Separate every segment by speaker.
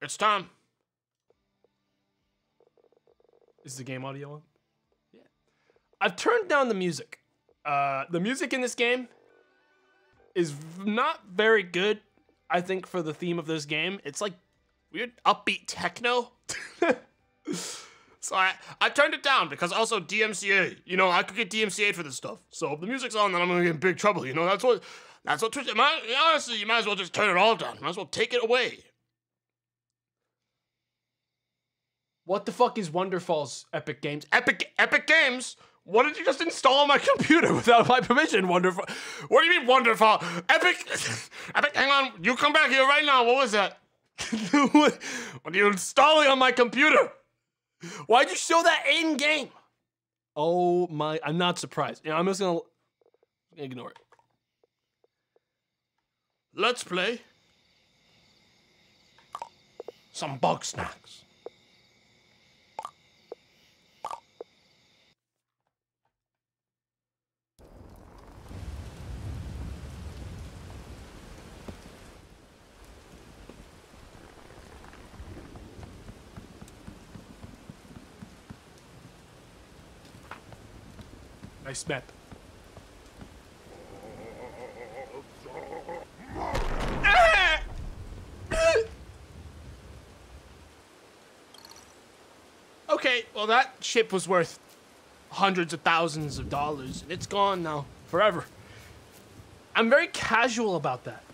Speaker 1: It's time. Is the game audio on? Yeah. I've turned down the music. The music in this game is not very good, I think, for the theme of this game. It's like weird upbeat techno. So I turned it down because also DMCA. You know, I could get DMCA'd for this stuff. So if the music's on, then I'm gonna get in big trouble. You know, that's what Twitch. Honestly, you might as well just turn it all down. Might as well take it away. What the fuck is Wonderfall's Epic Games? Epic Games? What did you just install on my computer without my permission, Wonderfall? What do you mean, Wonderfall? Epic, hang on. You come back here right now. What was that? What are you installing on my computer? Why'd you show that in-game? Oh my, I'm not surprised. You know, I'm just gonna ignore it. Let's play some Bugsnax. Nice map. Okay, well that ship was worth hundreds of thousands of dollars, and it's gone now, forever. I'm very casual about that.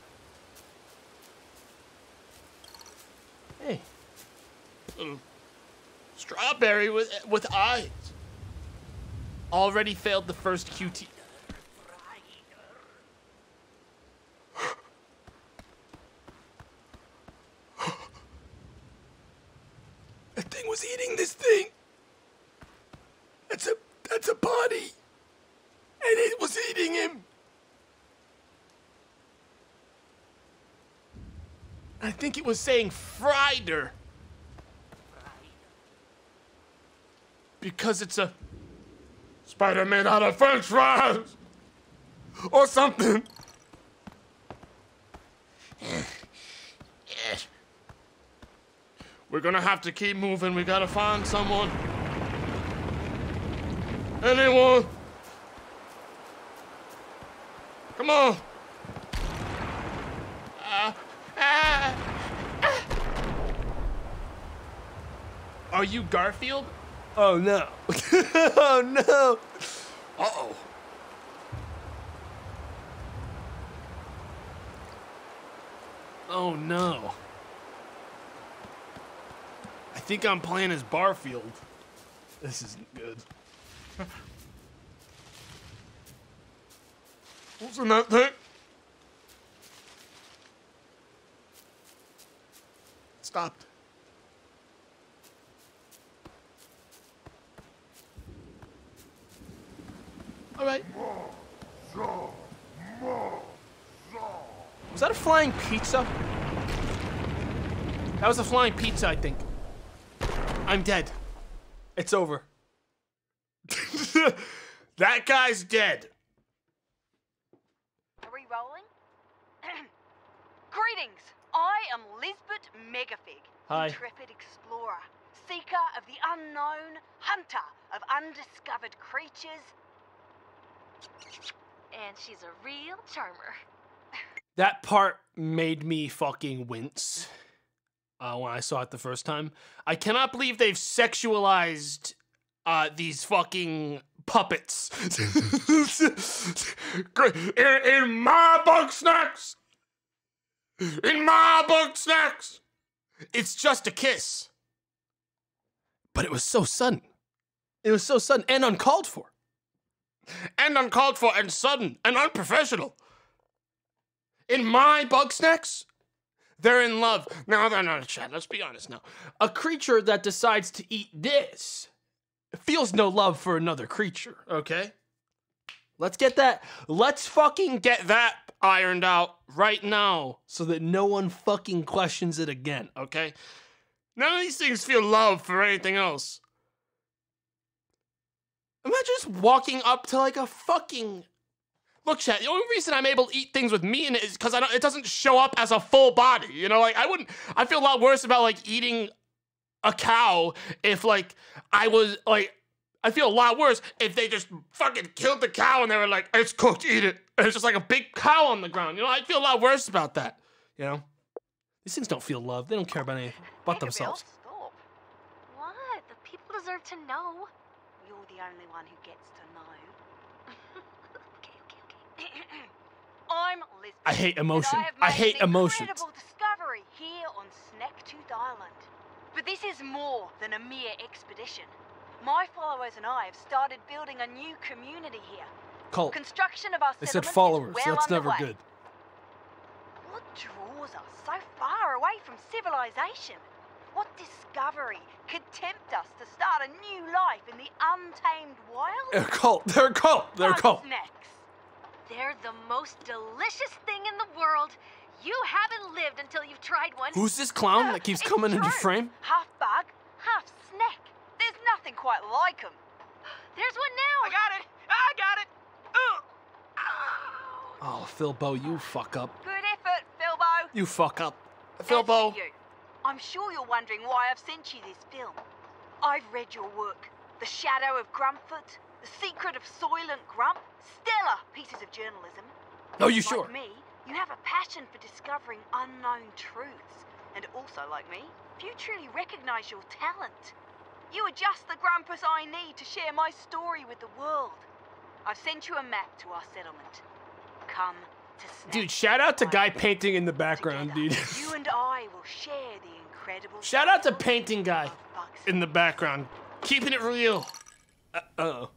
Speaker 1: Hey. Little strawberry with eyes. Already failed the first QT. That thing was eating this thing. That's a body. And it was eating him. I think it was saying Frieder. Because it's a spider made out of French fries! Or something! We're gonna have to keep moving. We gotta find someone. Anyone? Come on! Are you Garfield? Oh no. Oh no. Uh-oh. Oh no. I think I'm playing as Barfield. This isn't good. What's in that thing? It stopped. All right. Was that a flying pizza? That was a flying pizza, I think. I'm dead. It's over. That guy's dead.
Speaker 2: Are we rolling? Greetings. I am Lisbeth Megafig,
Speaker 1: Hi.
Speaker 2: intrepid explorer, seeker of the unknown, hunter of undiscovered creatures. And she's a real charmer.
Speaker 1: That part made me fucking wince when I saw it the first time. I cannot believe they've sexualized these fucking puppets. in my Bugsnax! In my Bugsnax! It's just a kiss. But it was so sudden. It was so sudden and uncalled for. And uncalled for and sudden and unprofessional. In my Bugsnax, they're in love. Now they're not a chat. Let's be honest now. A creature that decides to eat this feels no love for another creature, okay? Let's get that. Let's fucking get that ironed out right now so that no one fucking questions it again, okay? None of these things feel love for anything else. Imagine just walking up to like a fucking Look, chat, the only reason I'm able to eat things with meat in it is because it doesn't show up as a full body. You know, like, I feel a lot worse about, like, eating a cow if, like, I feel a lot worse if they just fucking killed the cow and they were like, it's cooked, eat it. And it's just like a big cow on the ground. You know, I feel a lot worse about that. You know? These things don't feel love. They don't care about anything but themselves.
Speaker 2: Stop.
Speaker 3: What? The people deserve to know.
Speaker 2: You're the only one who gets to know.
Speaker 3: Okay.
Speaker 2: I'm Lisbon.
Speaker 1: I hate emotion.
Speaker 2: And
Speaker 1: I
Speaker 2: have
Speaker 1: hate
Speaker 2: made an
Speaker 1: emotions.
Speaker 2: incredible discovery here on Snacktooth Island. But this is more than a mere expedition. My followers and I have started building a new community here.
Speaker 1: Cult.
Speaker 2: Construction of our
Speaker 1: They said
Speaker 2: settlement
Speaker 1: followers,
Speaker 2: is
Speaker 1: so
Speaker 2: well
Speaker 1: that's never
Speaker 2: underway.
Speaker 1: good.
Speaker 2: What draws us so far away from civilization? What discovery could tempt us to start a new life in the untamed wild?
Speaker 1: They're a cult. They're a cult. They're a cult.
Speaker 2: Snacks.
Speaker 3: They're the most delicious thing in the world. You haven't lived until you've tried one.
Speaker 1: Who's this clown that keeps
Speaker 2: It's
Speaker 1: coming into
Speaker 2: true.
Speaker 1: frame?
Speaker 2: Half bug, half snack. There's nothing quite like them.
Speaker 3: There's one now.
Speaker 2: I got it.
Speaker 1: Oh, Philbo, you fuck up.
Speaker 2: Good effort, Philbo.
Speaker 1: You fuck up.
Speaker 2: As
Speaker 1: Philbo.
Speaker 2: for you, I'm sure you're wondering why I've sent you this film. I've read your work. The Shadow of Grumpfoot, The Secret of Soylent Grump, stellar pieces of journalism.
Speaker 1: Are you
Speaker 2: Like
Speaker 1: sure?
Speaker 2: me, you have a passion for discovering unknown truths. And also, like me, you truly recognize your talent. You are just the Grumpus I need to share my story with the world. I've sent you a map to our settlement. Come to Snack.
Speaker 1: Dude, shout out to guy painting in the background,
Speaker 2: Together,
Speaker 1: dude.
Speaker 2: You and I will share the incredible.
Speaker 1: Shout out to
Speaker 2: story
Speaker 1: painting guy
Speaker 2: of Bugs
Speaker 1: in the background. Keeping it real. Uh-oh.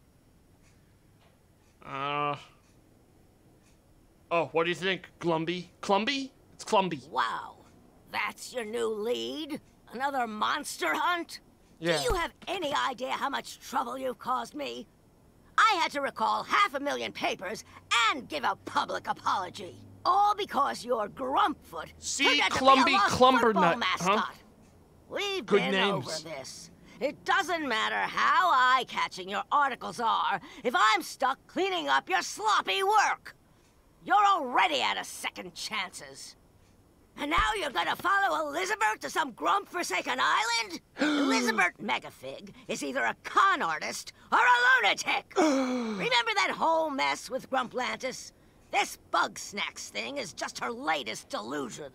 Speaker 1: Oh, what do you think, Glumby? Clumby? It's Clumby.
Speaker 4: Wow, that's your new lead? Another monster hunt?
Speaker 1: Yeah.
Speaker 4: Do you have any idea how much trouble you've caused me? I had to recall 500,000 papers and give a public apology. All because your Grumpfoot
Speaker 1: See,
Speaker 4: turned out to be
Speaker 1: Clumby
Speaker 4: a lost
Speaker 1: Clumbernut,
Speaker 4: football
Speaker 1: huh?
Speaker 4: mascot. We've
Speaker 1: Good
Speaker 4: been
Speaker 1: names.
Speaker 4: over this. It doesn't matter how eye-catching your articles are if I'm stuck cleaning up your sloppy work. You're already out of second chances. And now you're gonna follow Elizabeth to some grump-forsaken island? Elizabeth Megafig is either a con artist or a lunatic. Remember that whole mess with Grumplantis? This Bug Snacks thing is just her latest delusion.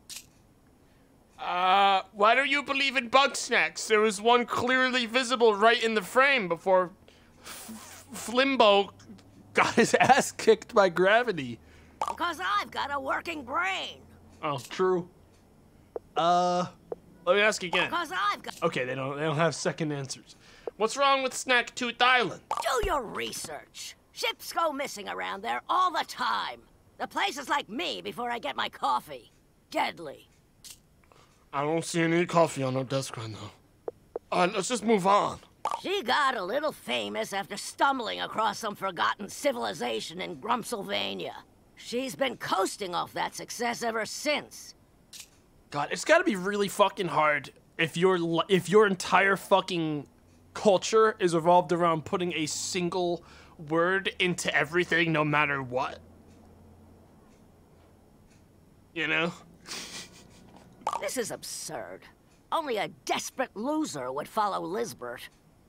Speaker 1: Why don't you believe in Bug Snacks? There was one clearly visible right in the frame before Flimbo got his ass kicked by gravity.
Speaker 4: Because I've got a working brain.
Speaker 1: Oh, true. Let me ask again.
Speaker 4: Because I've got...
Speaker 1: Okay, they don't have second answers. What's wrong with Snacktooth Island?
Speaker 4: Do your research. Ships go missing around there all the time. The place is like me before I get my coffee. Deadly.
Speaker 1: I don't see any coffee on our desk right now. Let's just move on.
Speaker 4: She got a little famous after stumbling across some forgotten civilization in Grumpsylvania. She's been coasting off that success ever since.
Speaker 1: God, it's gotta be really fucking hard if your entire fucking culture is evolved around putting a single word into everything, no matter what. You know?
Speaker 4: This is absurd. Only a desperate loser would follow Lisbeth.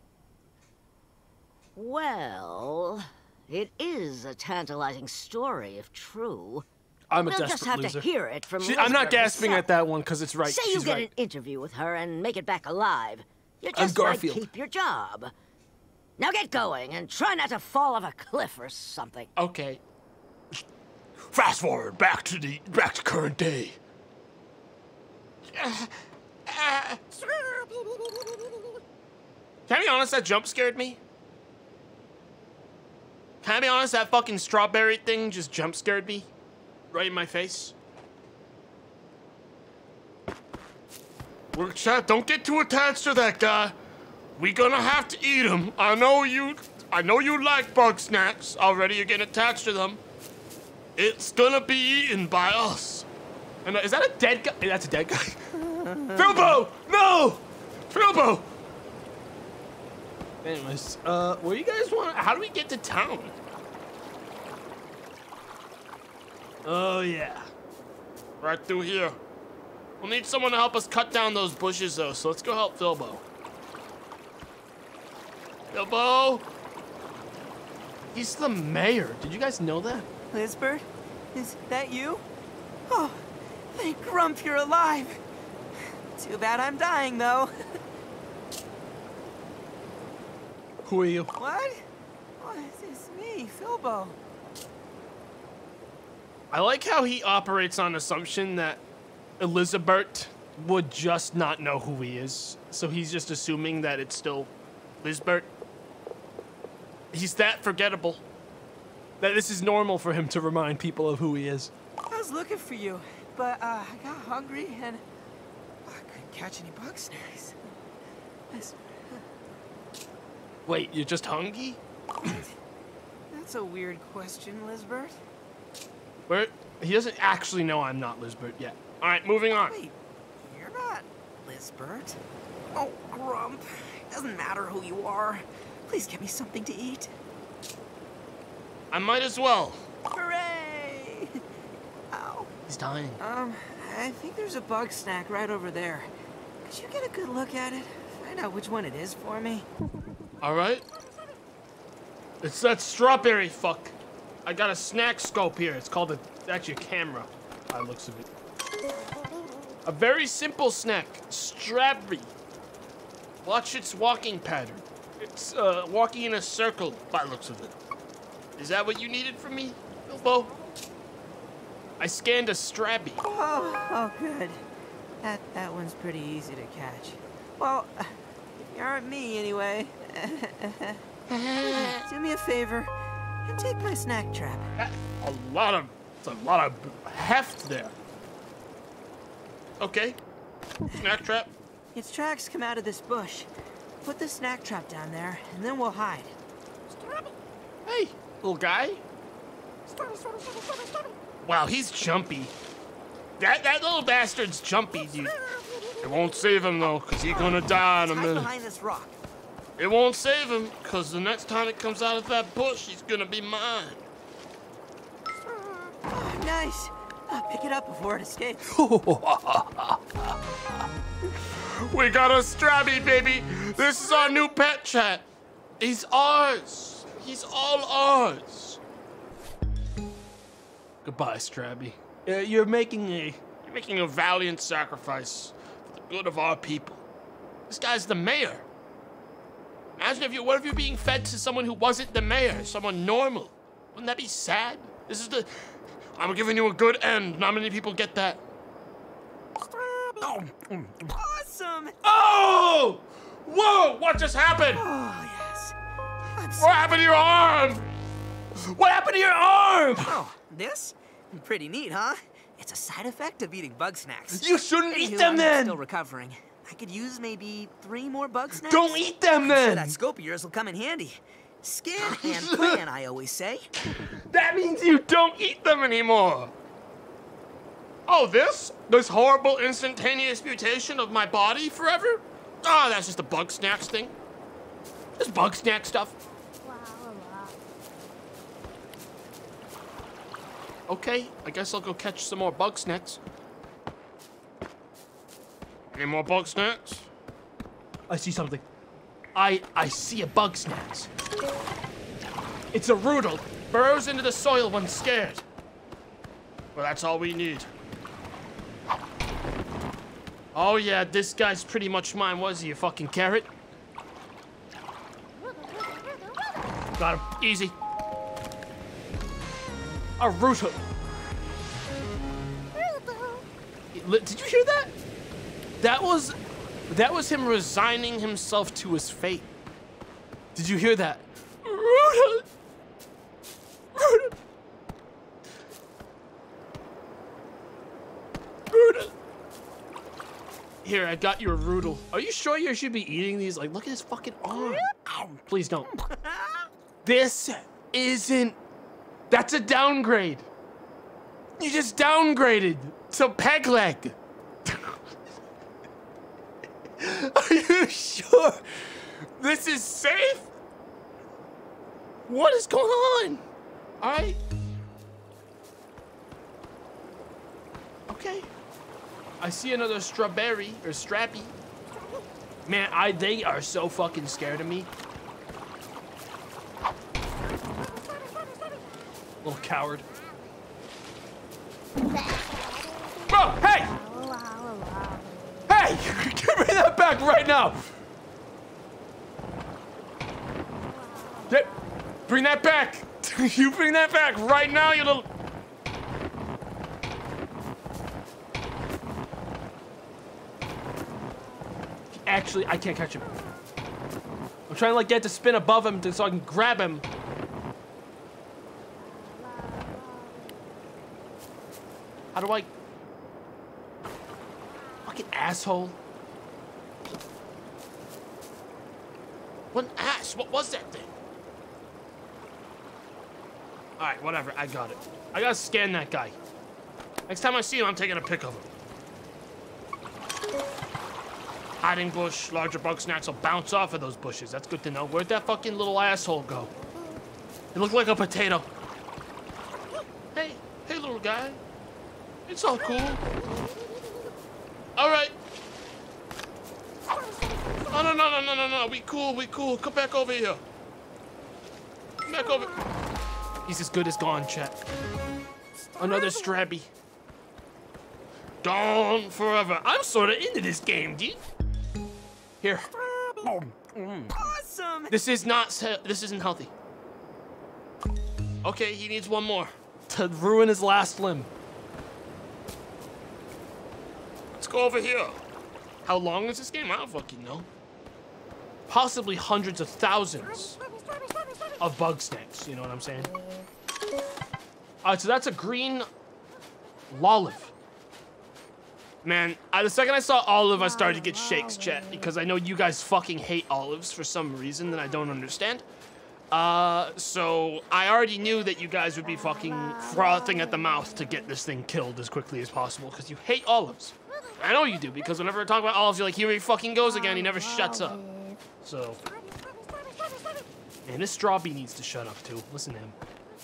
Speaker 4: Well, it is a tantalizing story if true.
Speaker 1: I'm a
Speaker 4: We'll
Speaker 1: desperate
Speaker 4: just have
Speaker 1: loser.
Speaker 4: to hear it from
Speaker 1: I'm not
Speaker 4: Lisbeth
Speaker 1: gasping
Speaker 4: herself.
Speaker 1: at that one because it's right.
Speaker 4: Say you
Speaker 1: She's
Speaker 4: get
Speaker 1: right.
Speaker 4: an interview with her and make it back alive. You
Speaker 1: I'm
Speaker 4: just might
Speaker 1: Garfield.
Speaker 4: keep your job. Now get going and try not to fall off a cliff or something.
Speaker 1: Okay. Fast forward back to current day. Can I be honest? That jump scared me. Can I be honest? That fucking strawberry thing just jump scared me, right in my face. Look, chat, don't get too attached to that guy. We gonna have to eat him. I know you like Bug Snacks already. You're getting attached to them. It's gonna be eaten by us. And is that a dead guy? That's a dead guy. Philbo! No! Philbo! Anyways, where you guys want? How do we get to town? Oh, yeah. Right through here. We'll need someone to help us cut down those bushes, though, so let's go help Filbo. Filbo! He's the mayor. Did you guys know that?
Speaker 5: Lizbert, is that you? Oh, thank Grump you're alive. Too bad I'm dying, though.
Speaker 1: Who are you?
Speaker 5: What? What? It's me, Filbo.
Speaker 1: I like how he operates on assumption that Elizabeth would just not know who he is. So he's just assuming that it's still Lizbert. He's that forgettable. That this is normal for him to remind people of who he is.
Speaker 5: I was looking for you, but I got hungry and I couldn't catch any bug snacks.
Speaker 1: Wait, you're just hungry?
Speaker 5: That's a weird question, Lizbert.
Speaker 1: Where? He doesn't actually know I'm not Lizbert yet. All right, moving on.
Speaker 5: Wait, you're not Lizbert. Oh, Grump. Doesn't matter who you are. Please get me something to eat.
Speaker 1: I might as well.
Speaker 5: Hooray! Ow.
Speaker 1: He's dying.
Speaker 5: I think there's a bug snack right over there. Could you get a good look at it? Find out which one it is for me.
Speaker 1: All right. It's that strawberry fuck. I got a snack scope here. It's called actually a camera, by the looks of it. A very simple snack, strawberry. Watch its walking pattern. It's walking in a circle, by the looks of it. Is that what you needed from me, Bilbo? I scanned a strabby.
Speaker 5: Oh, good. That one's pretty easy to catch. Well, you aren't me anyway. Do me a favor and take my snack trap.
Speaker 1: It's a lot of heft there. Okay. Snack trap.
Speaker 5: Its tracks come out of this bush. Put the snack trap down there, and then we'll hide.
Speaker 1: Hey, little guy. Wow, he's jumpy. That little bastard's jumpy, dude. It won't save him, though, because he's gonna die in a
Speaker 5: Hide
Speaker 1: minute.
Speaker 5: behind this rock.
Speaker 1: It won't save him, because the next time it comes out of that bush, he's gonna be mine.
Speaker 5: Oh, nice. Pick it up before it escapes.
Speaker 1: We got a Strabby, baby. This is our new pet chat. He's ours. He's all ours. Goodbye, Strabby. You're making a valiant sacrifice for the good of our people. This guy's the mayor. Imagine what if you're being fed to someone who wasn't the mayor, someone normal. Wouldn't that be sad? I'm giving you a good end. Not many people get that.
Speaker 5: Awesome!
Speaker 1: Oh! Whoa! What just happened?
Speaker 5: Oh, yes.
Speaker 1: What happened to your arm? What happened to your arm?
Speaker 5: Oh, this? Pretty neat, huh? It's a side effect of eating bug snacks.
Speaker 1: You shouldn't eat
Speaker 5: Anywho,
Speaker 1: them
Speaker 5: I'm
Speaker 1: then.
Speaker 5: Still recovering. I could use maybe 3 more bug snacks.
Speaker 1: Don't eat them
Speaker 5: Sure,
Speaker 1: then.
Speaker 5: that scope of yours will come in handy. Skin and plan, I always say.
Speaker 1: That means you don't eat them anymore. Oh, this horrible instantaneous mutation of my body forever? Oh, that's just a bug snacks thing. This bug snack stuff. Okay, I guess I'll go catch some more bug snacks. Any more bug snacks? I see something. I see a bug snacks. It's a Rudel. Burrows into the soil when scared. Well, that's all we need. Oh yeah, this guy's pretty much mine, was he, you fucking carrot? Got him. Easy. A Rudel. Did you hear that? That was him resigning himself to his fate. Did you hear that? Rudel. Rudel. Rudel. Here, I got you a Rudel. Are you sure you should be eating these? Like, look at his fucking arm. Please don't. This isn't... That's a downgrade. You just downgraded to peg leg. Are you sure this is safe? What is going on? All right. Okay. I see another strawberry or strappy. Man, they are so fucking scared of me. Little coward. Bro, hey! Hey! Give me that back right now! Bring that back! You bring that back right now, you little... Actually, I can't catch him. I'm trying to like get to spin above him so I can grab him. How do I... Fucking asshole. What an ass? What was that thing? Alright, whatever. I got it. I gotta scan that guy. Next time I see him, I'm taking a pic of him. Hiding bush, larger bug snacks will bounce off of those bushes. That's good to know. Where'd that fucking little asshole go? It looked like a potato. Hey, little guy. It's all cool. All right. No. We cool. Come back over here. Come back over. He's as good as gone, chat. Another strappy. Gone forever. I'm sort of into this game, dude. Here.
Speaker 5: Awesome!
Speaker 1: This isn't healthy. Okay, he needs one more to ruin his last limb. Let's go over here. How long is this game? I don't fucking know. Possibly hundreds of thousands of bug snacks, you know what I'm saying? Alright, so that's a green Lolive. Man, the second I saw olive, I started to get shakes, chat, because I know you guys fucking hate olives for some reason that I don't understand. So I already knew that you guys would be fucking frothing at the mouth to get this thing killed as quickly as possible, because you hate olives. I know you do, because whenever I talk about olives, you're like, here he fucking goes again, he never shuts up. So, man, this Strawbee needs to shut up too. Listen to him.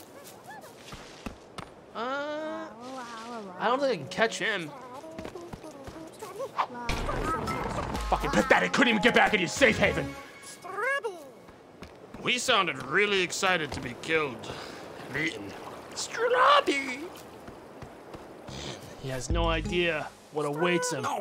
Speaker 1: I don't think I can catch him. Fucking pathetic, couldn't even get back in your safe haven. We sounded really excited to be killed and eaten. Strawbee! He has no idea what awaits him.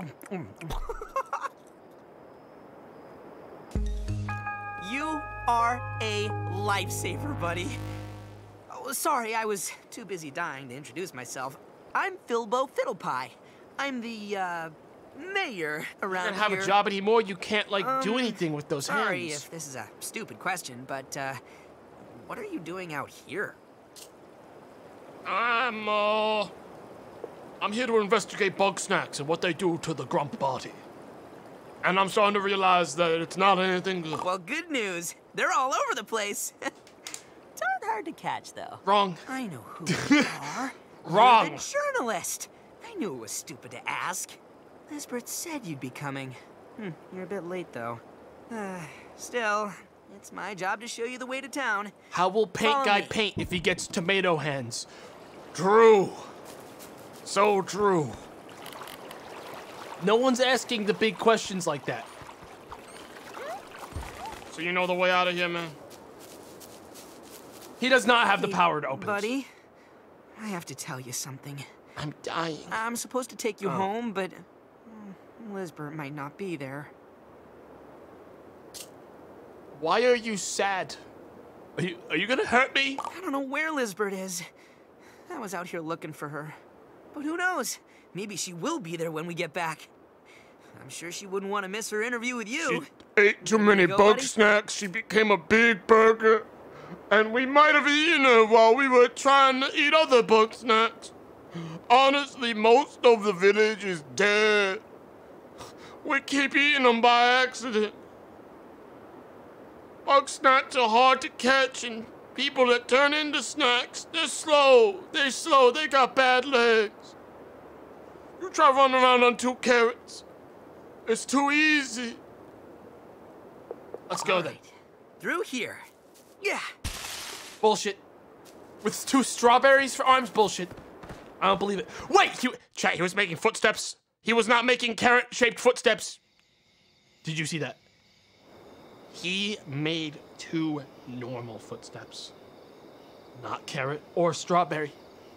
Speaker 5: You are a lifesaver, buddy. Oh, sorry, I was too busy dying to introduce myself. I'm Filbo Fiddlepie. I'm the, mayor around here.
Speaker 1: You don't have a job anymore, you can't, like, do anything with those hands.
Speaker 5: Sorry if this is a stupid question, but, what are you doing out here?
Speaker 1: I'm here to investigate bug snacks and what they do to the grump body. And I'm starting to realize that it's not anything good.
Speaker 5: Well, good news. They're all over the place. Darn hard to catch, though.
Speaker 1: Wrong.
Speaker 5: I know who you are.
Speaker 1: Wrong.
Speaker 5: You're the journalist. I knew it was stupid to ask. Lisbeth said you'd be coming. You're a bit late, though. Still, it's my job to show you the way to town.
Speaker 1: How will Paint
Speaker 5: Follow
Speaker 1: Guy
Speaker 5: me.
Speaker 1: paint if he gets tomato hands? True. So true. No one's asking the big questions like that. So you know the way out of here, man? He does not have the power to open this.
Speaker 5: Buddy, I have to tell you something.
Speaker 1: I'm dying.
Speaker 5: I'm supposed to take you home, but Lisbeth might not be there.
Speaker 1: Why are you sad? Are you gonna hurt me?
Speaker 5: I don't know where Lisbeth is. I was out here looking for her. But who knows? Maybe she will be there when we get back. I'm sure she wouldn't want to miss her interview with you.
Speaker 1: She ate too many
Speaker 5: go,
Speaker 1: bug
Speaker 5: buddy.
Speaker 1: snacks. She became a big burger. And we might have eaten her while we were trying to eat other bug snacks. Honestly, most of the village is dead. We keep eating them by accident. Bug snacks are hard to catch, and people that turn into snacks, they're slow. They got bad legs. You try running around on 2 carrots. It's too easy. Let's go
Speaker 5: All
Speaker 1: then.
Speaker 5: right. Through here. Yeah.
Speaker 1: Bullshit. With 2 strawberries for arms, bullshit. I don't believe it. Wait, chat, he was making footsteps. He was not making carrot-shaped footsteps. Did you see that? He made 2 normal footsteps. Not carrot or strawberry.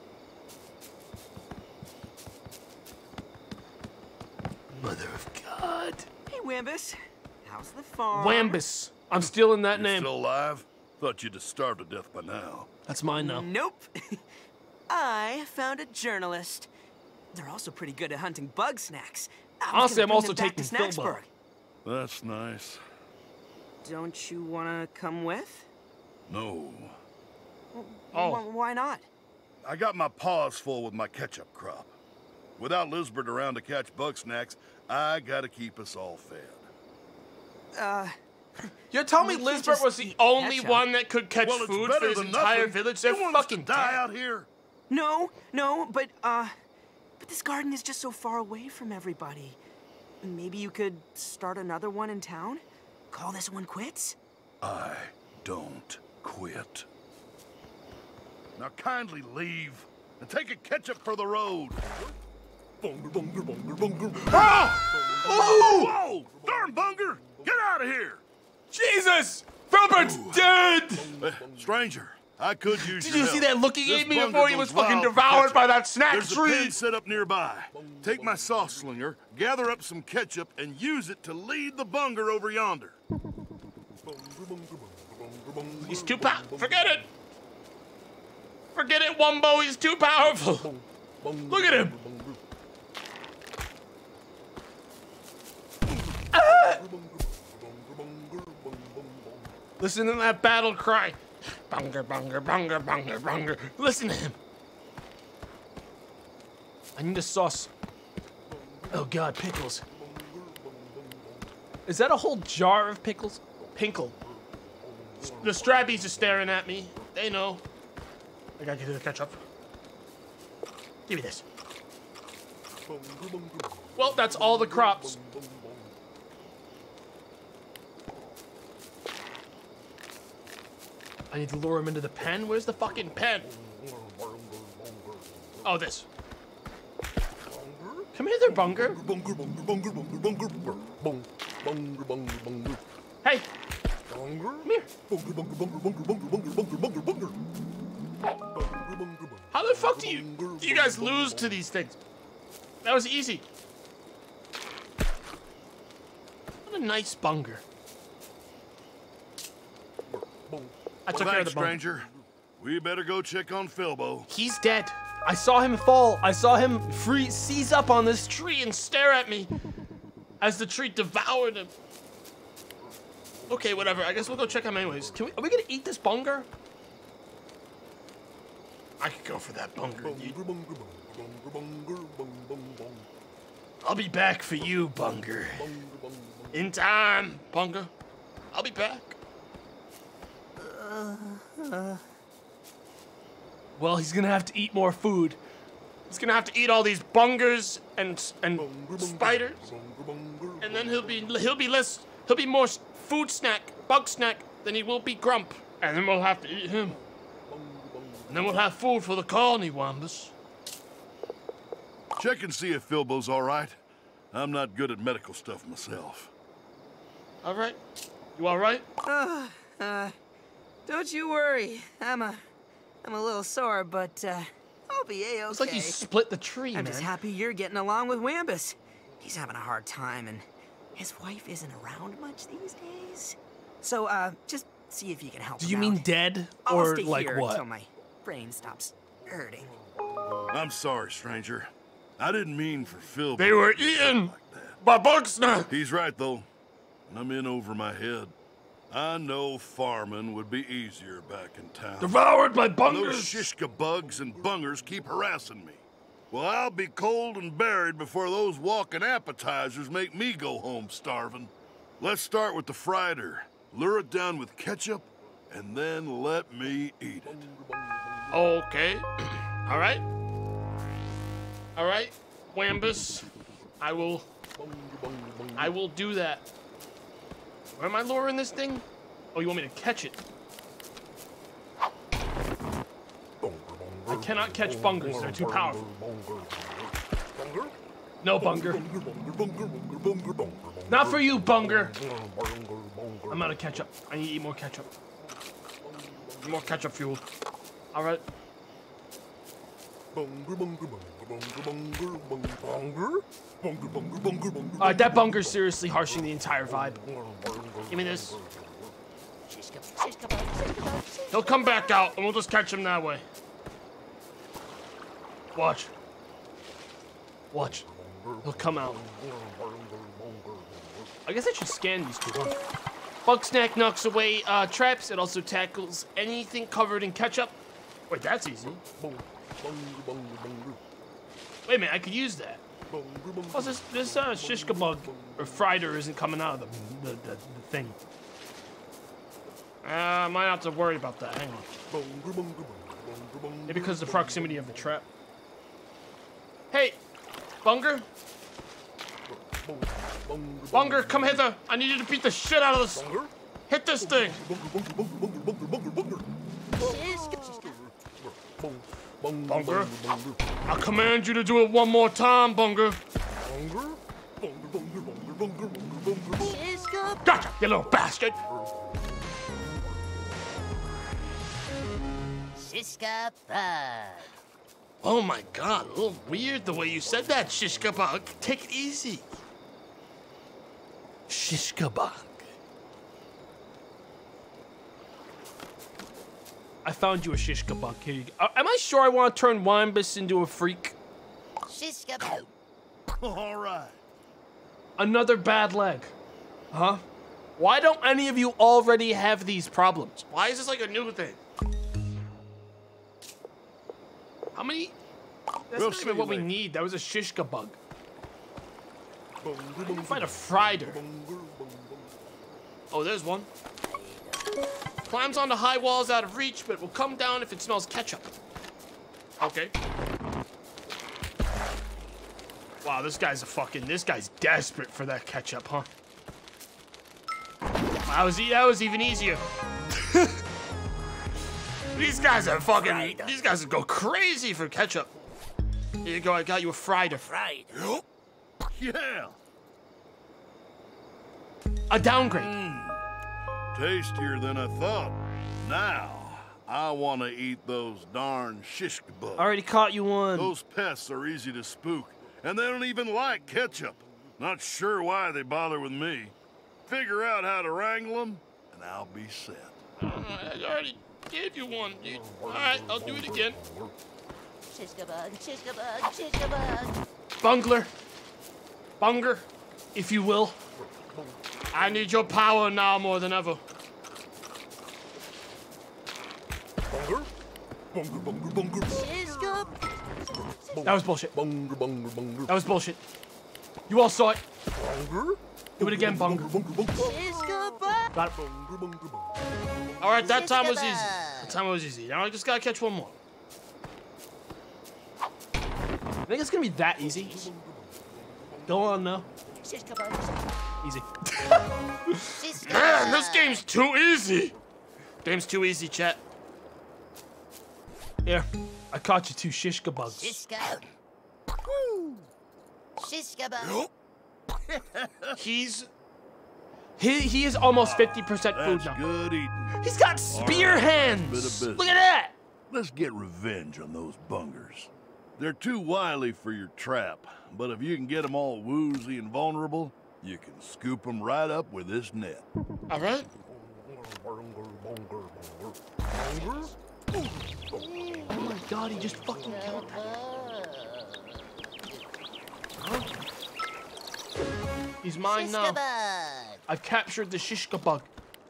Speaker 1: Mother of God.
Speaker 5: Hey, Wambus. How's the farm?
Speaker 1: Wambus. I'm stealing that
Speaker 6: You
Speaker 1: name.
Speaker 6: still alive? Thought you'd have starved to death by now.
Speaker 1: That's mine now.
Speaker 5: Nope. I found a journalist. They're also pretty good at hunting bug snacks.
Speaker 1: Honestly, I'm also
Speaker 5: taking
Speaker 1: taking Philbo.
Speaker 5: Snacksburg.
Speaker 6: That's nice.
Speaker 5: Don't you want to come with?
Speaker 6: No.
Speaker 1: Oh.
Speaker 5: Why not?
Speaker 6: I got my paws full with my ketchup crop. Without Lizbert around to catch bug snacks, I gotta keep us all fed.
Speaker 1: You're telling me
Speaker 5: We can't
Speaker 1: Lizbert
Speaker 5: just
Speaker 1: was the
Speaker 5: eat
Speaker 1: only
Speaker 5: ketchup.
Speaker 1: one that could catch
Speaker 6: Well, it's
Speaker 1: food
Speaker 6: better
Speaker 1: for his
Speaker 6: than
Speaker 1: entire
Speaker 6: nothing.
Speaker 1: village? They're
Speaker 6: You want us
Speaker 1: fucking
Speaker 6: to die
Speaker 1: dead.
Speaker 6: out here?
Speaker 5: No, but this garden is just so far away from everybody. Maybe you could start another one in town? Call this one quits?
Speaker 6: I don't quit. Now kindly leave and take a ketchup for the road.
Speaker 1: Ah! Ooh!
Speaker 6: Whoa! Darn Bunger! Get out of here!
Speaker 1: Jesus! Filbert's dead!
Speaker 6: Stranger, I could use
Speaker 1: Did
Speaker 6: your
Speaker 1: you see
Speaker 6: help.
Speaker 1: that looking
Speaker 6: This
Speaker 1: at me
Speaker 6: Bunger
Speaker 1: before he was
Speaker 6: goes
Speaker 1: fucking
Speaker 6: wild for
Speaker 1: devoured
Speaker 6: ketchup.
Speaker 1: by that snack
Speaker 6: There's a
Speaker 1: tree?
Speaker 6: pen set up nearby. Take my sauce slinger, gather up some ketchup, and use it to lead the Bunger over yonder.
Speaker 1: He's too powerful. Forget it! Forget it, Wumbo. He's too powerful. Look at him. Ah! Listen to that battle cry. Bunger, bunger, bunger, bunger, bunger. Listen to him. I need a sauce. Oh God, pickles. Is that a whole jar of pickles? Pinkle. The Strabbies are staring at me. They know. I gotta get to the ketchup. Give me this. Well, that's all the crops. I need to lure him into the pen. Where's the fucking pen? Oh, this. Come here there, Bunger. Hey. Come here. How the fuck do you guys lose to these things? That was easy. What a nice Bunger. I took care of the Bunger.
Speaker 6: Stranger. We better go check on Philbo.
Speaker 1: He's dead. I saw him fall. I saw him seize up on this tree and stare at me as the tree devoured him. Okay, whatever. I guess we'll go check him anyways. Are we gonna eat this Bunger? I could go for that Bunger. I'll be back for you, Bunger. In time, Bunger. I'll be back. Well, he's gonna have to eat more food. He's gonna have to eat all these bungers and spiders, and then he'll be more food snack, bug snack than he will be Grump, and then we'll have to eat him, and then we'll have food for the colony, Wambus.
Speaker 6: Check and see if Philbo's all right. I'm not good at medical stuff myself.
Speaker 1: All right, you all right?
Speaker 5: Don't you worry. I'm a little sore, but I'll be A-okay.
Speaker 1: It's like you split the tree,
Speaker 5: I'm
Speaker 1: man.
Speaker 5: just happy you're getting along with Wambus. He's having a hard time, and his wife isn't around much these days. So, just see if you can help
Speaker 1: Do
Speaker 5: him
Speaker 1: you mean
Speaker 5: out.
Speaker 1: dead
Speaker 5: I'll
Speaker 1: or
Speaker 5: stay
Speaker 1: like
Speaker 5: here
Speaker 1: what?
Speaker 5: until my brain stops hurting.
Speaker 6: I'm sorry, stranger. I didn't mean for Philbo.
Speaker 1: They were
Speaker 6: to be
Speaker 1: eaten
Speaker 6: like that.
Speaker 1: by bug snack.
Speaker 6: He's right, though. I'm in over my head. I know farming would be easier back in town.
Speaker 1: Devoured by
Speaker 6: Those
Speaker 1: bungers.
Speaker 6: shishka bugs and bungers keep harassing me. Well, I'll be cold and buried before those walking appetizers make me go home starving. Let's start with the frieder. Lure it down with ketchup, and then let me eat it.
Speaker 1: Okay. All right. All right, Wambus. I will do that. Where am I luring this thing? Oh, you want me to catch it? I cannot catch bungers. They're too powerful. No, Bunger. Not for you, Bunger. I'm out of ketchup. I need to eat more ketchup. More ketchup fuel. All right. Alright, that bunger's seriously harshing the entire vibe. Give me this. He'll come back out, and we'll just catch him that way. Watch. Watch. He'll come out. I guess I should scan these two. Bugsnak knocks away traps. It also tackles anything covered in ketchup. Wait, that's easy. Wait a minute, I could use that. Oh, this shish kebab or frieder isn't coming out of the thing. I might have to worry about that. Hang on. Maybe because of the proximity of the trap. Hey, Bunger. Bunger, come hither. I need you to beat the shit out of this. Hit this thing. Bunger, I command you to do it one more time, Bunger. Gotcha, you little bastard.
Speaker 4: Shishka Bug.
Speaker 1: Oh my god, a little weird the way you said that, Shishka Bug. Take it easy. Shishka Bug. I found you a shish kebab. Here you go. Am I sure I want to turn Wimbus into a freak?
Speaker 4: Shish kebab.
Speaker 6: All right.
Speaker 1: Another bad leg. Huh? Why don't any of you already have these problems? Why is this like a new thing? How many? That's not even what we need. That was a shish kebab. I can find a frieder. Oh, there's one. Climbs onto high walls out of reach, but will come down if it smells ketchup. Okay. Wow, this guy's desperate for that ketchup, huh? That was even easier. These guys would go crazy for ketchup. Here you go, I got you a frieder.
Speaker 6: Yeah.
Speaker 1: A downgrade.
Speaker 6: Tastier than I thought. Now, I want to eat those darn shish kebabs.
Speaker 1: Already caught you one.
Speaker 6: Those pests are easy to spook, and they don't even like ketchup. Not sure why they bother with me. Figure out how to wrangle them, and I'll be set.
Speaker 1: I already gave you one, dude. Alright, I'll do it again.
Speaker 4: Shish kebab, shish kebab, shish kebab.
Speaker 1: Bungler. Bunger, if you will. I need your power now more than ever. That was bullshit. That was bullshit. You all saw it. Do it again, Bunger. Got it. All right, that time was easy. That time was easy. Now I just gotta catch one more. I think it's gonna be that easy. Go on now. Easy. Man, this game's too easy. Game's too easy, chat. Here, I caught you two shish kebabs.
Speaker 4: Shish kebab.
Speaker 1: He is almost 50% food
Speaker 6: That's
Speaker 1: now.
Speaker 6: good eating.
Speaker 1: He's got spear hands. Look at that.
Speaker 6: Let's get revenge on those bungers. They're too wily for your trap, but if you can get them all woozy and vulnerable, you can scoop them right up with this net.
Speaker 1: All right. Oh my god, he just fucking killed that. Huh? He's mine now. I've captured the shish kebab.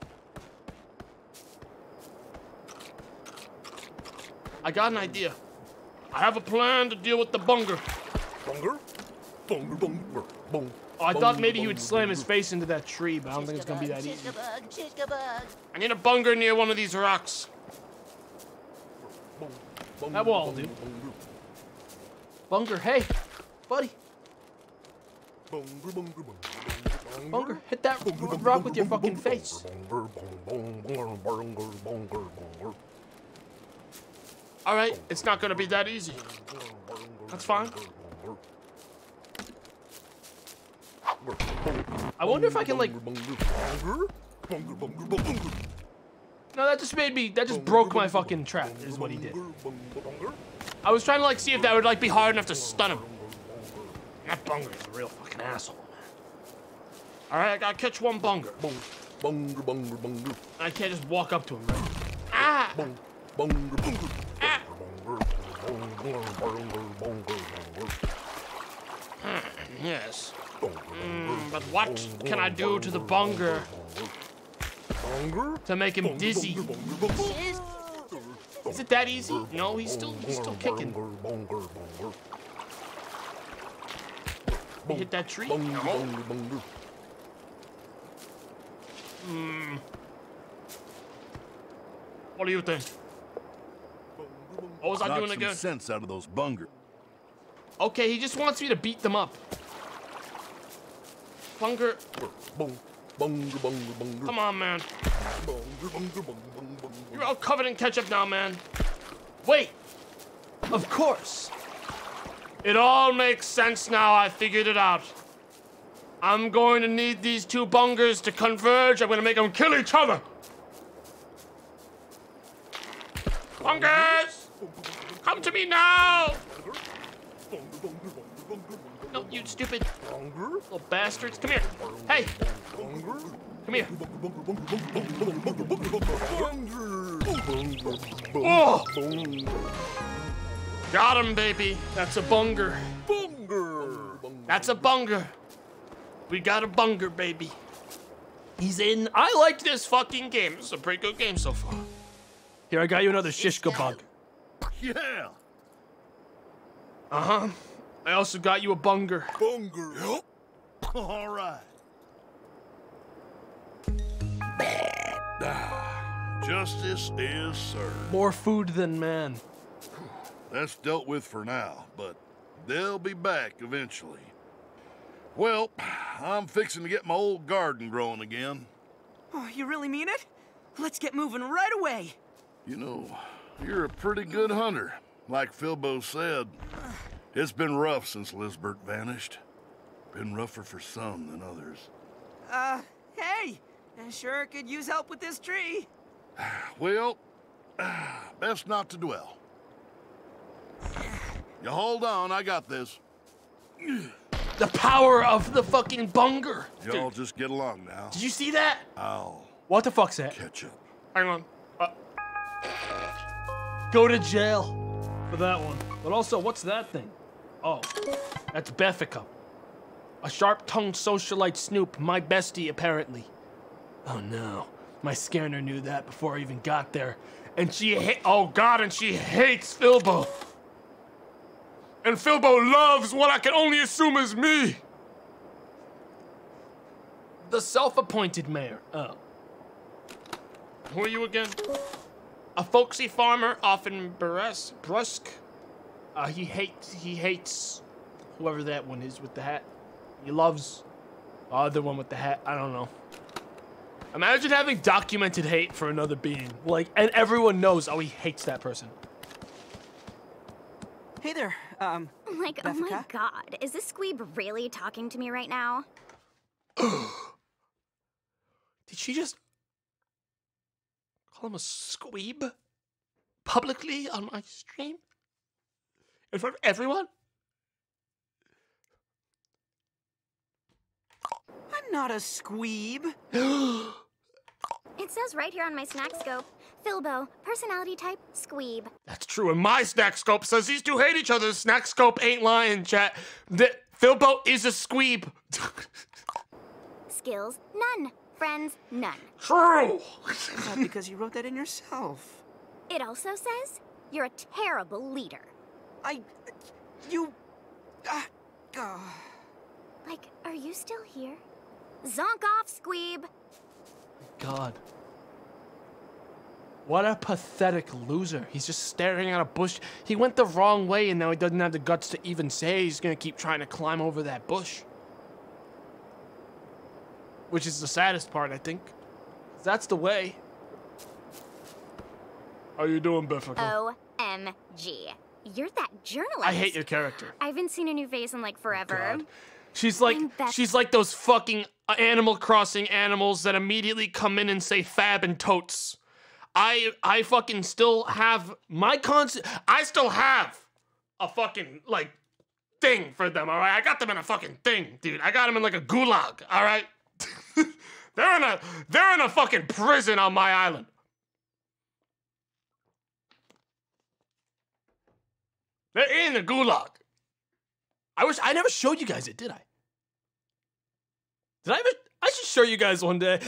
Speaker 1: I got an idea. I have a plan to deal with the bunger.
Speaker 6: Bunger? Bunger, bunger, bunger.
Speaker 1: Oh, I thought maybe he would slam his face into that tree, but I don't think it's gonna be that easy. I need a bunger near one of these rocks. That wall, dude. Bunger, hey, buddy. Bunger, hit that rock with your fucking face. All right, it's not gonna be that easy. That's fine. I wonder if I can, like... No, that just broke my fucking trap, is what he did. I was trying to, like, see if that would, like, be hard enough to stun him. That Bunger is a real fucking asshole, man. Alright, I gotta catch one Bunger. I can't just walk up to him, right? Ah! Ah! Yes. But what can I do to the Bunger to make him dizzy? Is it that easy? No, he's still kicking. He hit that tree? No. What do you think? What was I doing again?
Speaker 6: Knock some sense out of those Bunger.
Speaker 1: Okay, he just wants me to beat them up. Bunger. Come on, man. You're all covered in ketchup now, man. Wait. Of course. It all makes sense now. I figured it out. I'm going to need these two Bungers to converge. I'm going to make them kill each other. Bungers! Come to me now! No, you stupid little bastards. Come here. Hey! Come here. Oh! Got him, baby. That's a Bunger. That's a Bunger. We got a Bunger, baby. He's in. I liked this fucking game. It's a pretty good game so far. Here, I got you another Shishka bug.
Speaker 6: Yeah.
Speaker 1: Uh-huh. I also got you a Bunger.
Speaker 6: Bunger. Yep. All right. Justice is served.
Speaker 1: More food than man.
Speaker 6: That's dealt with for now, but they'll be back eventually. Well, I'm fixing to get my old garden growing again.
Speaker 5: Oh, you really mean it? Let's get moving right away.
Speaker 6: You know, you're a pretty good hunter. Like Filbo said, it's been rough since Lisbert vanished. Been rougher for some than others.
Speaker 5: Hey, I sure could use help with this tree.
Speaker 6: Well, best not to dwell. You hold on, I got this.
Speaker 1: The power of the fucking Bunger.
Speaker 6: Y'all just get along now.
Speaker 1: Did you see that?
Speaker 6: I'll
Speaker 1: What the fuck's that?
Speaker 6: catch up.
Speaker 1: Hang on. Go to jail for that one. But also, what's that thing? Oh, that's Bethica. A sharp-tongued socialite snoop, my bestie, apparently. Oh no, my scanner knew that before I even got there. And she oh god, and she hates Filbo. And Filbo loves what I can only assume is me. The self-appointed mayor. Oh. Who are you again? A folksy farmer, often brusque. He hates whoever that one is with the hat. He loves the other one with the hat. I don't know. Imagine having documented hate for another being. Like, and everyone knows, oh, he hates that person.
Speaker 5: Hey there,
Speaker 7: Like, oh my god, is this squeeb really talking to me right now?
Speaker 1: Did she just call him a squeeb? Publicly on my stream? In front of everyone?
Speaker 5: I'm not a squeeb.
Speaker 7: It says right here on my snack scope, Filbo, personality type, squeeb.
Speaker 1: That's true, and my snack scope says these two hate each other. Snack scope ain't lying, chat. Filbo is a squeeb.
Speaker 7: Skills, none. Friends, none.
Speaker 1: True!
Speaker 5: Not because you wrote that in yourself.
Speaker 7: It also says you're a terrible leader. Like, are you still here? Zonk off, squeeb.
Speaker 1: God. What a pathetic loser. He's just staring at a bush. He went the wrong way and now he doesn't have the guts to even say he's gonna keep trying to climb over that bush. Which is the saddest part, I think. That's the way. How you doing, Bethica?
Speaker 7: OMG. You're that journalist.
Speaker 1: I hate your character.
Speaker 7: I haven't seen a new face in like forever.
Speaker 1: God. She's like those fucking Animal Crossing animals that immediately come in and say fab and totes. I fucking still have my I still have a fucking like thing for them, all right? I got them in a fucking thing, dude. I got them in like a gulag, all right? They're in a fucking prison on my island. They're in the gulag. I never showed you guys it, did I? Did I ever? I should show you guys one day.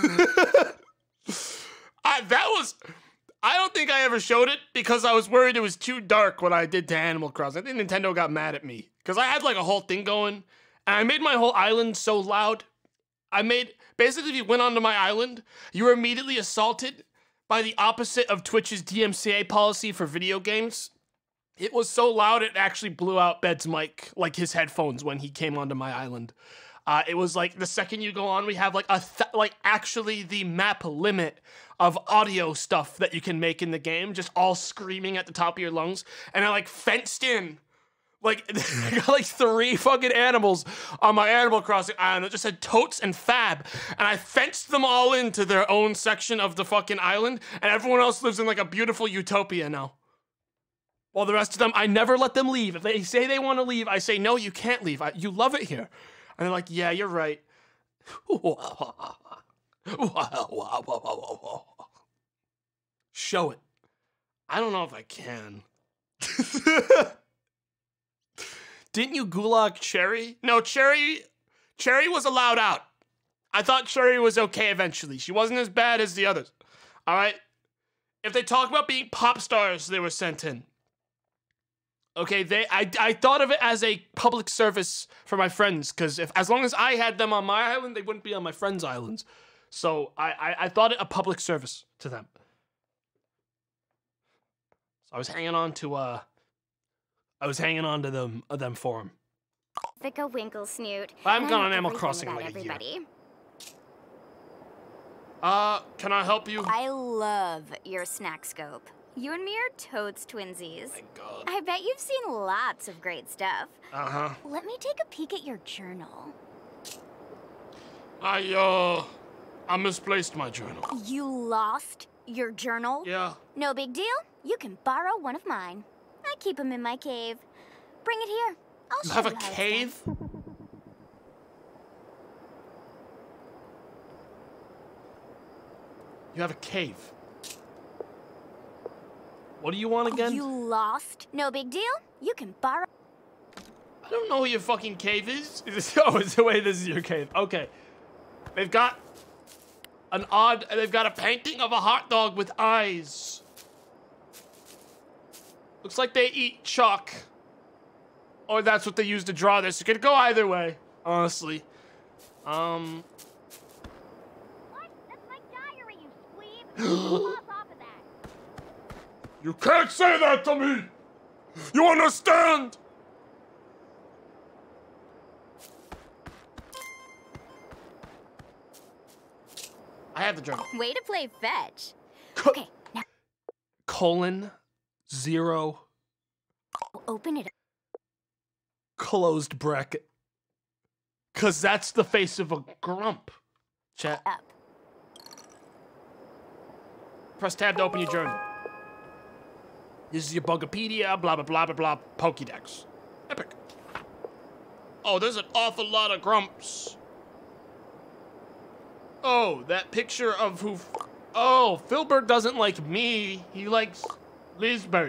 Speaker 1: I don't think I ever showed it because I was worried it was too dark what I did to Animal Crossing. I think Nintendo got mad at me because I had like a whole thing going and I made my whole island so loud. Basically, if you went onto my island, you were immediately assaulted by the opposite of Twitch's DMCA policy for video games. It was so loud it actually blew out Bed's mic, like his headphones when he came onto my island. It was like the second you go on, we have like actually the map limit of audio stuff that you can make in the game, just all screaming at the top of your lungs. And I like fenced in, like I got like 3 fucking animals on my Animal Crossing island that just said totes and fab. And I fenced them all into their own section of the fucking island. And everyone else lives in like a beautiful utopia now. While the rest of them, I never let them leave. If they say they want to leave, I say, no, you can't leave. You love it here. And they're like, yeah, you're right. Show it. I don't know if I can. Didn't you gulag Cherry? No, Cherry was allowed out. I thought Cherry was okay eventually. She wasn't as bad as the others. All right? If they talk about being pop stars, they were sent in. Okay, I thought of it as a public service for my friends, because as long as I had them on my island, they wouldn't be on my friends' islands. So I thought it a public service to them. So I was hanging on to them for them.
Speaker 7: Vicka Winkle Snoot.
Speaker 1: I haven't gone on Animal Crossing in like
Speaker 7: everybody.
Speaker 1: a year. Can I help you?
Speaker 7: I love your snack scope. You and me are totes twinsies.
Speaker 1: Thank God.
Speaker 7: I bet you've seen lots of great stuff.
Speaker 1: Uh-huh.
Speaker 7: Let me take a peek at your journal.
Speaker 1: I misplaced my journal.
Speaker 7: You lost your journal?
Speaker 1: Yeah.
Speaker 7: No big deal. You can borrow one of mine. I keep them in my cave. Bring it here. I'll
Speaker 1: You
Speaker 7: show
Speaker 1: have
Speaker 7: you
Speaker 1: a
Speaker 7: how it's
Speaker 1: cave?
Speaker 7: done.
Speaker 1: You have a cave. What do you want again?
Speaker 7: You lost? No big deal. You can borrow.
Speaker 1: I don't know what your fucking cave is. Oh, it's the way this is your cave. Okay. They've got a painting of a hot dog with eyes. Looks like they eat chalk. Or that's what they use to draw this. It could go either way, honestly.
Speaker 7: What? That's my diary, you squeeb. Pass off of that.
Speaker 1: You can't say that to me! You understand? I have the journal.
Speaker 7: Way to play fetch. Okay, now
Speaker 1: Colon 0
Speaker 7: open it
Speaker 1: closed bracket. Cause that's the face of a grump. Chat.
Speaker 7: up.
Speaker 1: Press tab to open your journal. This is your Bugapedia, blah, blah, blah, blah, blah, Pokédex. Epic. Oh, there's an awful lot of grumps. Oh, that picture of who... Oh, Filbert doesn't like me. He likes Lizbert.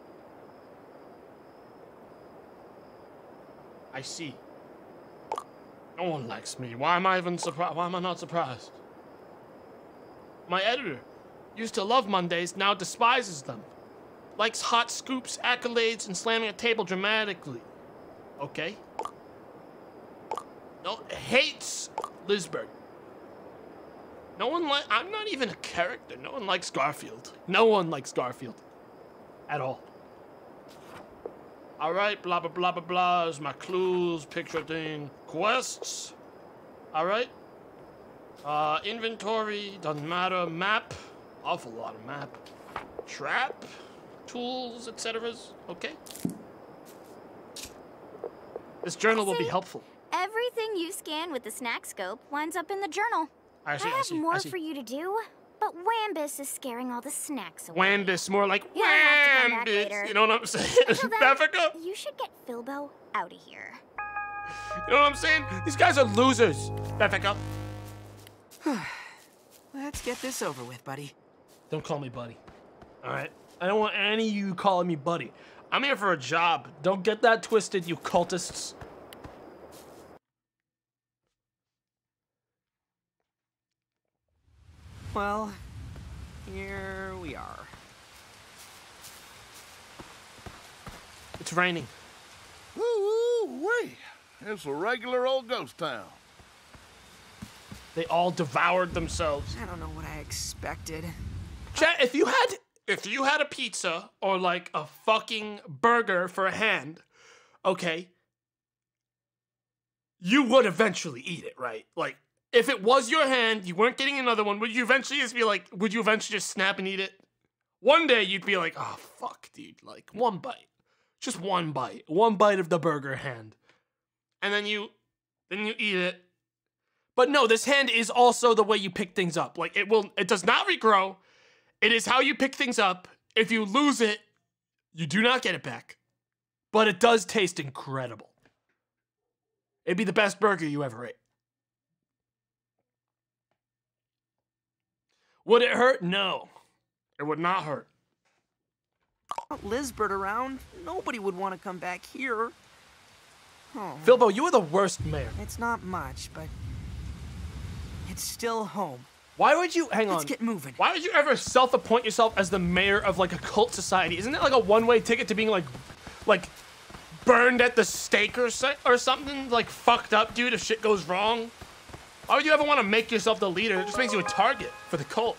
Speaker 1: I see. No one likes me. Why am I even surprised? Why am I not surprised? My editor used to love Mondays, now despises them. Likes hot scoops, accolades, and slamming a table dramatically. Okay. No, hates Lizbert. No one I'm not even a character. No one likes Garfield. No one likes Garfield. At all. Alright, blah, blah, blah, blah, blah. There's my clues, picture thing. Quests. Alright. Inventory, doesn't matter. Map. Awful lot of map. Trap. tools, etc. Okay. This journal will be helpful.
Speaker 7: Everything you scan with the snack scope winds up in the journal.
Speaker 1: I
Speaker 7: have more for you to do, but Wambus is scaring all the snacks away.
Speaker 1: Wambus, more like
Speaker 7: You'll have to come back later.
Speaker 1: Wambus. You know what I'm saying?
Speaker 7: Until then,
Speaker 1: Beffica?
Speaker 7: you should get Filbo out of here.
Speaker 1: You know what I'm saying? These guys are losers. Beffica.
Speaker 5: Let's get this over with, buddy.
Speaker 1: Don't call me buddy. All right? I don't want any of you calling me buddy. I'm here for a job. Don't get that twisted, you cultists.
Speaker 5: Well, here we are.
Speaker 1: It's raining.
Speaker 6: Woo-wee. It's a regular old ghost town.
Speaker 1: They all devoured themselves.
Speaker 5: I don't know what I expected.
Speaker 1: Chat, if you had a pizza or like a fucking burger for a hand, okay, you would eventually eat it, right? Like, if it was your hand, you weren't getting another one, would you eventually just snap and eat it? One day you'd be like, oh, fuck, dude, like, one bite. Just one bite. One bite of the burger hand. And then you eat it. But no, this hand is also the way you pick things up. Like, it does not regrow. It is how you pick things up. If you lose it, you do not get it back. But it does taste incredible. It'd be the best burger you ever ate. Would it hurt? No. It would not hurt.
Speaker 5: Lizbert around, nobody would want to come back here. Oh.
Speaker 1: Filbo, you are the worst mayor.
Speaker 5: It's not much, but it's still home.
Speaker 1: Why would you, hang on.
Speaker 5: Let's get moving.
Speaker 1: Why would you ever self-appoint yourself as the mayor of like a cult society? Isn't that like a one-way ticket to being like burned at the stake or something? Like fucked up, dude, if shit goes wrong? Why would you ever want to make yourself the leader? It just makes you a target for the cult.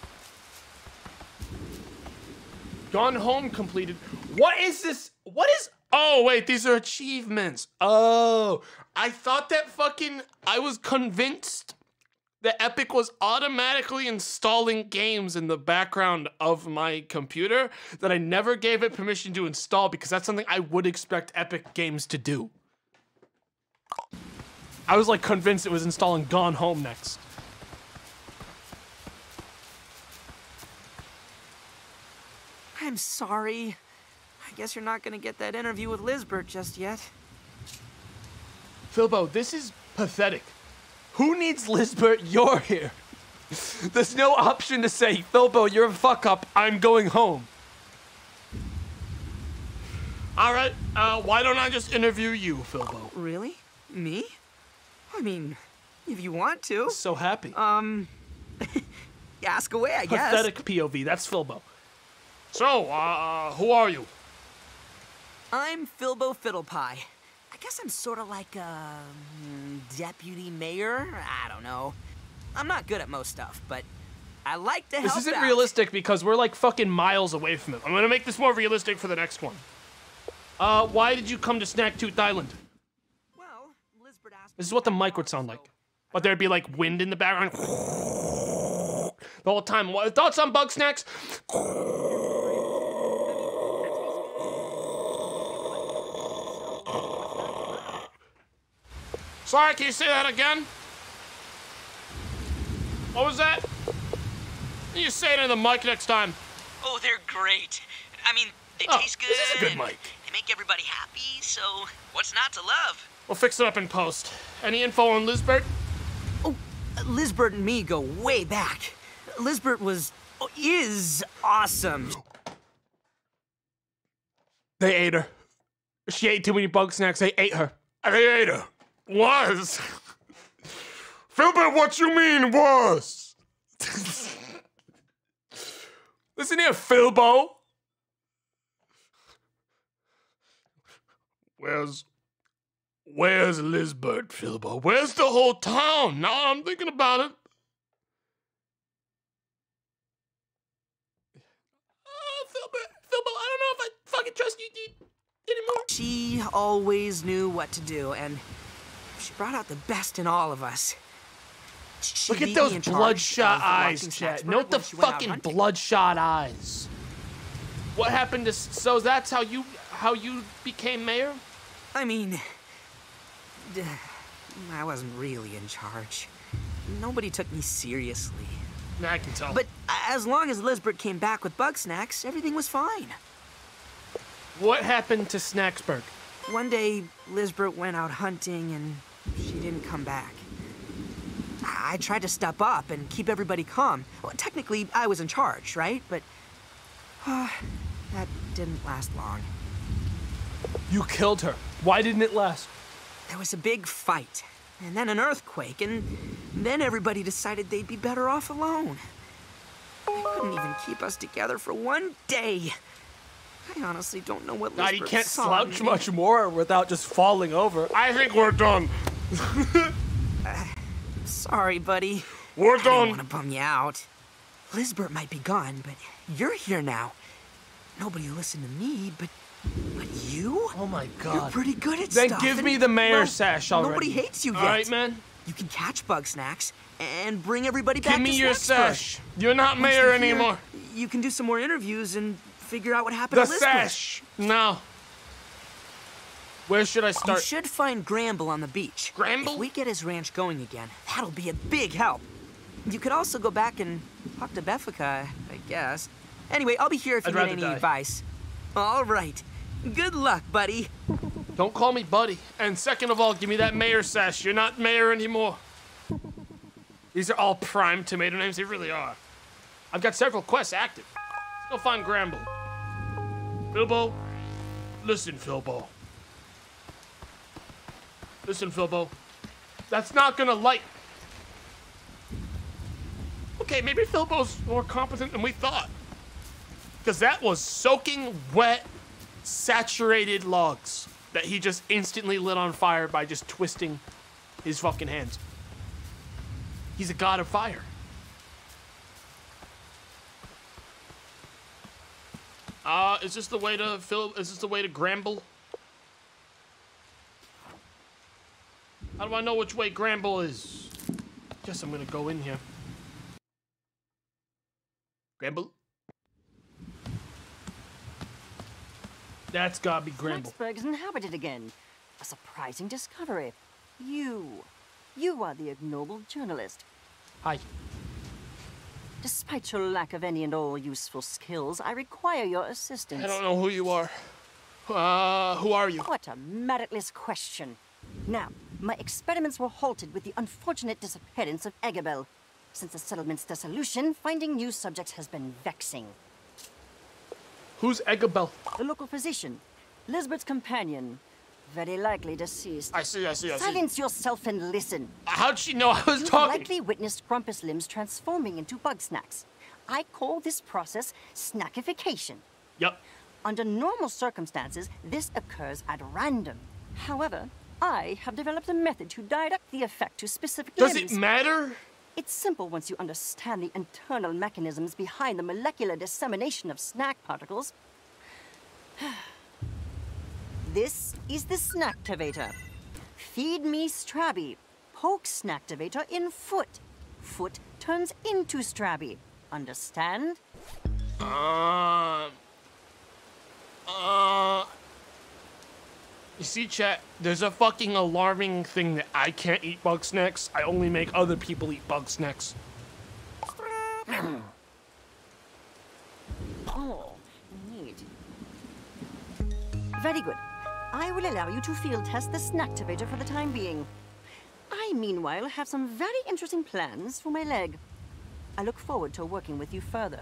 Speaker 1: Gone home completed. What is this? What is... Oh, wait, these are achievements. Oh, I thought that I was convinced that Epic was automatically installing games in the background of my computer that I never gave it permission to install because that's something I would expect Epic Games to do. I was like convinced it was installing Gone Home next.
Speaker 5: I'm sorry. I guess you're not gonna get that interview with Lizbert just yet.
Speaker 1: Filbo, this is pathetic. Who needs Lizbert? You're here. There's no option to say, Filbo, you're a fuck up. I'm going home. All right, why don't I just interview you, Filbo?
Speaker 5: Really? Me? I mean, if you want to.
Speaker 1: So happy.
Speaker 5: Ask away, I guess.
Speaker 1: Pathetic POV, that's Filbo. So, who are you?
Speaker 5: I'm Filbo Fiddlepie. I guess I'm sort of like a deputy mayor. I don't know. I'm not good at most stuff, but I like to help out.
Speaker 1: This isn't realistic because we're like fucking miles away from it. I'm gonna make this more realistic for the next one. Why did you come to Snacktooth Island?
Speaker 5: Well, Lizbert asked.
Speaker 1: This is what the mic would sound like. But there'd be like wind in the background. The whole time. What thoughts on Bug Snacks? Sorry, can you say that again? What was that? You say it in the mic next time.
Speaker 8: Oh, they're great. I mean, they taste good.
Speaker 1: This is a good mic.
Speaker 8: They make everybody happy, so what's not to love?
Speaker 1: We'll fix it up in post. Any info on Lizbert?
Speaker 5: Oh, Lizbert and me go way back. Lizbert is awesome.
Speaker 1: They ate her. She ate too many Bug Snacks. They ate her. They ate her. Was. Filbert, what you mean was? Listen here, Filbo. Where's Lizbert, Filbo? Where's the whole town? Now I'm thinking about it. Filbo, I don't know if I fucking trust you anymore.
Speaker 5: She always knew what to do, and she brought out the best in all of us.
Speaker 1: Look at those bloodshot eyes, chat. Note the fucking bloodshot eyes. What happened to... So that's how you became mayor?
Speaker 5: I mean, I wasn't really in charge. Nobody took me seriously.
Speaker 1: I can tell.
Speaker 5: But as long as Lizbert came back with Bugsnax, everything was fine.
Speaker 1: What happened to Snacksburg?
Speaker 5: One day, Lizbert went out hunting and she didn't come back. I tried to step up and keep everybody calm. Well, technically, I was in charge, right? But that didn't last long.
Speaker 1: You killed her. Why didn't it last?
Speaker 5: There was a big fight, and then an earthquake, and then everybody decided they'd be better off alone. They couldn't even keep us together for one day. I honestly don't know what
Speaker 1: God, you
Speaker 5: Lizbert
Speaker 1: can't
Speaker 5: saw
Speaker 1: slouch
Speaker 5: in me.
Speaker 1: much more without just falling over. I think we're done.
Speaker 5: Sorry, buddy.
Speaker 1: We're
Speaker 5: I
Speaker 1: done.
Speaker 5: don't want to bum you out. Lizbert might be gone, but you're here now. Nobody will listen to me, but you?
Speaker 1: Oh my God.
Speaker 5: You're pretty good at
Speaker 1: then
Speaker 5: stuff.
Speaker 1: Then give me
Speaker 5: and,
Speaker 1: the mayor
Speaker 5: well,
Speaker 1: sash already.
Speaker 5: Nobody hates you yet.
Speaker 1: All right, man.
Speaker 5: You can catch Bugsnax and bring everybody back to
Speaker 1: Give me your
Speaker 5: Snacksburg.
Speaker 1: sash. You're not
Speaker 5: Once
Speaker 1: mayor
Speaker 5: you're here,
Speaker 1: anymore.
Speaker 5: You can do some more interviews and figure out what happened
Speaker 1: The
Speaker 5: to Lizbert.
Speaker 1: sash. No. Where should I start?
Speaker 5: You should find Gramble on the beach.
Speaker 1: Gramble?
Speaker 5: If we get his ranch going again, that'll be a big help. You could also go back and talk to Beffica, I guess. Anyway, I'll be here if you need any advice. All right. Good luck, buddy.
Speaker 1: Don't call me buddy. And second of all, give me that mayor sash. You're not mayor anymore. These are all prime tomato names. They really are. I've got several quests active. Let's go find Gramble. Filbo. Listen, Filbo. Listen, Filbo. That's not gonna light. Okay, maybe Filbo's more competent than we thought. Because that was soaking wet, saturated logs that he just instantly lit on fire by just twisting his fucking hands. He's a god of fire. Is this the way to is this the way to Gramble? How do I know which way Gramble is? Guess I'm gonna go in here. Gramble? That's gotta be Gramble.
Speaker 9: Snacksburg is inhabited again. A surprising discovery. You are the ignoble journalist.
Speaker 1: Hi.
Speaker 9: Despite your lack of any and all useful skills, I require your assistance.
Speaker 1: I don't know who you are. Who are you?
Speaker 9: What a meritless question. Now, my experiments were halted with the unfortunate disappearance of Eggabell. Since the settlement's dissolution, finding new subjects has been vexing.
Speaker 1: Who's Eggabell?
Speaker 9: The local physician, Lizbert's companion, very likely deceased.
Speaker 1: I see.
Speaker 9: Silence yourself and listen.
Speaker 1: How'd she know I was
Speaker 9: You
Speaker 1: talking?
Speaker 9: likely witnessed Grumpus limbs transforming into Bugsnax. I call this process snackification.
Speaker 1: Yup.
Speaker 9: Under normal circumstances, this occurs at random. However, I have developed a method to direct the effect to specific
Speaker 1: Does
Speaker 9: limbs.
Speaker 1: it matter?
Speaker 9: It's simple once you understand the internal mechanisms behind the molecular dissemination of snack particles. This is the Snacktivator. Feed me Strabby. Poke Snacktivator in foot. Foot turns into Strabby. Understand?
Speaker 1: You see, chat, there's a fucking alarming thing that I can't eat Bugsnax. I only make other people eat Bugsnax.
Speaker 9: Oh, neat. Very good. I will allow you to field test the Snacktivator for the time being. I, meanwhile, have some very interesting plans for my leg. I look forward to working with you further.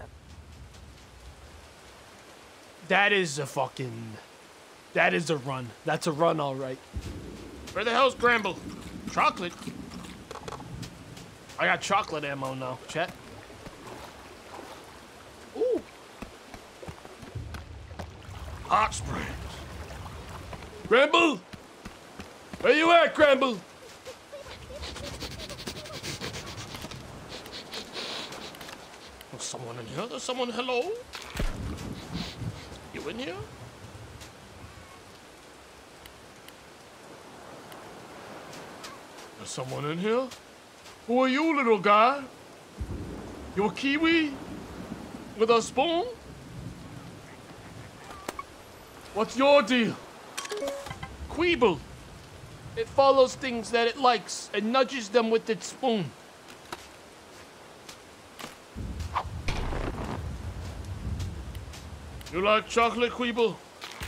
Speaker 1: That is a fucking... That is a run. That's a run, all right. Where the hell's Gramble? Chocolate? I got chocolate ammo now, chat. Ooh. Hot Springs. Gramble? Where you at, Gramble? There's someone in here. There's someone. Hello? You in here? There's someone in here? Who are you, little guy? You a Kiwi? With a spoon? What's your deal? Queeble. It follows things that it likes and nudges them with its spoon. You like chocolate, Queeble?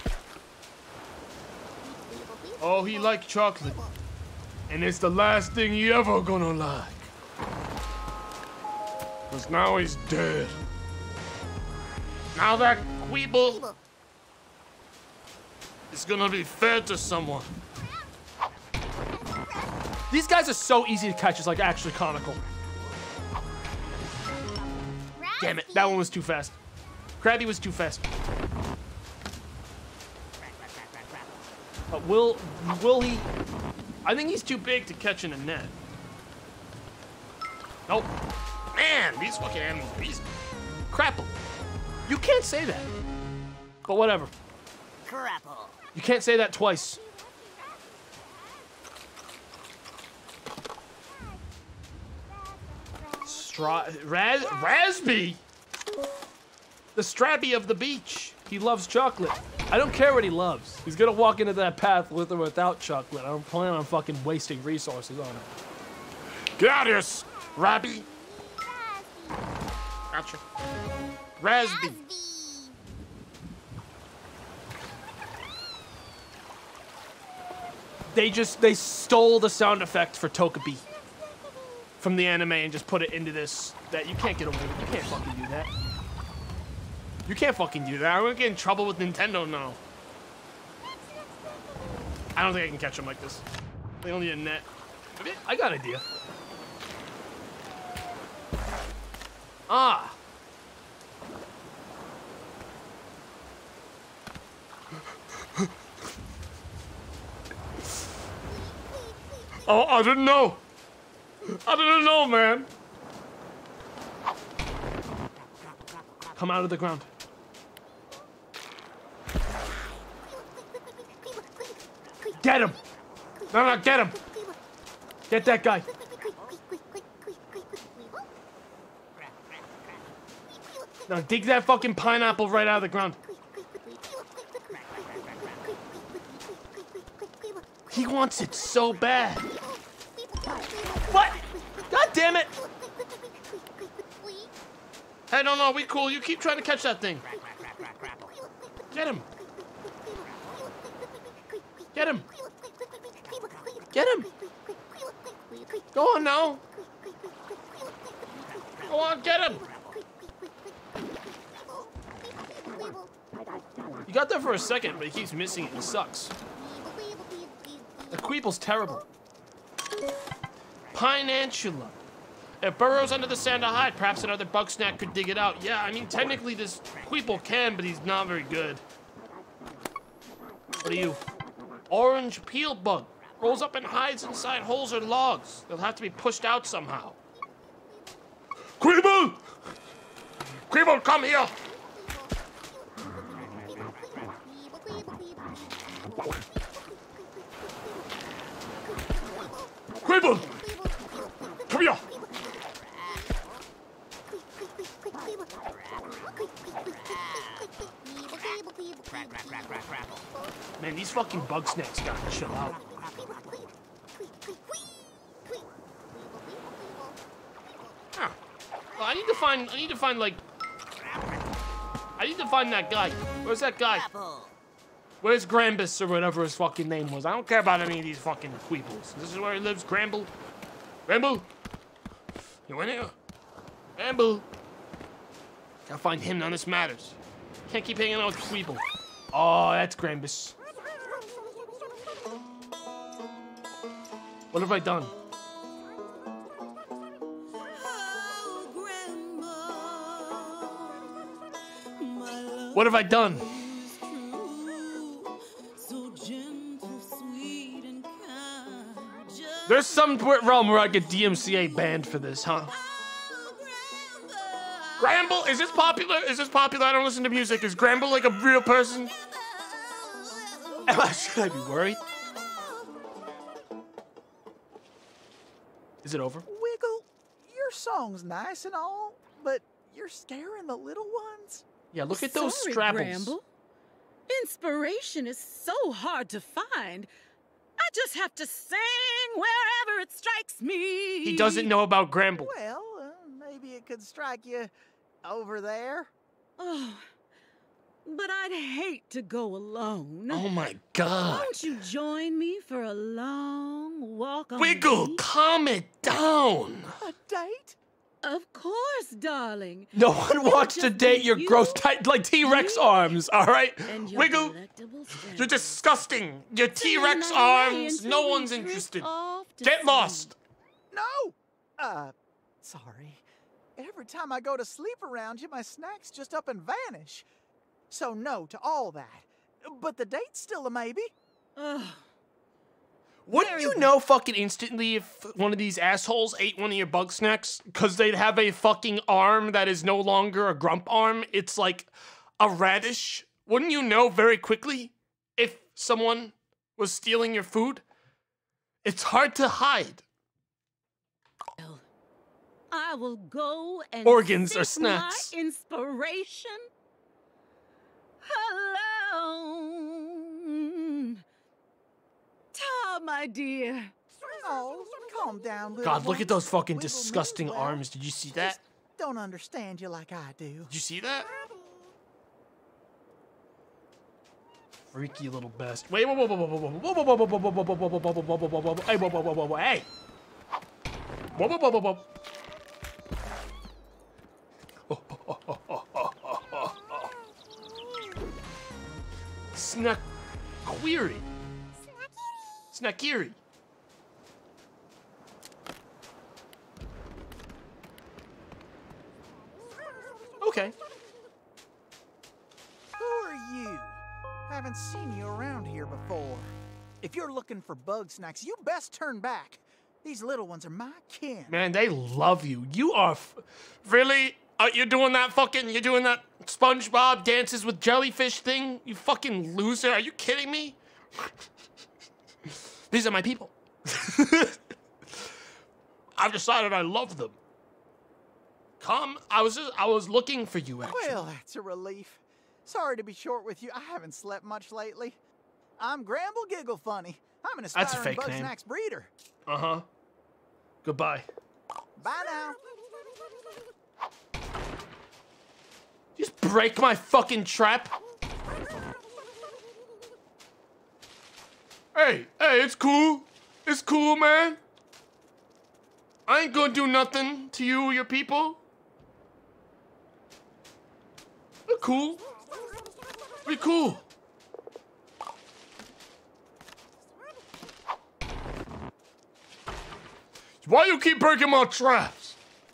Speaker 1: Oh, he liked chocolate. And it's the last thing he ever gonna like. Cause now he's dead. Now that Queeble is gonna be fed to someone. These guys are so easy to catch, it's like actually comical. Damn it, that one was too fast. Krabby was too fast. But will he? I think he's too big to catch in a net. Nope. Man, these fucking animals, these crapple. You can't say that. But whatever.
Speaker 4: Crapple.
Speaker 1: You can't say that twice. Razby? The Strappy of the beach. He loves chocolate. I don't care what he loves. He's gonna walk into that path with or without chocolate. I don't plan on fucking wasting resources on it. Get out of here, Rabby. Gotcha. Razby. They stole the sound effect for Togepi from the anime and just put it into this. That you can't get away with. You can't fucking do that. You can't fucking do that. I'm gonna get in trouble with Nintendo now. I don't think I can catch them like this. They only need a net. I got an idea. Ah. Oh, I didn't know. I didn't know, man. Come out of the ground. Get him! No, get him! Get that guy. Now dig that fucking pineapple right out of the ground. He wants it so bad. What? God damn it! Hey, no, we cool. You keep trying to catch that thing. Get him. Get him. Get him. Go on now. Go on, get him. You got there for a second, but he keeps missing it. It sucks. The Queeble's terrible. Pineantula. It burrows under the sand to hide. Perhaps another bug snack could dig it out. Yeah, I mean, technically this Queeble can, but he's not very good. What are you? Orange peel bug. Rolls up and hides inside holes or logs. They'll have to be pushed out somehow. Queeble! Queeble, come here! Queeble! Come here! Man, these fucking bug snakes gotta chill out. Huh. Well, I need to find that guy. Where's that guy? Where's Grambus or whatever his fucking name was? I don't care about any of these fucking Queebles. This is where he lives, Gramble. Gramble? You in here? Gramble? Gotta find him, none of this matters. Can't keep hanging out with Queeble. Oh, that's Grambus. What have I done? What have I done? There's some realm where I get DMCA banned for this, huh? Gramble? Is this popular? Is this popular? I don't listen to music. Is Gramble like a real person? Should I be worried? Is it over?
Speaker 10: Wiggle, your song's nice and all, but you're scaring the little ones.
Speaker 1: Yeah, look at those
Speaker 11: Sorry,
Speaker 1: strapples.
Speaker 11: Gramble. Inspiration is so hard to find. I just have to sing wherever it strikes me.
Speaker 1: He doesn't know about Gramble.
Speaker 10: Well, maybe it could strike you over there.
Speaker 11: Oh, but I'd hate to go alone.
Speaker 1: Oh my God.
Speaker 11: Won't you join me for a long walk on
Speaker 1: Wiggle, calm it down.
Speaker 10: A date?
Speaker 11: Of course, darling.
Speaker 1: No one wants to date your gross, tight, like T-Rex arms, all right? Wiggle, you're disgusting. Your T-Rex arms, no one's interested. Get lost.
Speaker 10: No! Sorry. Every time I go to sleep around you, my snacks just up and vanish. So no to all that. But the date's still a maybe.
Speaker 1: Wouldn't you know fucking instantly if one of these assholes ate one of your bug snacks? Because they'd have a fucking arm that is no longer a grump arm. It's like a radish. Wouldn't you know very quickly if someone was stealing your food? It's hard to hide.
Speaker 11: I will go and
Speaker 1: organs
Speaker 11: seek
Speaker 1: are snacks.
Speaker 11: My inspiration alone. Ta, my dear.
Speaker 10: Oh, calm down, little
Speaker 1: God, look at those fucking
Speaker 10: Wiggle
Speaker 1: disgusting
Speaker 10: me well.
Speaker 1: arms. Did you see that?
Speaker 10: Just don't understand you like I do.
Speaker 1: Did you see that? Freaky little best. Wait, whoa, whoa, whoa, whoa, whoa, whoa, whoa, whoa, whoa, whoa, whoa, whoa, whoa, whoa, whoa, whoa, whoa, whoa, hey, whoa, whoa, whoa, whoa, whoa, hey. Whoa, whoa, whoa, whoa, whoa. Snackiri. Snackiri. Okay.
Speaker 10: Who are you? Haven't seen you around here before. If you're looking for bug snacks, you best turn back. These little ones are my kin.
Speaker 1: Man, they love you. You are really? You're doing that SpongeBob dances with jellyfish thing? You fucking loser. Are you kidding me? These are my people. I've decided I love them. Come, I was looking for you, actually.
Speaker 10: Well, that's a relief. Sorry to be short with you. I haven't slept much lately. I'm Gramble Giggle Funny. I'm an
Speaker 1: That's a
Speaker 10: aspiring
Speaker 1: fake
Speaker 10: bug
Speaker 1: name.
Speaker 10: snacks breeder.
Speaker 1: Uh-huh. Goodbye.
Speaker 10: Bye now.
Speaker 1: Just break my fucking trap. Hey, it's cool. It's cool, man. I ain't gonna do nothing to you or your people. We're cool. We're cool. Why you keep breaking my traps?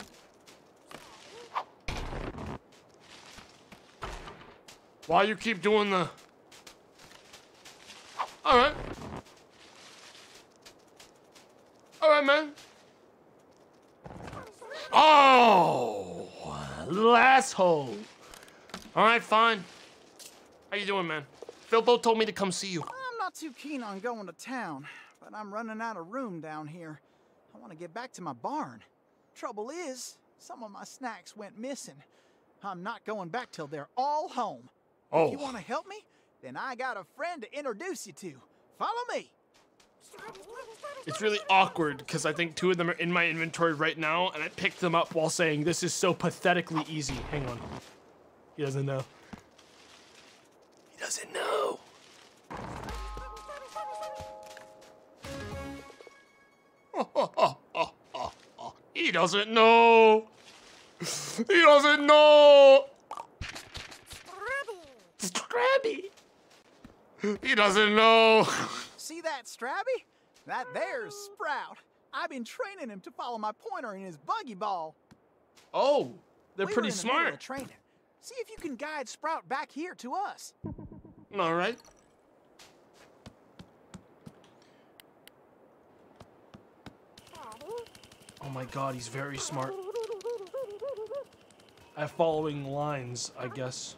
Speaker 1: Why you keep doing the... Alright. Alright, man. Oh! Little asshole. Alright, fine. How you doing, man? Philbo told me to come see you.
Speaker 10: I'm not too keen on going to town, but I'm running out of room down here. I want to get back to my barn. Trouble is, some of my snacks went missing. I'm not going back till they're all home.
Speaker 1: Oh.
Speaker 10: If you want to help me, then I got a friend to introduce you to. Follow me.
Speaker 1: It's really awkward because I think 2 of them are in my inventory right now, and I picked them up while saying this is so pathetically easy. Hang on. He doesn't know. He doesn't know. He doesn't know. He doesn't know. Scrabby. He doesn't know.
Speaker 10: See that Strabby? That there's Sprout. I've been training him to follow my pointer in his buggy ball.
Speaker 1: Oh, they're
Speaker 10: We
Speaker 1: pretty
Speaker 10: were in the middle
Speaker 1: smart.
Speaker 10: of training. See if you can guide Sprout back here to us.
Speaker 1: All right. Oh my god, he's very smart. I have following lines, I guess.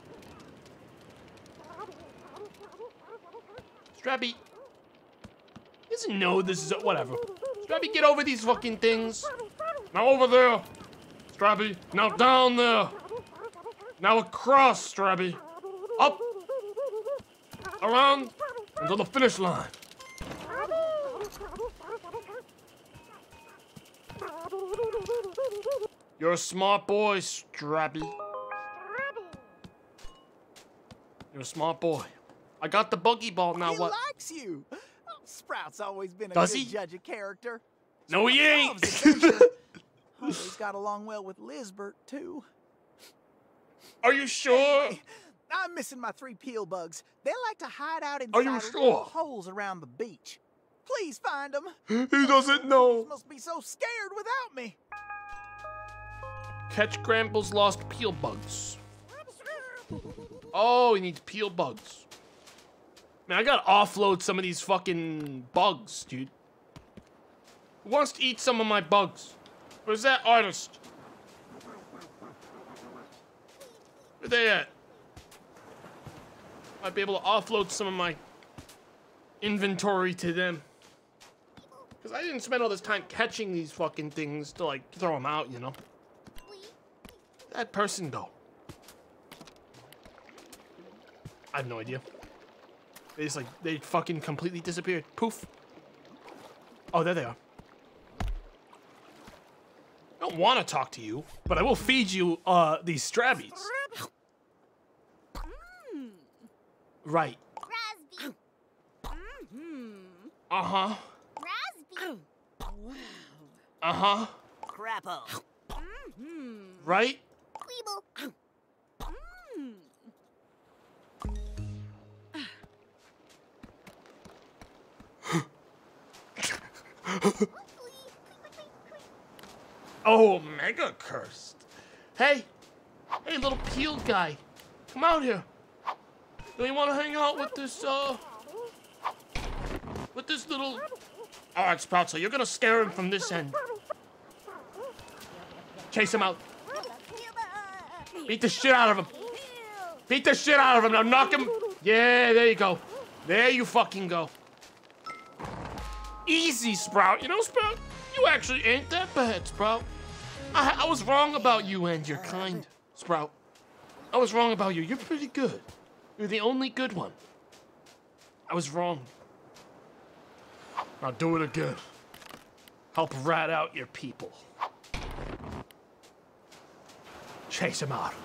Speaker 1: Strappy. He doesn't know this is whatever. Strappy, get over these fucking things. Now over there. Strappy. Now down there. Now across, Strappy. Up. around until the finish line. You're a smart boy, Strappy. You're a smart boy. I got the buggy ball now.
Speaker 10: He
Speaker 1: What?
Speaker 10: likes you. Oh, Sprout's always been a
Speaker 1: Does
Speaker 10: good
Speaker 1: he?
Speaker 10: judge of character.
Speaker 1: No, he
Speaker 10: Sprout
Speaker 1: ain't.
Speaker 10: loves adventure. Always got along well with Lizbert, too.
Speaker 1: Are you sure?
Speaker 10: Hey, I'm missing my 3 peel bugs. They like to hide out
Speaker 1: Are you
Speaker 10: inside
Speaker 1: sure?
Speaker 10: little holes around the beach. Please find them.
Speaker 1: He doesn't know.
Speaker 10: Must be so scared without me.
Speaker 1: Catch Grample's lost peel bugs. Oh, he needs peel bugs. Man, I gotta offload some of these fucking bugs, dude. Who wants to eat some of my bugs? Where's that artist? Where they at? Might be able to offload some of my inventory to them. Because I didn't spend all this time catching these fucking things to, like, throw them out, you know? Where'd that person go? I have no idea. They just, like, they fucking completely disappeared. Poof. Oh, there they are. I don't want to talk to you, but I will feed you, these Strabbies. Right. Uh-huh. Uh-huh.
Speaker 4: Crappo.
Speaker 1: Right? Oh, mega cursed. Hey. Hey, little peel guy. Come out here. Do you want to hang out with this, with this little... Alright, Sprout, so you're gonna scare him from this end. Chase him out. Beat the shit out of him. Beat the shit out of him. Now knock him. Yeah, there you go. There you fucking go. Easy, Sprout. You know, Sprout, you actually ain't that bad, Sprout. I was wrong about you and your kind, Sprout. I was wrong about you. You're pretty good. You're the only good one. I was wrong. Now do it again. Help rat out your people. Chase him out.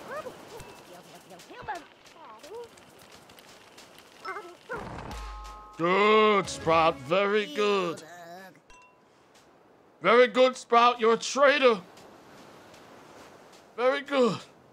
Speaker 1: Good, Sprout. Very good. Very good, Sprout. You're a traitor. Very good.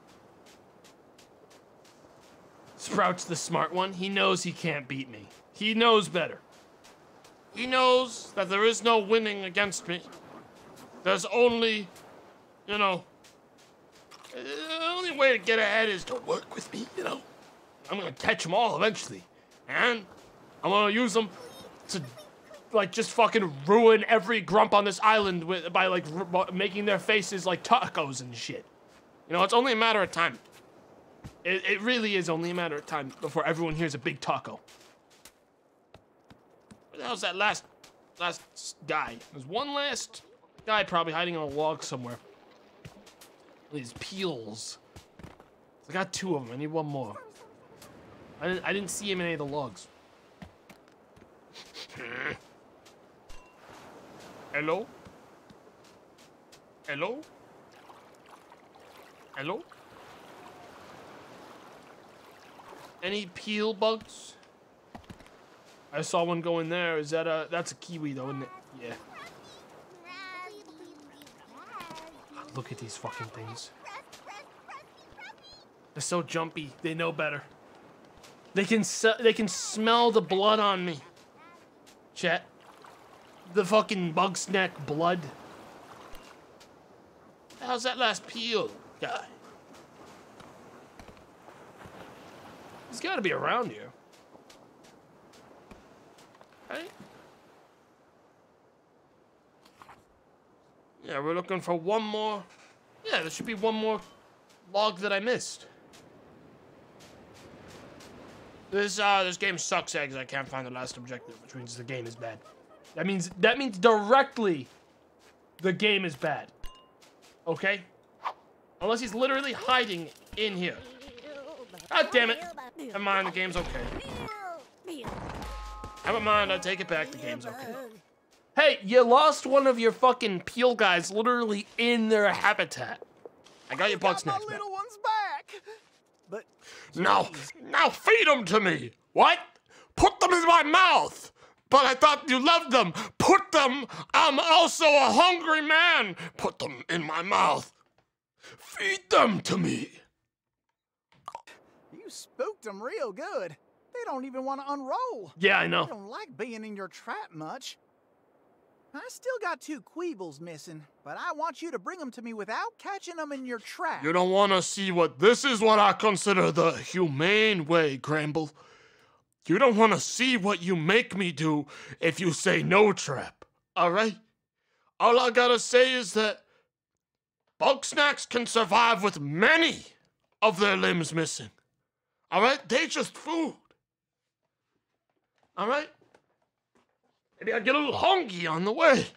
Speaker 1: Sprout's the smart one. He knows he can't beat me. He knows better. He knows that there is no winning against me. There's only, you know, the only way to get ahead is to work with me, you know. I'm gonna catch them all eventually. And I'm gonna use them to, like, just fucking ruin every grump on this island by, like, making their faces like tacos and shit. You know, it's only a matter of time. It really is only a matter of time before everyone hears a big taco. Where the hell's that last guy? There's one last guy probably hiding on a log somewhere. These peels. I got 2 of them. I need 1 more. I didn't see him in any of the logs. Hello? Hello? Hello? Any peel bugs? I saw one go in there. Is that that's a kiwi though, isn't it? Yeah. Look at these fucking things. They're so jumpy. They know better. They can smell the blood on me. Chat. The fucking bug snack blood. How's that last peel guy? He's got to be around here. Right? Yeah, we're looking for 1 more. Yeah, there should be 1 more log that I missed. This game sucks eggs. I can't find the last objective, which means the game is bad. That means directly the game is bad. Okay? Unless he's literally hiding in here. God damn it. Never mind, the game's okay. Never mind, I take it back. The game's okay. Hey, you lost one of your fucking peel guys literally in their habitat. I got your bug snacks back.
Speaker 10: Little one's back. But
Speaker 1: now feed them to me. What? Put them in my mouth. But I thought you loved them. Put them. I'm also a hungry man. Put them in my mouth. Feed them to me.
Speaker 10: You spooked them real good. They don't even want to unroll.
Speaker 1: Yeah, I know.
Speaker 10: They don't like being in your trap much. I still got 2 Queebles missing, but I want you to bring them to me without catching them in your trap.
Speaker 1: You don't want to see what this is what I consider the humane way, Gramble. You don't want to see what you make me do if you say no trap, all right? All I gotta say is that bug snacks can survive with many of their limbs missing, all right? They just food, all right? Maybe I'll get a little hungry on the way.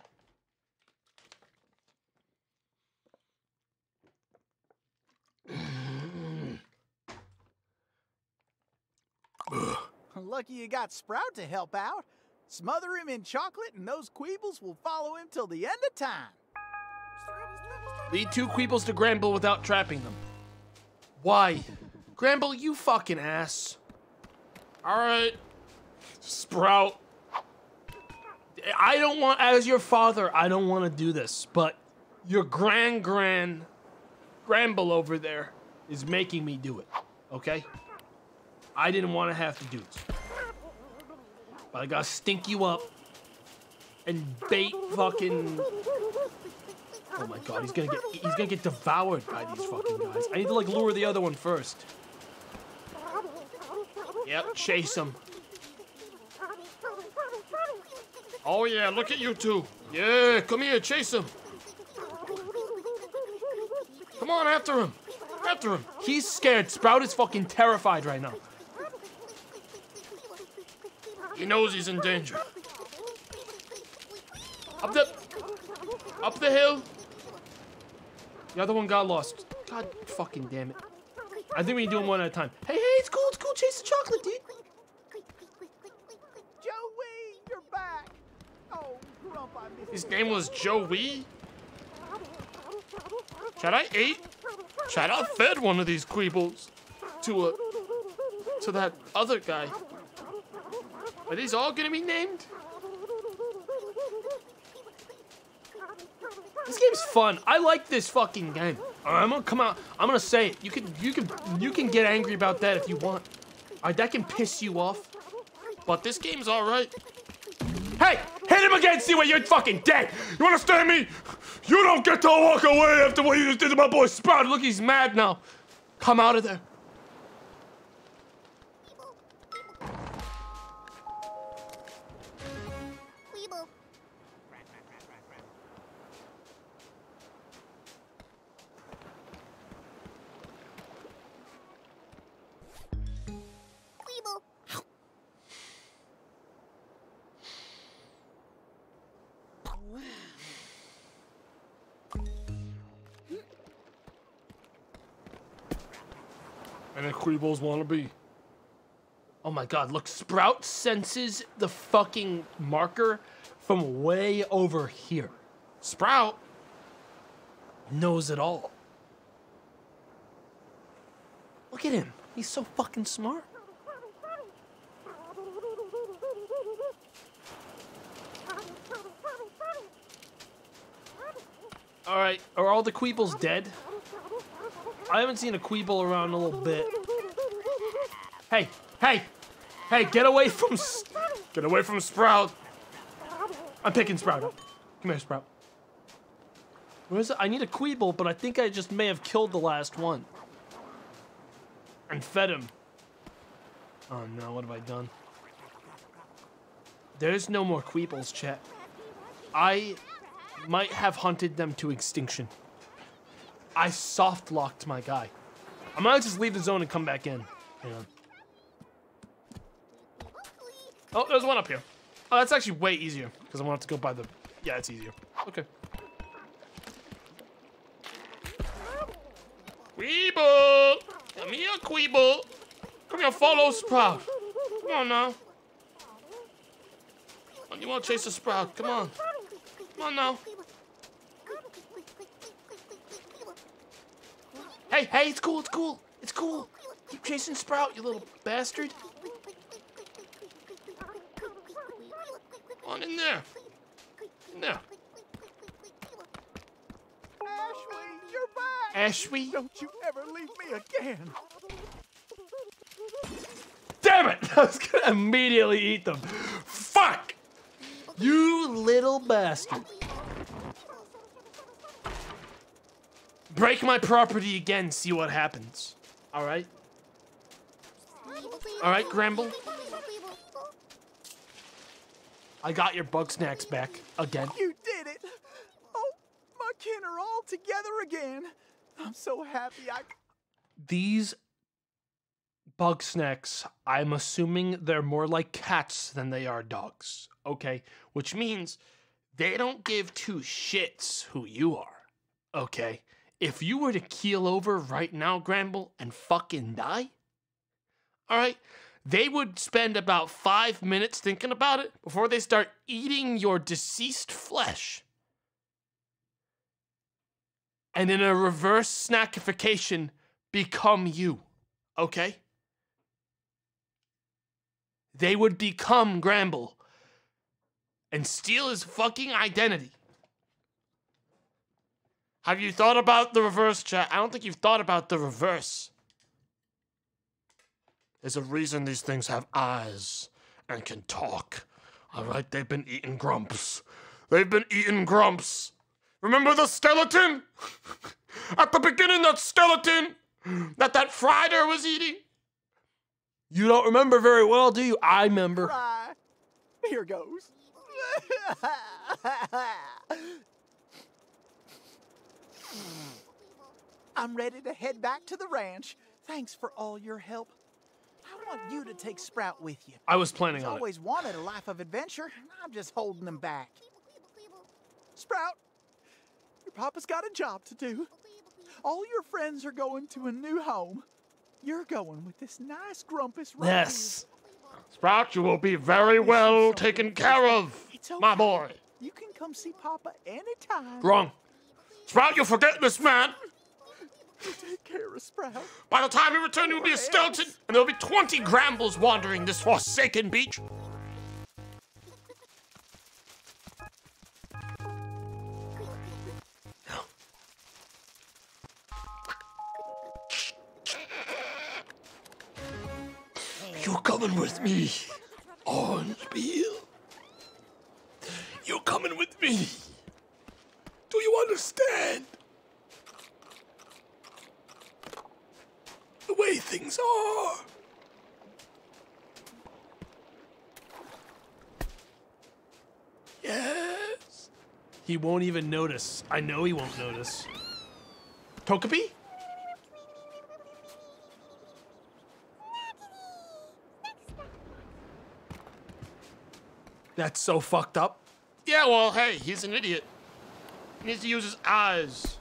Speaker 10: Lucky you got Sprout to help out. Smother him in chocolate and those Queebles will follow him till the end of time.
Speaker 1: Lead 2 Queebles to Gramble without trapping them. Why? Gramble, you fucking ass. Alright. Sprout. I don't want, as your father, I don't want to do this, but your Gramble over there is making me do it, okay? I didn't want to have to do this. But I gotta stink you up and bait fucking... Oh my god, he's gonna get devoured by these fucking guys. I need to like lure the other one first. Yep, chase him. Oh yeah, look at you 2. Yeah, come here, chase him. Come on, after him. After him. He's scared. Sprout is fucking terrified right now. He knows he's in danger. Up the hill. The other one got lost. God fucking damn it. I think we can do them one at a time. Hey, it's cool, chase the chocolate, dude.
Speaker 10: Joey, you're back. Oh, Grump, I missed
Speaker 1: His name was Joey? Chad, I fed one of these Queebles to that other guy. Are these all gonna be named? This game's fun. I like this fucking game. I'm gonna come out. I'm gonna say it. You can get angry about that if you want. That can piss you off. But this game's all right. Hey, hit him again. See what you're fucking dead. You understand me? You don't get to walk away after what you just did to my boy Sprout. Look, he's mad now. Come out of there. And the Queebles wanna be. Oh my god, look, Sprout senses the fucking marker from way over here. Sprout knows it all. Look at him. He's so fucking smart. Alright, are all the Queebles dead? I haven't seen a Queeble around in a little bit. Hey, get away from Sprout. I'm picking Sprout up. Come here, Sprout. Where is it? I need a Queeble, but I think I just may have killed the last one. And fed him. Oh no, what have I done? There's no more Queebles, chat. I might have hunted them to extinction. I soft-locked my guy. I might just leave the zone and come back in. Hang on. Oh, there's one up here. Oh, that's actually way easier, because I want to go by the... Yeah, it's easier. Okay. Queeble! Come here, Queeble! Come here, follow Sprout. Come on now. on, you want to chase a sprout? Come on. Come on now. Hey, hey, it's cool, it's cool. It's cool. Keep chasing Sprout, you little bastard. Come on in there. In there.
Speaker 10: Ashwee, you're back!
Speaker 1: Ashwee?
Speaker 10: Don't you ever leave me again!
Speaker 1: Damn it! I was gonna immediately eat them. Fuck! You little bastard. Break my property again, see what happens. Alright? Alright, Gramble? I got your bug snacks back again.
Speaker 10: You did it! Oh, my kin are all together again. I'm so happy
Speaker 1: These bug snacks, I'm assuming they're more like cats than they are dogs. Okay? Which means they don't give two shits who you are. Okay? If you were to keel over right now, Gramble, and fucking die, alright, they would spend about 5 minutes thinking about it before they start eating your deceased flesh. And in a reverse snackification, become you, okay? They would become Gramble and steal his fucking identity. Have you thought about the reverse, chat? I don't think you've thought about the reverse. There's a reason these things have eyes and can talk. Alright, they've been eating grumps. They've been eating grumps. Remember the skeleton? At the beginning, that skeleton that Frider was eating? You don't remember very well, do you? I remember.
Speaker 10: Cry. Here goes. I'm ready to head back to the ranch. Thanks for all your help. I want you to take Sprout with you.
Speaker 1: I was planning
Speaker 10: He's
Speaker 1: on it.
Speaker 10: always wanted a life of adventure. I'm just holding him back. Sprout, your papa's got a job to do. All your friends are going to a new home. You're going with this nice grumpus right
Speaker 1: Yes. Sprout, you will be very well taken care of, my boy.
Speaker 10: You can come see Papa anytime.
Speaker 1: Wrong. Sprout, you'll forget this man.
Speaker 10: Take care of Sprout.
Speaker 1: By the time we return, you'll be a skeleton, and there'll be 20 Grambles wandering this forsaken beach. You're coming with me, Orange Peel. You're coming with me. Do you understand? The way things are. Yes. He won't even notice. I know he won't notice. Togepi? That's so fucked up. Yeah, well, hey, he's an idiot. He needs to use his eyes.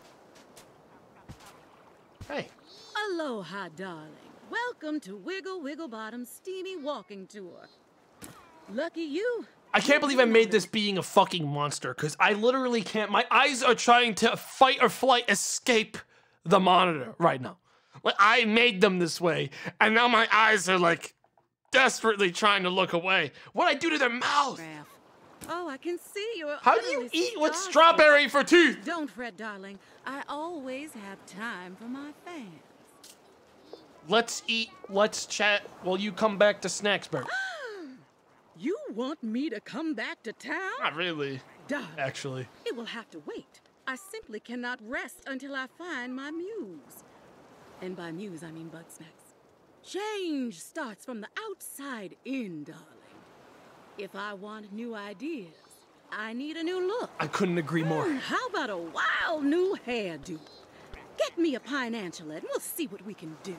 Speaker 1: Hey.
Speaker 11: Aloha, darling. Welcome to Wiggle Wiggle Bottom's steamy walking tour. Lucky you.
Speaker 1: I can't believe I made this being a fucking monster, because I literally can't. My eyes are trying to fight or flight escape the monitor right now. Like, I made them this way, and now my eyes are like desperately trying to look away. What'd I do to their mouth?
Speaker 11: Oh, I can see you're.
Speaker 1: How do you eat with strawberry for teeth?
Speaker 11: Don't fret, darling. I always have time for my fans.
Speaker 1: Let's eat, let's chat while you come back to Snacksburg.
Speaker 11: You want me to come back to town?
Speaker 1: Not really.
Speaker 11: Darling,
Speaker 1: actually.
Speaker 11: It will have to wait. I simply cannot rest until I find my muse. And by muse, I mean Bugsnax. Change starts from the outside in, darling. If I want new ideas, I need a new look.
Speaker 1: I couldn't agree more.
Speaker 11: How about a wild new hairdo? Get me a Pine-Antulette and we'll see what we can do.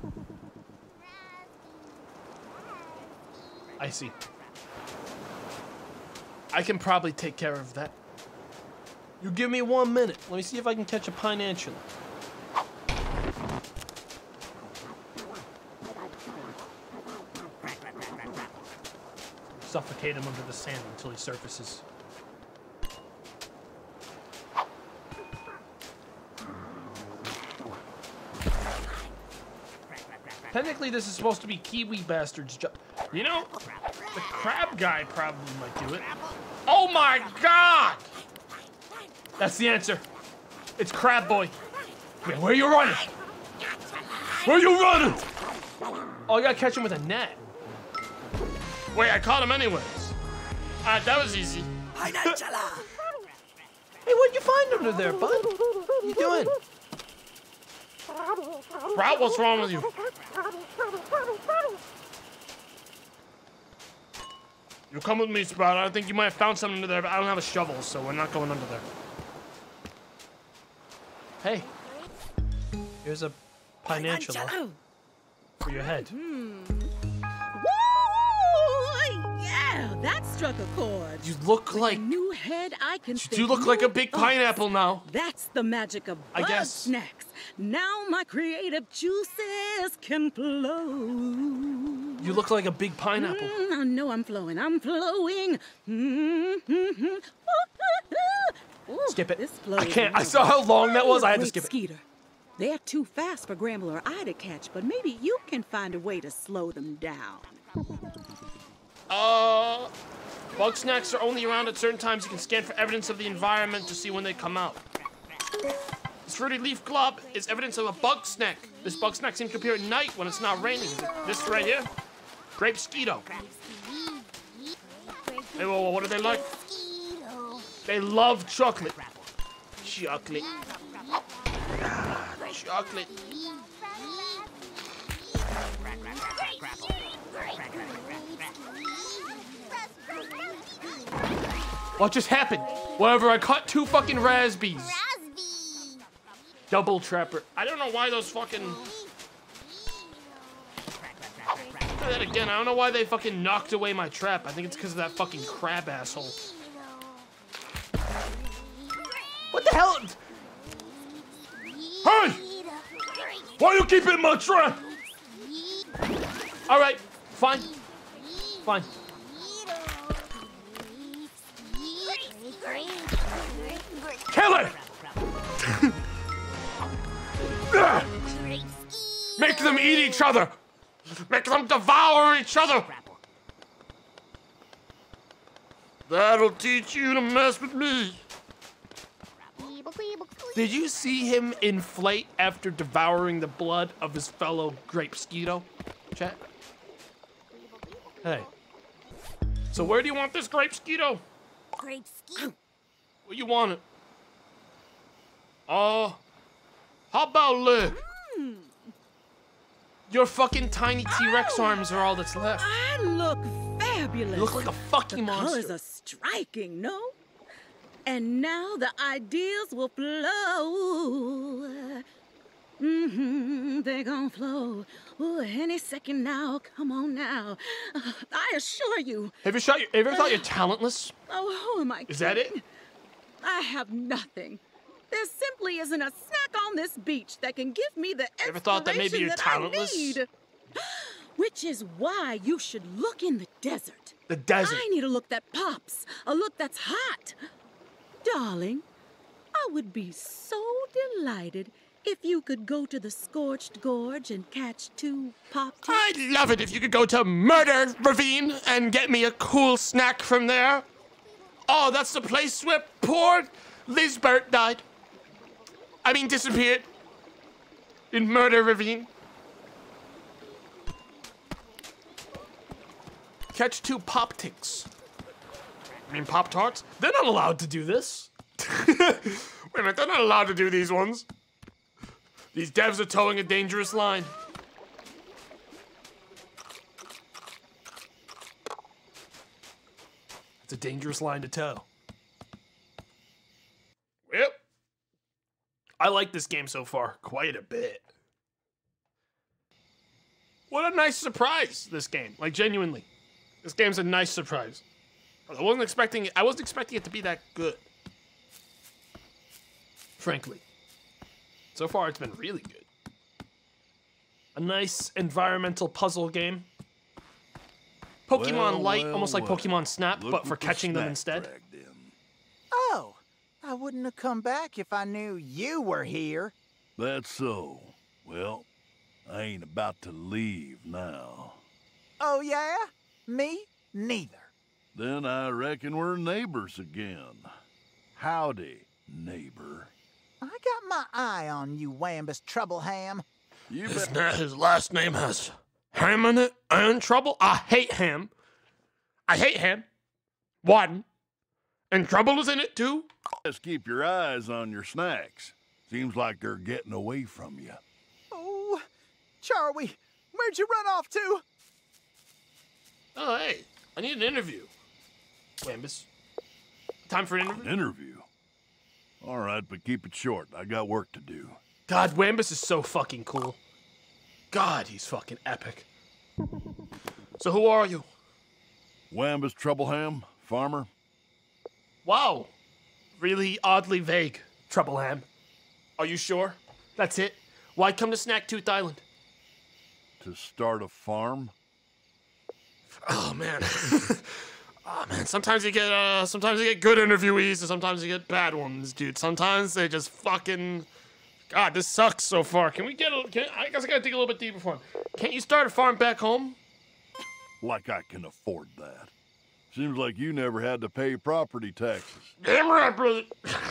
Speaker 1: I see. I can probably take care of that. You give me 1 minute. Let me see if I can catch a Pine-Antulette. suffocate him under the sand until he surfaces. Technically, this is supposed to be Kiwi Bastard's job. You know, the crab guy probably might do it. Oh my god! That's the answer. It's Crab Boy. Wait, where are you running? Where are you running? Oh, you gotta catch him with a net. Wait, I caught him anyways. That was easy. Hey, what'd you find under there, bud? What are you doing? Sprout, what's wrong with you? You come with me, Sprout. I think you might have found something under there, but I don't have a shovel, so we're not going under there. Hey, here's a Pineangelo for your head.
Speaker 11: Woo! Yeah, that struck a chord.
Speaker 1: You look like...
Speaker 11: a new head, I can
Speaker 1: You look like a big pineapple now.
Speaker 11: That's the magic of
Speaker 1: I guess.
Speaker 11: Snacks. Now my creative juices can flow.
Speaker 1: You look like a big pineapple.
Speaker 11: I know I'm flowing. I'm flowing.
Speaker 1: Skip it.
Speaker 11: This
Speaker 1: I can't. I saw how long that was. I had to
Speaker 11: Great
Speaker 1: skip it.
Speaker 11: Skeeter. They're too fast for Gramble or I to catch, but maybe you can find a way to slow them down.
Speaker 1: Bug snacks are only around at certain times. You can scan for evidence of the environment to see when they come out. This fruity leaf glob is evidence of a bug snack. This bug snack seems to appear at night when it's not raining. Is it this right here? Grape Skeeto. Hey, whoa, what do they like? They love chocolate. Chocolate. Chocolate. What just happened? Whatever, I caught 2 fucking raspberries. Double trapper. I don't know why those fucking... Try that again. I don't know why they fucking knocked away my trap. I think it's because of that fucking crab asshole. What the hell? Hey! Why you keep in my trap? Alright, fine. Fine. Kill it! Make them eat each other! Make them devour each other! That'll teach you to mess with me. Did you see him inflate after devouring the blood of his fellow Grape Skeeto? Chat? Hey. So where do you want this Grape Skeeto?
Speaker 4: Grape Skeeto.
Speaker 1: Where you want it? How about leg? Your fucking tiny T-Rex arms are all that's left.
Speaker 11: I look fabulous.
Speaker 1: You look like a fucking monster.
Speaker 11: The colors are striking, no? And now the ideas will flow. They're gonna flow. Ooh, any second now. Come on now. I assure you.
Speaker 1: Have you ever thought you're talentless?
Speaker 11: Oh, who am I?
Speaker 1: Is that it?
Speaker 11: I have nothing. There simply isn't a snack on this beach that can give me the
Speaker 1: Ever thought that maybe you're
Speaker 11: inspiration that
Speaker 1: talentless?
Speaker 11: I need. Which is why you should look in the desert.
Speaker 1: The desert?
Speaker 11: I need a look that pops, a look that's hot. Darling, I would be so delighted if you could go to the Scorched Gorge and catch 2 Pop-Tarts.
Speaker 1: I'd love it if you could go to Murder Ravine and get me a cool snack from there. Oh, that's the place where poor Lizbert died. I mean, disappeared. In Murder Ravine. Catch 2 Pop-Ticks. I mean, Pop-Tarts? They're not allowed to do this. Wait a minute, they're not allowed to do these ones. These devs are towing a dangerous line. It's a dangerous line to tow. Well, I like this game so far quite a bit. What a nice surprise, this game. Like, genuinely. This game's a nice surprise. I wasn't expecting it to be that good. Frankly. So far, it's been really good. A nice environmental puzzle game. Pokemon Light,
Speaker 6: well,
Speaker 1: almost like
Speaker 6: well.
Speaker 1: Pokemon Snap,
Speaker 6: Look
Speaker 1: but for
Speaker 6: what the
Speaker 1: catching them
Speaker 6: snack
Speaker 1: instead.
Speaker 6: dragged in.
Speaker 10: Oh, I wouldn't have come back if I knew you were here.
Speaker 6: That's so. Well, I ain't about to leave now.
Speaker 10: Oh, yeah? Me? Neither.
Speaker 6: Then I reckon we're neighbors again. Howdy, neighbor.
Speaker 10: I got my eye on you, Wambus Troubleham.
Speaker 6: You
Speaker 1: His last name has Ham in it and Trouble. I hate Ham. I hate Ham. One. And Trouble is in it too.
Speaker 6: Just keep your eyes on your snacks. Seems like they're getting away from you.
Speaker 10: Oh, Charlie, where'd you run off to?
Speaker 1: Oh, hey, I need an interview. Wambus. Time for an interview?
Speaker 6: Interview? All right, but keep it short. I got work to do.
Speaker 1: God, Wambus is so fucking cool. God, he's fucking epic. So who are you?
Speaker 6: Wambus Troubleham, farmer.
Speaker 1: Wow. Really oddly vague, Troubleham. Are you sure? That's it? Why come to Snacktooth Island?
Speaker 6: To start a farm?
Speaker 1: Oh, man. Oh, man. Sometimes you get good interviewees, and sometimes you get bad ones, dude. Sometimes they just fucking... God, this sucks so far. Can we get I guess I gotta dig a little bit deeper for him. Can't you start a farm back home?
Speaker 6: Like I can afford that. Seems like you never had to pay property taxes.
Speaker 1: Damn right, brother.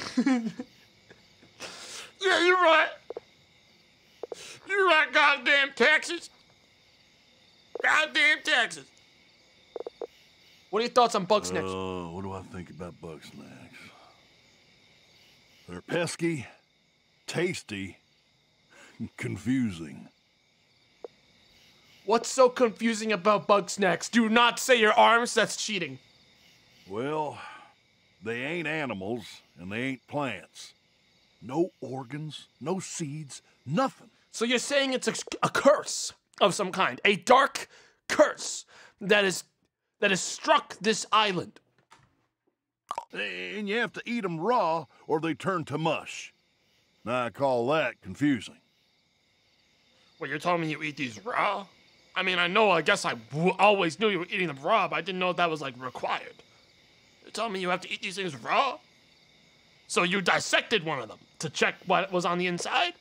Speaker 1: Yeah, you're right. You're right, goddamn taxes. Goddamn taxes. What are your thoughts on Bugsnax?
Speaker 6: Oh, what do I think about Bugsnax? They're pesky, tasty, confusing.
Speaker 1: What's so confusing about Bugsnax? Do not say your arms, that's cheating.
Speaker 6: Well, they ain't animals, and they ain't plants. No organs, no seeds, nothing.
Speaker 1: So you're saying it's a curse of some kind, a dark curse that is struck this island.
Speaker 6: And you have to eat them raw, or they turn to mush. Now I call that confusing.
Speaker 1: Well, you're telling me you eat these raw? I mean, I guess I always knew you were eating them raw, but I didn't know that was, like, required. You're telling me you have to eat these things raw? So you dissected one of them to check what was on the inside?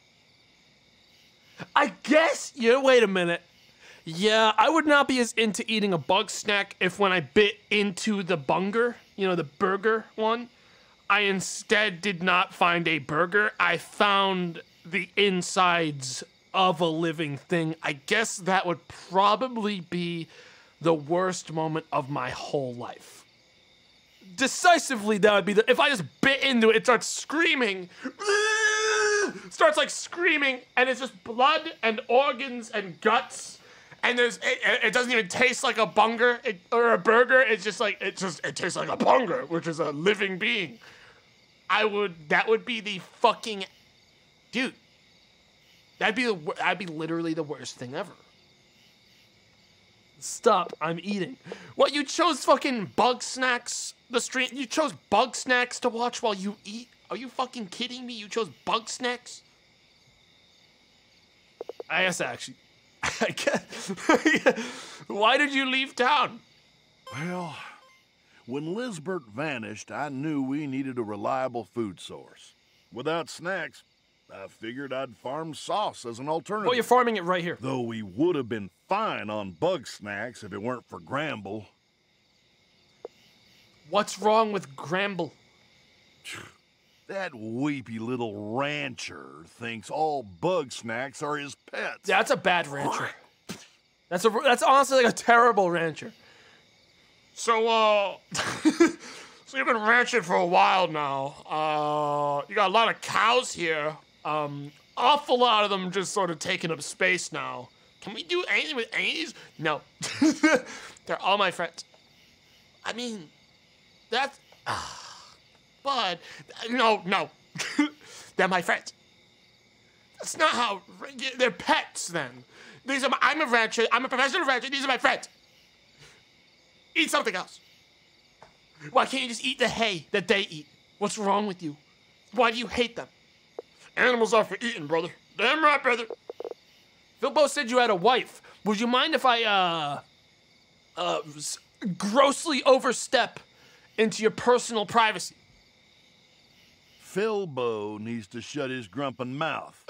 Speaker 1: I guess, wait a minute. Yeah, I would not be as into eating a Bugsnax if when I bit into the bunger, the burger one, I instead did not find a burger. I found the insides of a living thing. I guess that would probably be the worst moment of my whole life. Decisively, that would be if I just bit into it, it starts screaming. Starts like screaming, and it's just blood and organs and guts. And it doesn't even taste like a bunger or a burger. It's just like it tastes like a bunger, which is a living being. That would be the fucking, dude. That'd be literally the worst thing ever. Stop! I'm eating. What, you chose fucking Bugsnax? You chose Bugsnax to watch while you eat? Are you fucking kidding me? You chose Bugsnax? I guess actually. I guess. Why did you leave town?
Speaker 6: Well, when Lizbert vanished, I knew we needed a reliable food source. Without snacks, I figured I'd farm sauce as an alternative.
Speaker 1: Well, you're farming it right here.
Speaker 6: Though we would have been fine on Bugsnax if it weren't for Gramble.
Speaker 1: What's wrong with Gramble?
Speaker 6: That weepy little rancher thinks all Bugsnax are his pets.
Speaker 1: Yeah, that's a bad rancher. That's honestly like a terrible rancher. So, so you've been ranching for a while now. You got a lot of cows here. Awful lot of them just sort of taking up space now. Can we do anything with any of these? No. They're all my friends. I mean, that's... But, no. They're my friends. That's not how... They're pets, then. I'm a rancher. I'm a professional rancher. These are my friends. Eat something else. Why can't you just eat the hay that they eat? What's wrong with you? Why do you hate them? Animals are for eating, brother. Damn right, brother. Philbo said you had a wife. Would you mind if I, grossly overstep into your personal privacy.
Speaker 6: Filbo needs to shut his grumpin' mouth.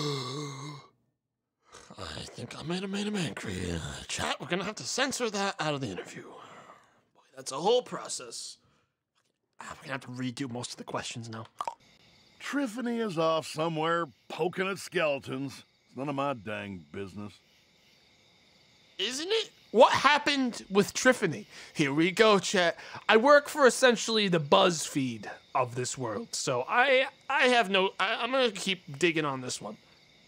Speaker 1: I think I might have made him angry. Chat, we're gonna have to censor that out of the interview. Boy, that's a whole process. We're gonna have to redo most of the questions now.
Speaker 6: Triffany is off somewhere poking at skeletons. It's none of my dang business.
Speaker 1: Isn't it? What happened with Triffany? Here we go, chat. I work for essentially the BuzzFeed of this world, so I'm gonna keep digging on this one.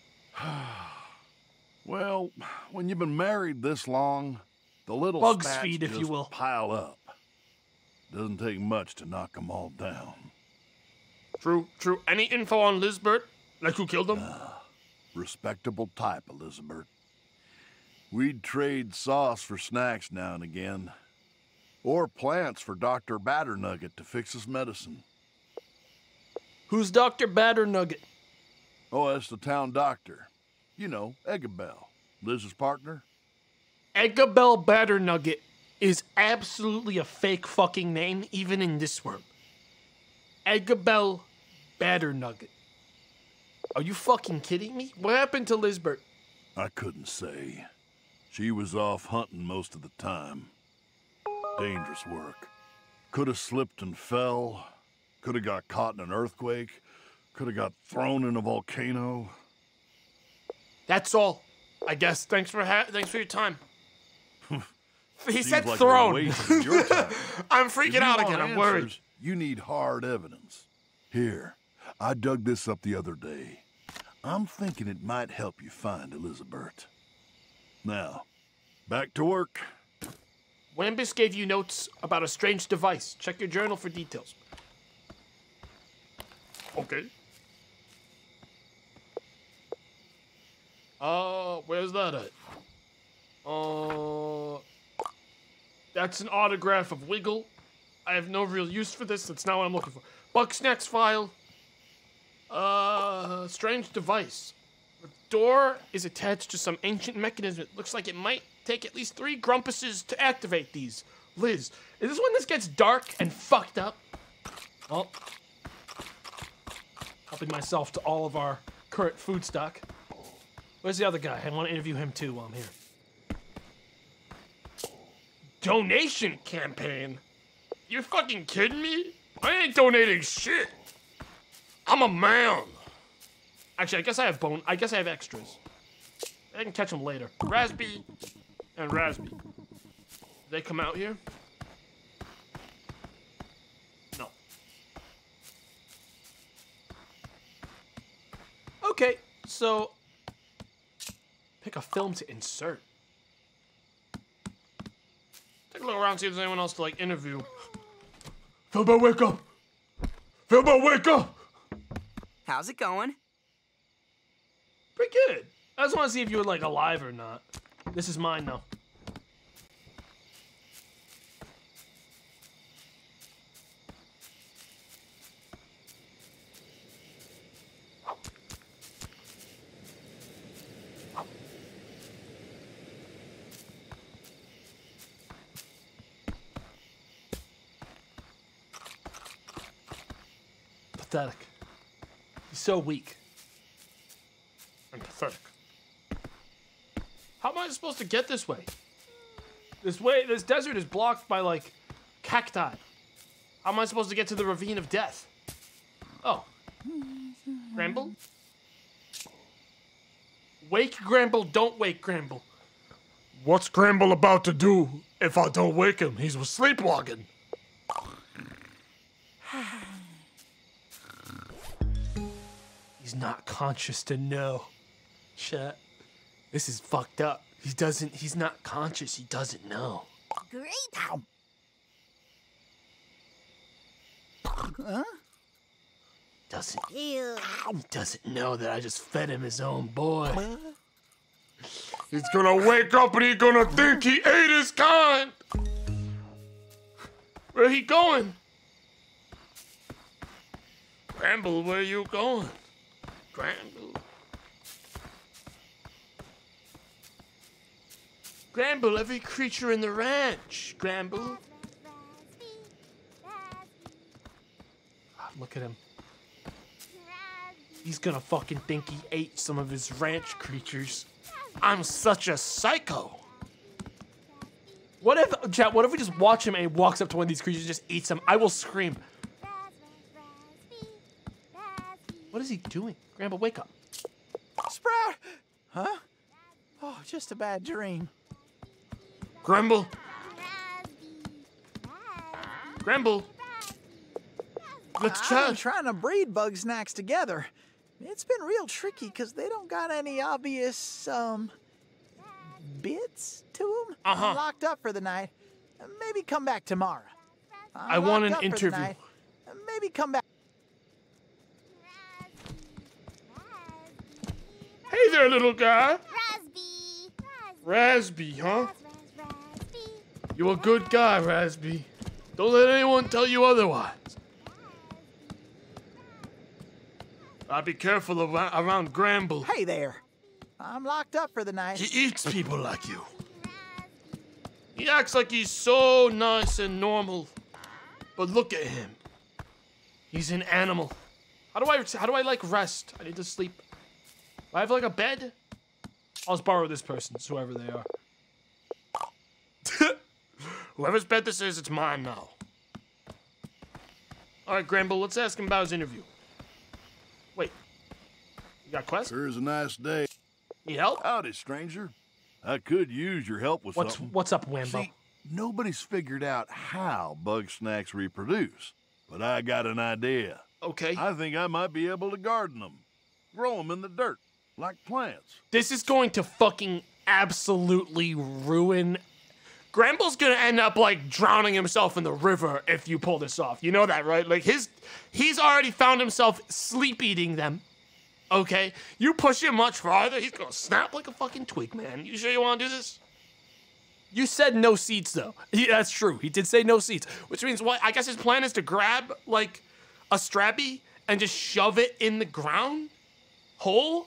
Speaker 6: Well, when you've been married this long, the little
Speaker 1: Bugs
Speaker 6: spats
Speaker 1: feed, if
Speaker 6: just
Speaker 1: you will.
Speaker 6: pile up. Doesn't take much to knock them all down.
Speaker 1: True. Any info on Lizbert? Like who killed him?
Speaker 6: Respectable type, Elizabeth. We'd trade sauce for snacks now and again. Or plants for Dr. Batternugget to fix his medicine.
Speaker 1: Who's Dr. Batternugget?
Speaker 6: Oh, that's the town doctor. You know, Eggabell, Liz's partner.
Speaker 1: Eggabell Batternugget is absolutely a fake fucking name, even in this world. Eggabell Batternugget. Are you fucking kidding me? What happened to Lizbert?
Speaker 6: I couldn't say. She was off hunting most of the time. Dangerous work. Could have slipped and fell. Could have got caught in an earthquake. Could have got thrown in a volcano.
Speaker 1: That's all. I guess. Thanks for your time. He said
Speaker 6: like
Speaker 1: thrown.
Speaker 6: we're wasting your time.
Speaker 1: I'm
Speaker 6: If
Speaker 1: freaking
Speaker 6: you
Speaker 1: out
Speaker 6: want
Speaker 1: again. I'm worried.
Speaker 6: answers, You need hard evidence. Here, I dug this up the other day. I'm thinking it might help you find Elizabeth. Now, back to work.
Speaker 1: Wambus gave you notes about a strange device. Check your journal for details. Okay. Where's that at? That's an autograph of Wiggle. I have no real use for this. That's not what I'm looking for. Bugsnax file. Strange device. The door is attached to some ancient mechanism. It looks like it might take at least 3 grumpuses to activate these. Liz, is this when this gets dark and fucked up? Oh. Helping myself to all of our current food stock. Where's the other guy? I want to interview him too while I'm here. Donation campaign? You fucking kidding me? I ain't donating shit. I'm a man. Actually, I guess I have extras. I can catch them later. Raspy and Raspy. Did they come out here? No. Okay, so pick a film to insert. Take a look around, see if there's anyone else to like interview. Filbo, wake up! Filbo, wake up!
Speaker 5: How's it going?
Speaker 1: Pretty good. I just want to see if you were like alive or not. This is mine though. Pathetic. He's so weak. And pathetic. How am I supposed to get this way? This desert is blocked by, like, cacti. How am I supposed to get to the Ravine of Death? Oh. Gramble? Wake Gramble, don't wake Gramble. What's Gramble about to do if I don't wake him? He's sleepwalking. He's not conscious to know. Chat. This is fucked up. He's not conscious. He doesn't know.
Speaker 4: Great.
Speaker 10: Huh?
Speaker 1: He doesn't know that I just fed him his own boy. He's gonna wake up and he's gonna think he ate his kind. Where he going? Gramble, where you going? Gramble. Gramble, every creature in the ranch. Gramble. Look at him. He's gonna fucking think he ate some of his ranch creatures. I'm such a psycho. What if, chat, what if we just watch him and he walks up to one of these creatures and just eats them? I will scream. What is he doing? Grandpa, wake up.
Speaker 10: Sprout! Huh? Oh, just a bad dream.
Speaker 1: Grumble. Grumble. Let's
Speaker 10: I've
Speaker 1: chat.
Speaker 10: been trying to breed bug snacks together. It's been real tricky because they don't got any obvious, bits to them. I'm locked up for the night. Maybe come back tomorrow.
Speaker 1: I want an interview.
Speaker 10: Maybe come back.
Speaker 1: Hey there, little guy. Razby, huh? You a good guy, Razby. Don't let anyone tell you otherwise. Be careful around Gramble.
Speaker 10: Hey there. I'm locked up for the night.
Speaker 1: He eats people like you. He acts like he's so nice and normal. But look at him. He's an animal. How do I like rest? I need to sleep. Do I have like a bed? I'll just borrow this person's, whoever they are. Whoever's bed this is, it's mine now. Alright, Gramble, let's ask him about his interview. Wait. You got quests?
Speaker 6: Sure is a nice day.
Speaker 1: Need help?
Speaker 6: Howdy, stranger. I could use your help with something.
Speaker 1: What's up, Wambo?
Speaker 6: See, nobody's figured out how bug snacks reproduce, but I got an idea.
Speaker 1: Okay.
Speaker 6: I think I might be able to garden them. Grow them in the dirt, like plants.
Speaker 1: This is going to fucking absolutely ruin... Gramble's gonna end up, like, drowning himself in the river if you pull this off. You know that, right? Like, he's already found himself sleep-eating them. Okay? You push him much farther, he's gonna snap like a fucking twig, man. You sure you wanna do this? You said no seeds, though. Yeah, that's true. He did say no seeds. Which means what? I guess his plan is to grab, like, a Strappy and just shove it in the ground? Whole?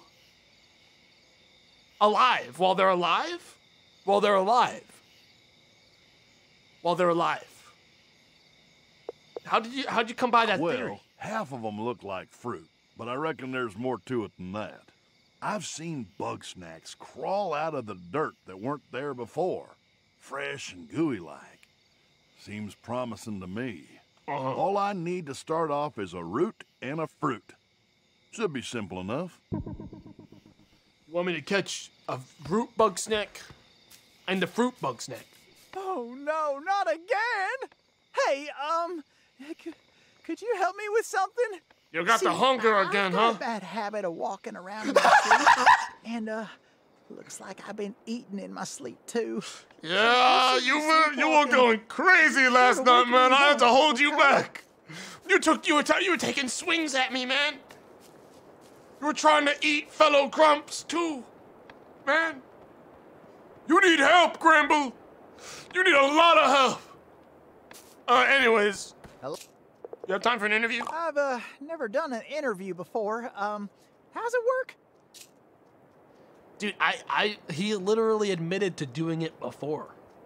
Speaker 1: Alive. While they're alive? While they're alive. While they're alive. How'd you come by that theory?
Speaker 6: Well, half of them look like fruit, but I reckon there's more to it than that. I've seen bug snacks crawl out of the dirt that weren't there before. Fresh and gooey like. Seems promising to me. All I need to start off is a root and a fruit. Should be simple enough.
Speaker 1: You want me to catch a root bug snack and the fruit bug snack?
Speaker 10: Oh no, not again! Hey, could you help me with something?
Speaker 1: You got the hunger again, huh?
Speaker 10: I've got a bad habit of walking around in my sleep, and looks like I've been eating in my sleep too.
Speaker 1: Yeah, you were going crazy last night, man. I had to hold you back. You were taking swings at me, man. You were trying to eat fellow grumps too, man. You need help, Gramble. You need a lot of help. Anyways.
Speaker 10: Hello?
Speaker 1: You have time for an interview?
Speaker 10: I've never done an interview before. How's it work?
Speaker 1: Dude, he literally admitted to doing it before.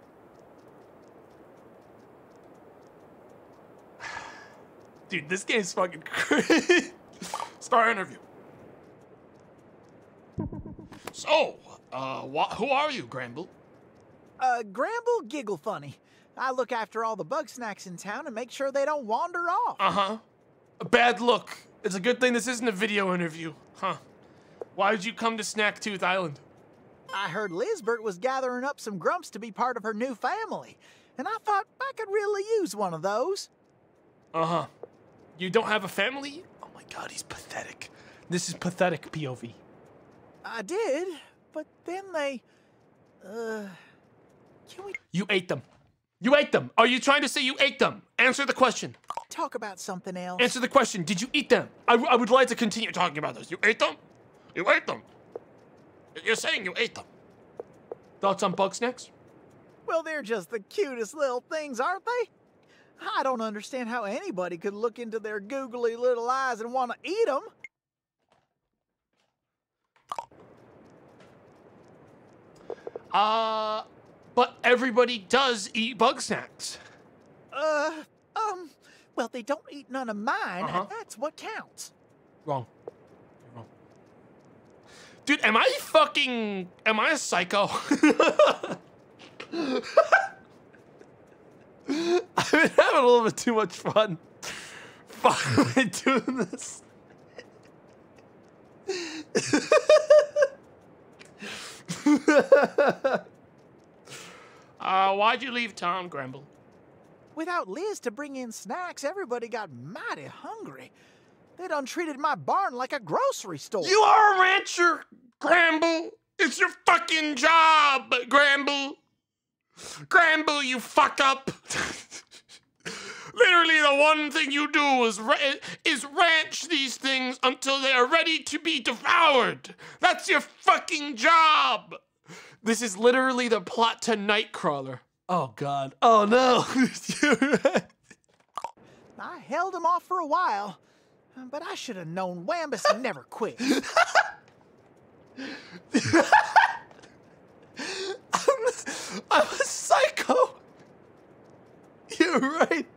Speaker 1: Dude, this game's fucking crazy. Start interview. So, who are you, Gramble?
Speaker 10: Gramble Giggle Funny. I look after all the bug snacks in town and make sure they don't wander off.
Speaker 1: Uh-huh. A bad look. It's a good thing this isn't a video interview. Huh. Why did you come to Snacktooth Island?
Speaker 10: I heard Lizbert was gathering up some grumps to be part of her new family, and I thought I could really use one of those.
Speaker 1: Uh-huh. You don't have a family? Oh my god, he's pathetic. This is pathetic, POV.
Speaker 10: I did, but then they... Can we...
Speaker 1: You ate them. You ate them. Are you trying to say you ate them? Answer the question.
Speaker 10: Talk about something else.
Speaker 1: Answer the question. Did you eat them? I would like to continue talking about this. You ate them? You ate them. You're saying you ate them. Thoughts on bug snacks?
Speaker 10: Well, they're just the cutest little things, aren't they? I don't understand how anybody could look into their googly little eyes and want to eat them.
Speaker 1: But everybody does eat bug snacks.
Speaker 10: Well, they don't eat none of mine, and that's what counts.
Speaker 1: Wrong. You're wrong. Dude, am I a psycho? I've been having a little bit too much fun doing this. Why'd you leave town, Gramble?
Speaker 10: Without Liz to bring in snacks, everybody got mighty hungry. They done treated my barn like a grocery store.
Speaker 1: You are a rancher, Gramble. It's your fucking job, Gramble. Gramble, you fuck up. Literally, the one thing you do is ranch these things until they are ready to be devoured. That's your fucking job. This is literally the plot to Nightcrawler. Oh, God. Oh, no.
Speaker 10: I held him off for a while, but I should have known Wambus never quit.
Speaker 1: I'm a psycho. You're right.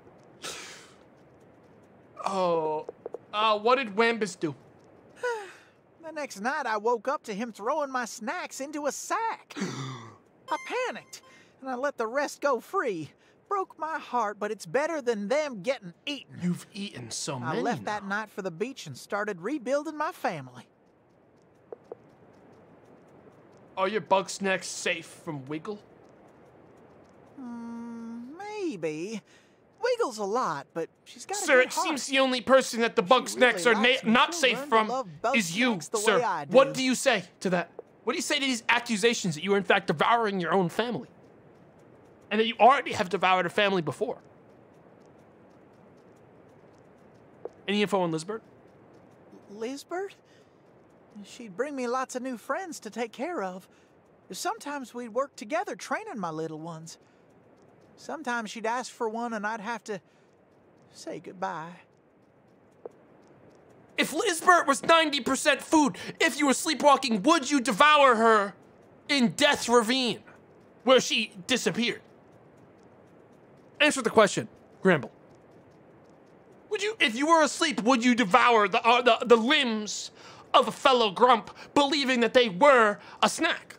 Speaker 1: Oh, what did Wambus do?
Speaker 10: The next night, I woke up to him throwing my snacks into a sack. I panicked, and I let the rest go free. Broke my heart, but it's better than them getting eaten.
Speaker 1: You've eaten so many
Speaker 10: I left
Speaker 1: now.
Speaker 10: that night for the beach and started rebuilding my family.
Speaker 1: Are your bug snacks safe from Wiggle?
Speaker 10: Maybe. Wiggles a lot, but she's got a
Speaker 1: Sir,
Speaker 10: good
Speaker 1: it
Speaker 10: heart.
Speaker 1: seems the only person that the bug snacks are not safe from is you, sir. What do you say to that? What do you say to these accusations that you are in fact devouring your own family? And that you already have devoured a family before? Any info on Lizbert?
Speaker 10: Lizbert? She'd bring me lots of new friends to take care of. Sometimes we'd work together training my little ones. Sometimes she'd ask for one and I'd have to say goodbye.
Speaker 1: If Lizbert was 90% food, if you were sleepwalking, would you devour her in Death Ravine, where she disappeared? Answer the question, Gramble. Would you, if you were asleep, would you devour the limbs of a fellow grump, believing that they were a snack?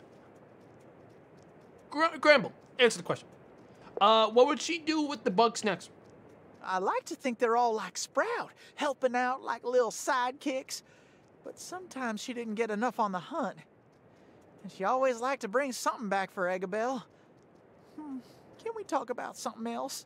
Speaker 1: Gramble, answer the question. What would she do with the bug snacks?
Speaker 10: I like to think they're all like Sprout, helping out like little sidekicks. But sometimes she didn't get enough on the hunt. And she always liked to bring something back for Eggabell. Can we talk about something else?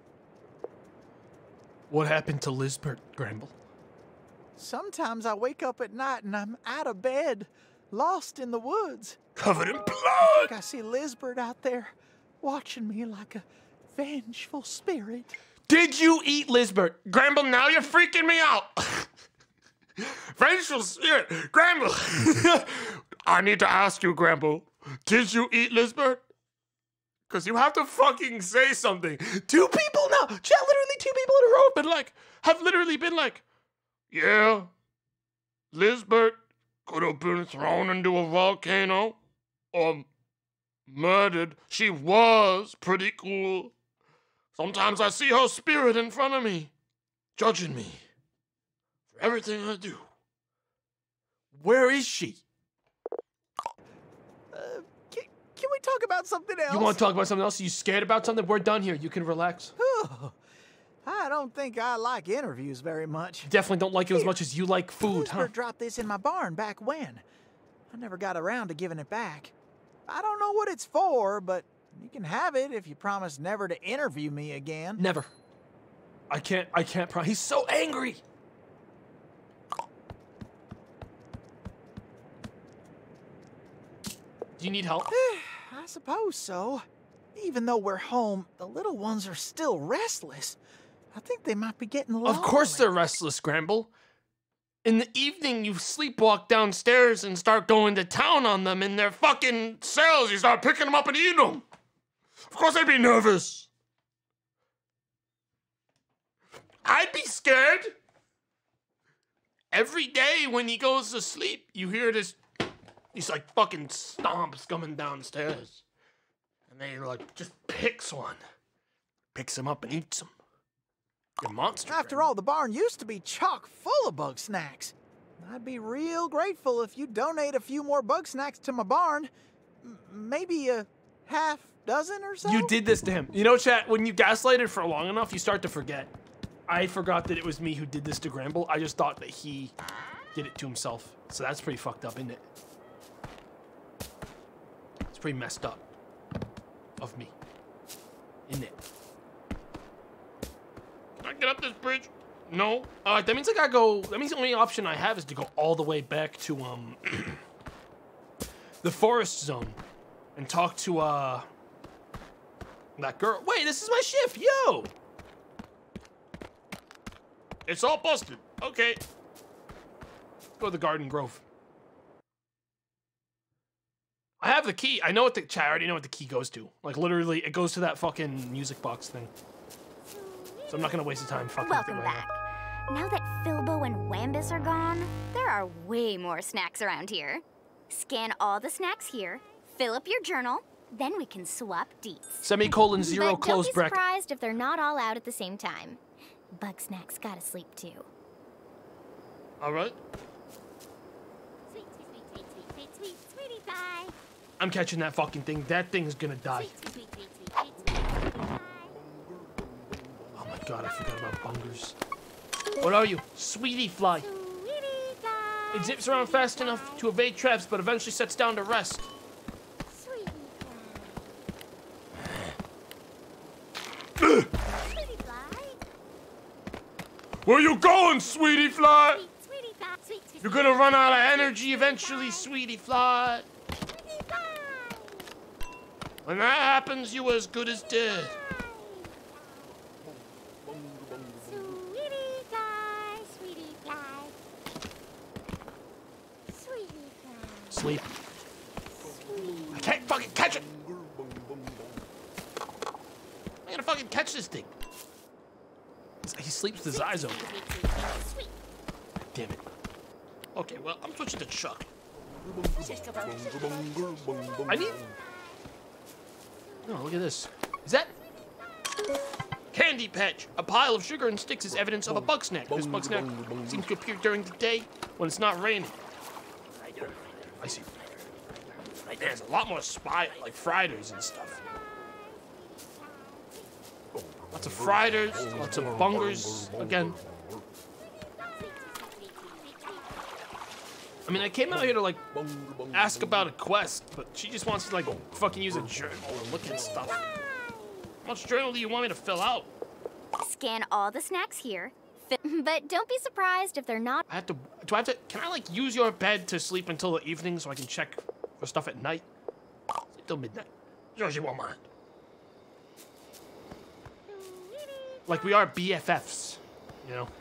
Speaker 1: What happened to Lizbert, Gramble?
Speaker 10: Sometimes I wake up at night and I'm out of bed, lost in the woods.
Speaker 1: Covered in blood!
Speaker 10: I think I see Lizbert out there, watching me like a vengeful spirit.
Speaker 1: Did you eat Lizbert? Gramble, now you're freaking me out. Vengeful spirit. Gramble. I need to ask you, Gramble. Did you eat Lizbert? Because you have to fucking say something. Two people now. Chat, literally 2 people in a row have literally been like, yeah, Lizbert could have been thrown into a volcano or murdered. She was pretty cool. Sometimes I see her spirit in front of me, judging me for everything I do. Where is she?
Speaker 10: Can we talk about something else?
Speaker 1: You want to talk about something else? Are you scared about something? We're done here. You can relax.
Speaker 10: I don't think I like interviews very much.
Speaker 1: You definitely don't like it as much as you like food, huh?
Speaker 10: Lizbert dropped this in my barn back when. I never got around to giving it back. I don't know what it's for, but you can have it if you promise never to interview me again.
Speaker 1: Never. I can't promise. He's so angry. Do you need help?
Speaker 10: I suppose so. Even though we're home, the little ones are still restless. I think they might be getting lonely.
Speaker 1: Of course they're restless, Gramble. In the evening, you sleepwalk downstairs and start going to town on them in their fucking cells. You start picking them up and eating them. Of course they'd be nervous. I'd be scared. Every day when he goes to sleep, you hear this, these like fucking stomps coming downstairs. And then he, like, just picks one. Picks him up and eats him. You're a monster.
Speaker 10: After all, the barn used to be chock full of bug snacks. I'd be real grateful if you donate a few more bug snacks to my barn. Maybe a half dozen or so?
Speaker 1: You did this to him. You know, chat, when you gaslighted for long enough, you start to forget. I forgot that it was me who did this to Gramble. I just thought that he did it to himself. So that's pretty fucked up, isn't it? It's pretty messed up. Of me. Isn't it? Can I get up this bridge? No. That means I gotta go. That means the only option I have is to go all the way back to, the forest zone. And talk to, that girl. Wait, this is my shift. Yo! It's all busted. Okay. Go to the Garden Grove. I have the key. I know what the chat. I already know what the key goes to. Like, literally, it goes to that fucking music box thing. So I'm not gonna waste the time fucking with it
Speaker 7: Welcome
Speaker 6: Uh-huh.
Speaker 7: back. Now that Filbo and Wambus are gone, there are way more snacks around here. Scan all the snacks here, fill up your journal, then we can swap deets.
Speaker 1: Semicolon zero
Speaker 7: But
Speaker 1: close
Speaker 7: don't be
Speaker 1: bracket.
Speaker 7: surprised if they're not all out at the same time. Bug Snacks gotta sleep too.
Speaker 1: Alright.
Speaker 7: Sweet, sweet, sweet, sweet, sweet, sweet, sweet, sweetie pie.
Speaker 1: I'm catching that fucking thing. That thing's gonna die.
Speaker 7: Sweet, sweet, sweet, sweet, sweet, sweet pie.
Speaker 1: Oh my god, I forgot about bungers. What are you? Sweetie fly.
Speaker 7: Sweetie pie.
Speaker 1: It zips around fast enough to evade traps, but eventually sets down to rest.
Speaker 7: Sweetie pie. Sweetie fly.
Speaker 1: Where you going, sweetie fly?
Speaker 7: Sweet, sweetie pie. Sweet, sweet,
Speaker 1: You're gonna run out of energy eventually, sweetie fly.
Speaker 7: sweetie pie.
Speaker 1: When that happens, you as good as dead.
Speaker 7: Sweetie pie, sweetie pie. Sweetie pie.
Speaker 1: Sleep. I can't fucking catch it. I'm gonna fucking catch this thing. He sleeps with his eyes open.
Speaker 7: Sweet.
Speaker 1: Damn it. Okay, well, I'm switching to Chuck. I need... Oh, look at this. Is that... Candy Patch. A pile of sugar and sticks is evidence of a bug snack. This bug snack seems to appear during the day when it's not raining. I see. There's a lot more like Fridays and stuff. Lots of Fridays, lots of bungers, again. I mean, I came out here to, like, ask about a quest, but she just wants to, like, fucking use a journal and look at stuff. How much journal do you want me to fill out?
Speaker 7: Scan all the snacks here, but don't be surprised if they're not.
Speaker 1: I have to, do I have to, can I, like, use your bed to sleep until the evening so I can check for stuff at night? Sleep till midnight. Georgie won't mind. Like, we are BFFs, you know?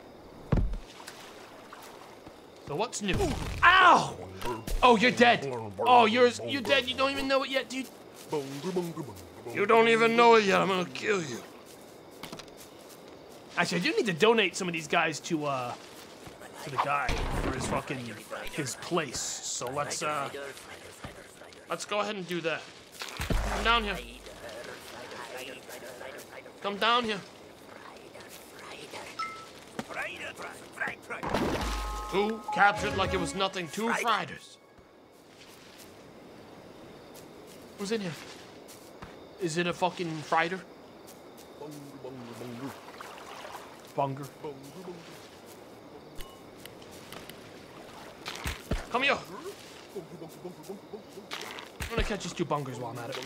Speaker 1: So what's new? Ow! Oh, you're dead. Oh, you're dead. You don't even know it yet, dude. You don't even know it yet. I'm gonna kill you. Actually, I do need to donate some of these guys to the guy for his fucking, his place. So let's go ahead and do that. Come down here. Come down here. Two captured like it was nothing. Two Fridays. Who's in here? Is it a fucking Frider? Bunger. Come here. I'm gonna catch these two bungers while I'm at it.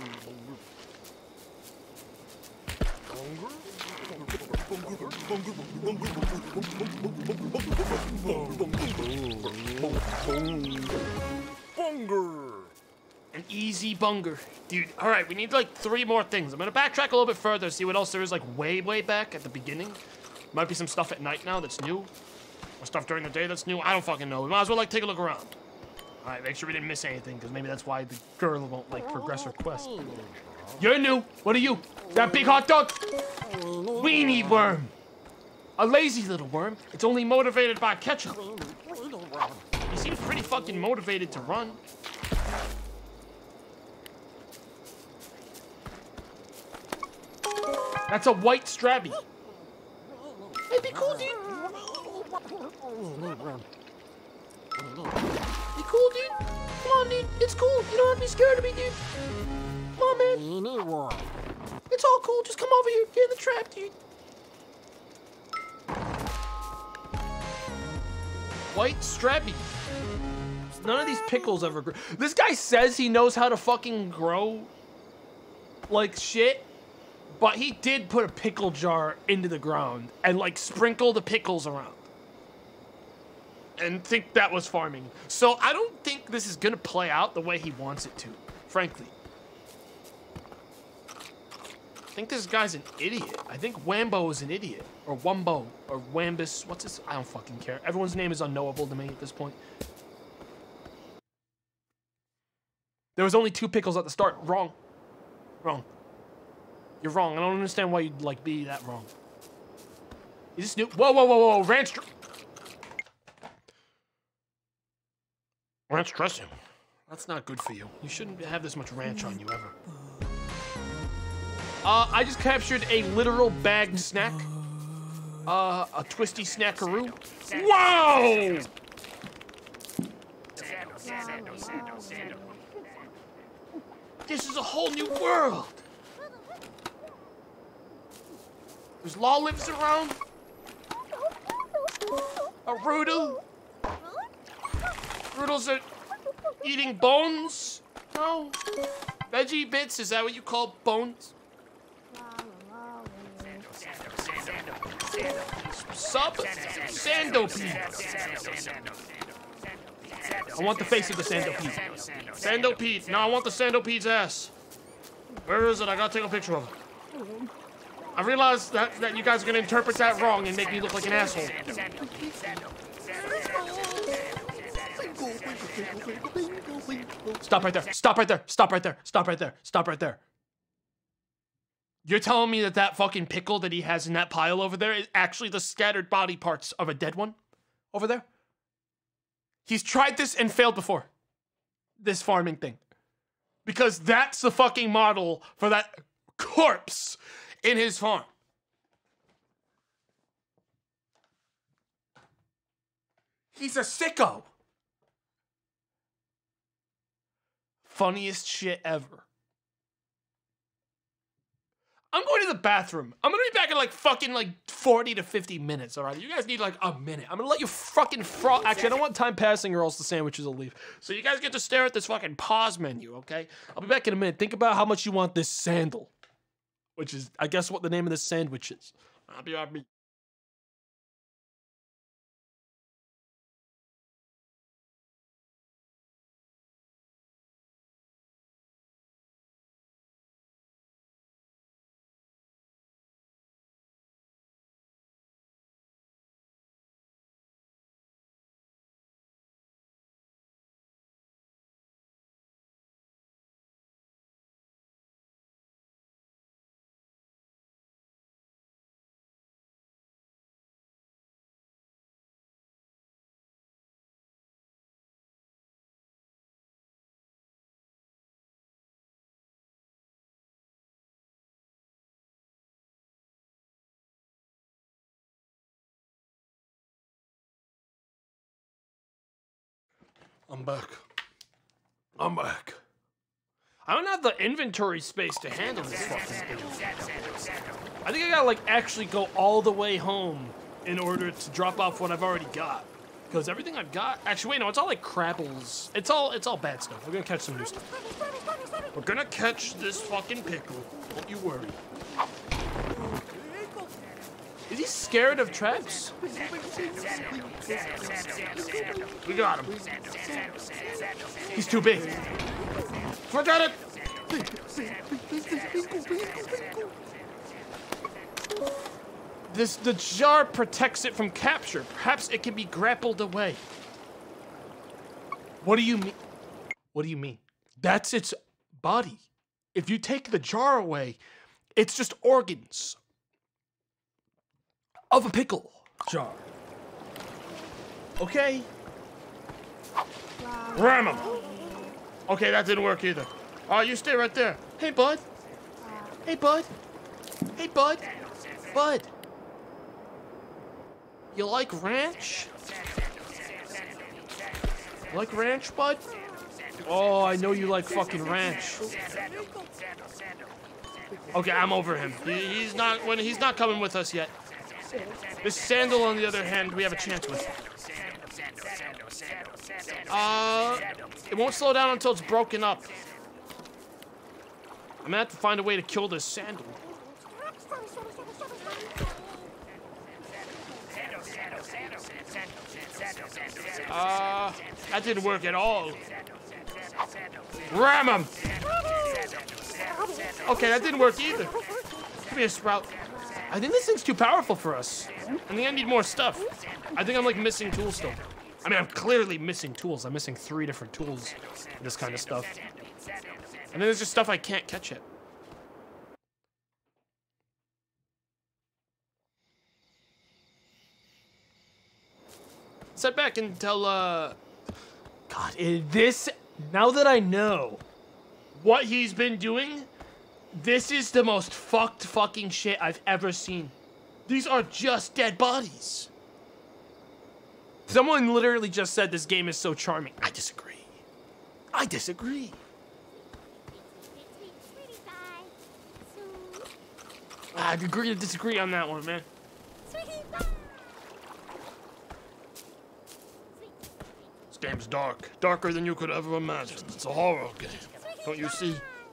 Speaker 6: Bunger!
Speaker 1: An easy bunger. Dude, alright, we need like 3 more things. I'm gonna backtrack a little bit further, see what else there is like way back at the beginning. Might be some stuff at night now that's new. Or stuff during the day that's new. I don't fucking know. We might as well like take a look around. Alright, make sure we didn't miss anything, because maybe that's why the girl won't like progress her quest. You're new. What are you? That big hot dog? Weenie worm. A lazy little worm. It's only motivated by ketchup. He seems pretty fucking motivated to run. That's a white strabby. Hey, be cool, dude. Be cool, dude. Come on, dude. It's cool. You don't have to be scared of me, dude. Come on, man. It's all cool. Just come over here. Get in the trap, dude. White strabby. None of these pickles ever grow. This guy says he knows how to fucking grow like shit, but he did put a pickle jar into the ground and like sprinkle the pickles around and think that was farming. So I don't think this is gonna play out the way he wants it to, frankly. I think this guy's an idiot. I think Wambo is an idiot. Or Wumbo. Or Wambus. What's his? I don't fucking care. Everyone's name is unknowable to me at this point. There was only 2 pickles at the start. Wrong. Wrong. You're wrong. I don't understand why you'd, like, be that wrong. You just knew. Whoa, whoa, whoa, whoa. Ranch dressing. That's not good for you. You shouldn't have this much ranch on you ever. I just captured a literal bagged snack. A twisty snackaroo. Wow! This is a whole new world. There's lollips around. A Roodle. Roodles are eating bones. No. Veggie bits, is that what you call bones? Sandopede. I want the face of the Sandopede. Sandopede. No, I want the Sandopede's ass. Where is it? I gotta take a picture of it. I realize that you guys are gonna interpret that wrong and make me look like an asshole. Stop right there. Stop right there. Stop right there. Stop right there. Stop right there. You're telling me that that fucking pickle that he has in that pile over there is actually the scattered body parts of a dead one over there? He's tried this and failed before. This farming thing. Because that's the fucking model for that corpse in his farm. He's a sicko. Funniest shit ever. I'm going to the bathroom. I'm gonna be back in like fucking like 40 to 50 minutes, all right? You guys need like a minute. I'm gonna let you fucking Actually, I don't want time passing or else the sandwiches will leave. So you guys get to stare at this fucking pause menu, okay? I'll be back in a minute. Think about how much you want this sandal, which is, I guess, what the name of this sandwich is. I'll be right back. I'm back. I'm back. I don't have the inventory space to handle this fucking thing. I think I gotta like actually go all the way home in order to drop off what I've already got. Because everything I've got, actually wait, no, it's all like crabbles. It's all bad stuff. We're gonna catch some new stuff. We're gonna catch this fucking pickle. Don't you worry. Is he scared of traps? We got him. He's too big. Forget it! The jar protects it from capture. Perhaps it can be grappled away. What do you mean? What do you mean? That's its body. If you take the jar away, it's just organs of a pickle jar. Okay. Ram him. Okay, that didn't work either. You stay right there. Hey, bud. Hey, bud. Hey, bud. Bud. You like ranch? You like ranch, bud? Oh, I know you like fucking ranch. Okay, I'm over him. He's not coming with us yet. This Sandal, on the other hand, we have a chance with. It won't slow down until it's broken up. I'm gonna have to find a way to kill this Sandal. That didn't work at all. Ram him! Okay, that didn't work either. Give me a Sprout. I think this thing's too powerful for us. I think I need more stuff. I think I'm like missing tools still. I mean, I'm clearly missing tools. I'm missing 3 different tools for this kind of stuff. And then there's just stuff I can't catch yet. Sit back and tell, God, now that I know what he's been doing, this is the most fucked fucking shit I've ever seen. These are just dead bodies. Someone literally just said this game is so charming. I disagree. I disagree. I agree to disagree on that one, man. This game's dark. Darker than you could ever imagine. It's a horror game. Don't you see?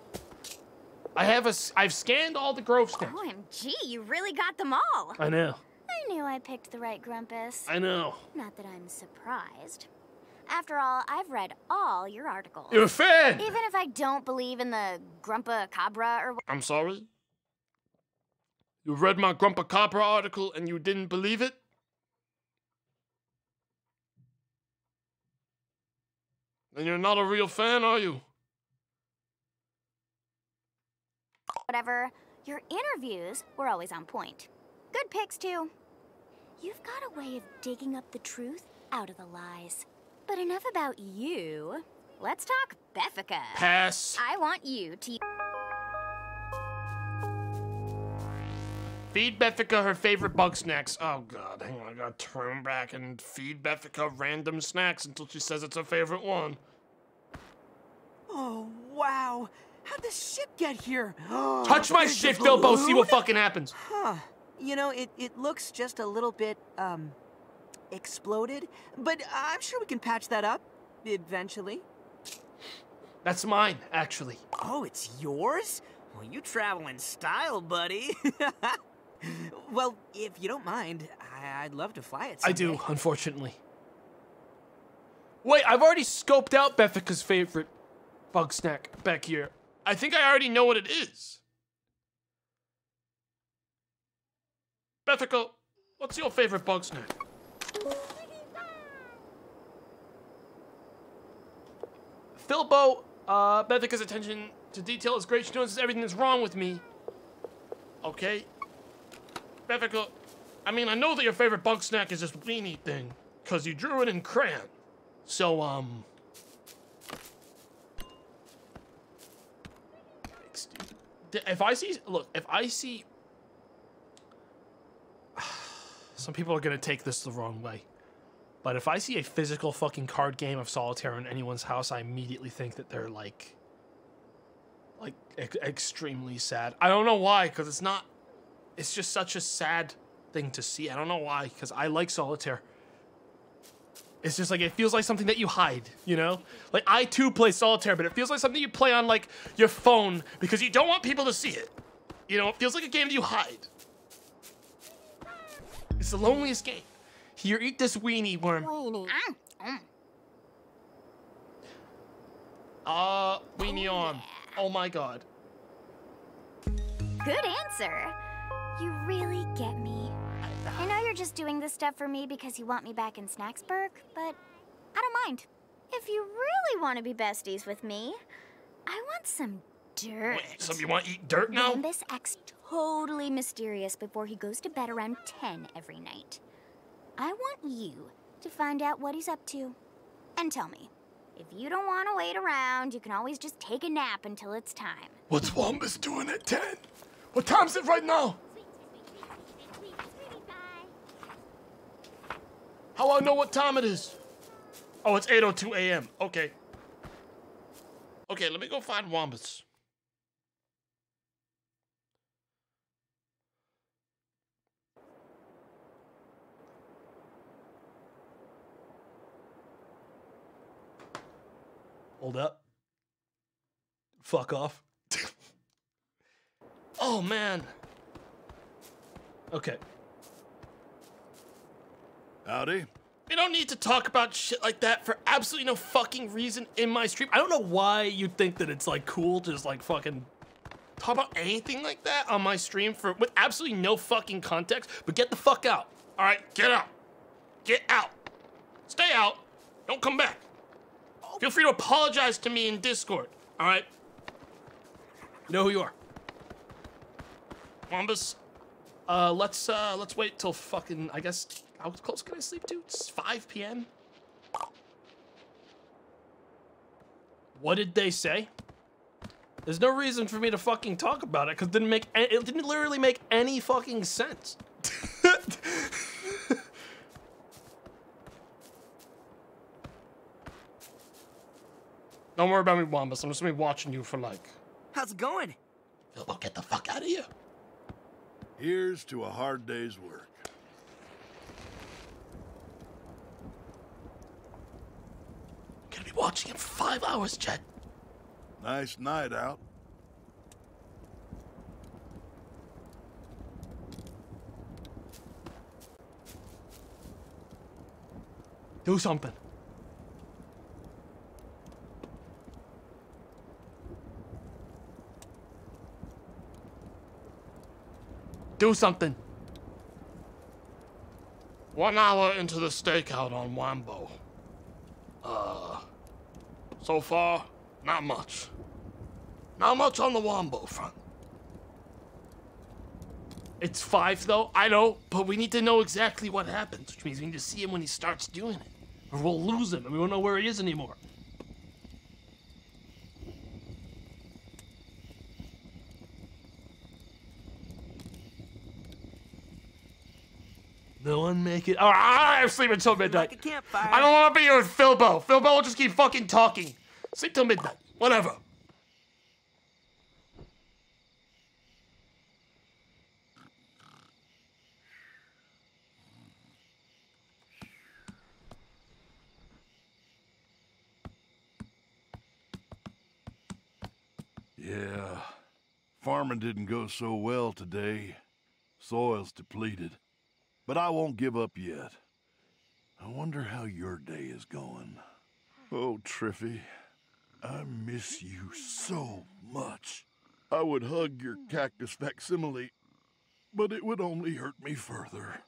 Speaker 1: I've scanned all the Grove Snacks.
Speaker 7: OMG, you really got them all.
Speaker 1: I know.
Speaker 7: I knew I picked the right Grumpus.
Speaker 1: I know.
Speaker 7: Not that I'm surprised. After all, I've read all your articles.
Speaker 1: You're a fan!
Speaker 7: Even if I don't believe in the Grumpa Cabra or...
Speaker 1: I'm sorry? You read my Grumpa Cabra article and you didn't believe it? Then you're not a real fan, are you?
Speaker 7: Whatever, your interviews were always on point. Good picks, too. You've got a way of digging up the truth out of the lies. But enough about you. Let's talk Beffica.
Speaker 1: Pass.
Speaker 7: I want you to...
Speaker 1: Feed Beffica her favorite bug snacks. Oh god, hang on, I gotta turn back and feed Beffica random snacks until she says it's her favorite one.
Speaker 5: Oh, wow. How'd this ship get here?
Speaker 1: Touch my shit, Filbo, see what fucking happens.
Speaker 5: Huh. You know, it looks just a little bit, exploded, but I'm sure we can patch that up eventually.
Speaker 1: That's mine, actually.
Speaker 5: Oh, it's yours? Well, you travel in style, buddy. Well, if you don't mind, I'd love to fly it someday.
Speaker 1: I do, unfortunately. Wait, I've already scoped out Beffica's favorite bug snack back here. I think I already know what it is. Beffica, what's your favorite bug snack? Filbo, Beffica's attention to detail is great. She notices everything that's wrong with me. Okay. Beffica, I mean, I know that your favorite bug snack is this weenie thing, because you drew it in crayon. So, if I see, look, if I see, some people are gonna take this the wrong way, but if I see a physical fucking card game of solitaire in anyone's house, I immediately think that they're like extremely sad. I don't know why, because it's just such a sad thing to see. I don't know why, because I like solitaire. It's just like, it feels like something that you hide, you know? Like, I too play solitaire, but it feels like something you play on, like, your phone because you don't want people to see it. You know, it feels like a game that you hide. It's the loneliest game. Here, eat this weenie worm. Weenie on. Oh my god.
Speaker 7: Good answer. You really get me. I know you're just doing this stuff for me because you want me back in Snacksburg, but I don't mind. If you really want to be besties with me, I want some dirt.
Speaker 1: Wait, so you want to eat dirt now?
Speaker 7: Wambus acts totally mysterious before he goes to bed around 10 every night. I want you to find out what he's up to. And tell me, if you don't want to wait around, you can always just take a nap until it's time.
Speaker 1: What's Wambus doing at 10? What time is it right now? How I know what time it is? Oh, it's 8:02 a.m. Okay. Okay, let me go find Wombus. Hold up. Fuck off. Oh, man. Okay.
Speaker 6: Howdy.
Speaker 1: We don't need to talk about shit like that for absolutely no fucking reason in my stream. I don't know why you think that it's, like, cool to just, like, fucking talk about anything like that on my stream with absolutely no fucking context, but get the fuck out. All right, get out. Get out. Stay out. Don't come back. Feel free to apologize to me in Discord, all right? You know who you are. Wombus, let's wait till fucking, I guess, how close can I sleep to? It's 5 p.m. What did they say? There's no reason for me to fucking talk about it, because it didn't literally make any fucking sense. Don't worry about me, Wombus. I'm just gonna be watching you for like...
Speaker 5: How's it going?
Speaker 1: Philbo, get the fuck out of here.
Speaker 6: Here's to a hard day's work.
Speaker 1: I'm gonna be watching him for 5 hours, Chet.
Speaker 6: Nice night out.
Speaker 1: Do something. Do something. 1 hour into the stakeout on Wambo. So far, not much. Not much on the Wambo front. It's 5 though, I know, but we need to know exactly what happens, which means we need to see him when he starts doing it. Or we'll lose him and we won't know where he is anymore. No one make it. All right, I'm sleeping until midnight.
Speaker 5: Like a campfire.
Speaker 1: I don't want to be here with Philbo. Philbo will just keep fucking talking. Sleep till midnight. Whatever.
Speaker 6: Yeah, farming didn't go so well today. Soil's depleted. But I won't give up yet. I wonder how your day is going. Oh, Triffy, I miss you so much. I would hug your cactus facsimile, but it would only hurt me further.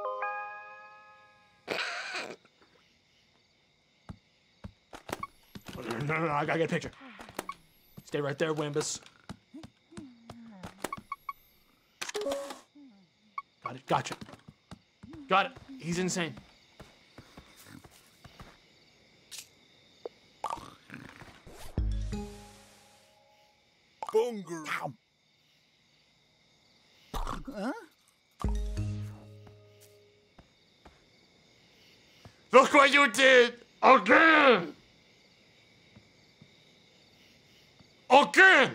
Speaker 1: No, I gotta get a picture. Stay right there, Wambus. Got it, gotcha. Got it. He's insane.
Speaker 6: Bunger.
Speaker 10: Huh?
Speaker 1: Look what you did! Again! Again!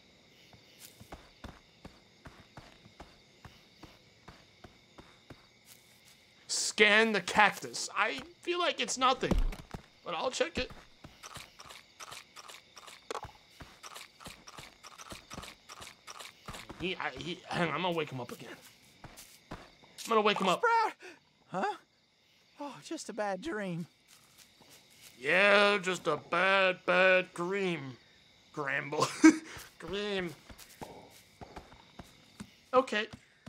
Speaker 1: Scan the cactus. I feel like it's nothing, but I'll check it. Hang on, I'm gonna wake him up again. I'm gonna wake him up.
Speaker 10: Sprout! Huh? Oh, just a bad dream.
Speaker 1: Yeah, just a bad dream. Gramble. Dream. Okay.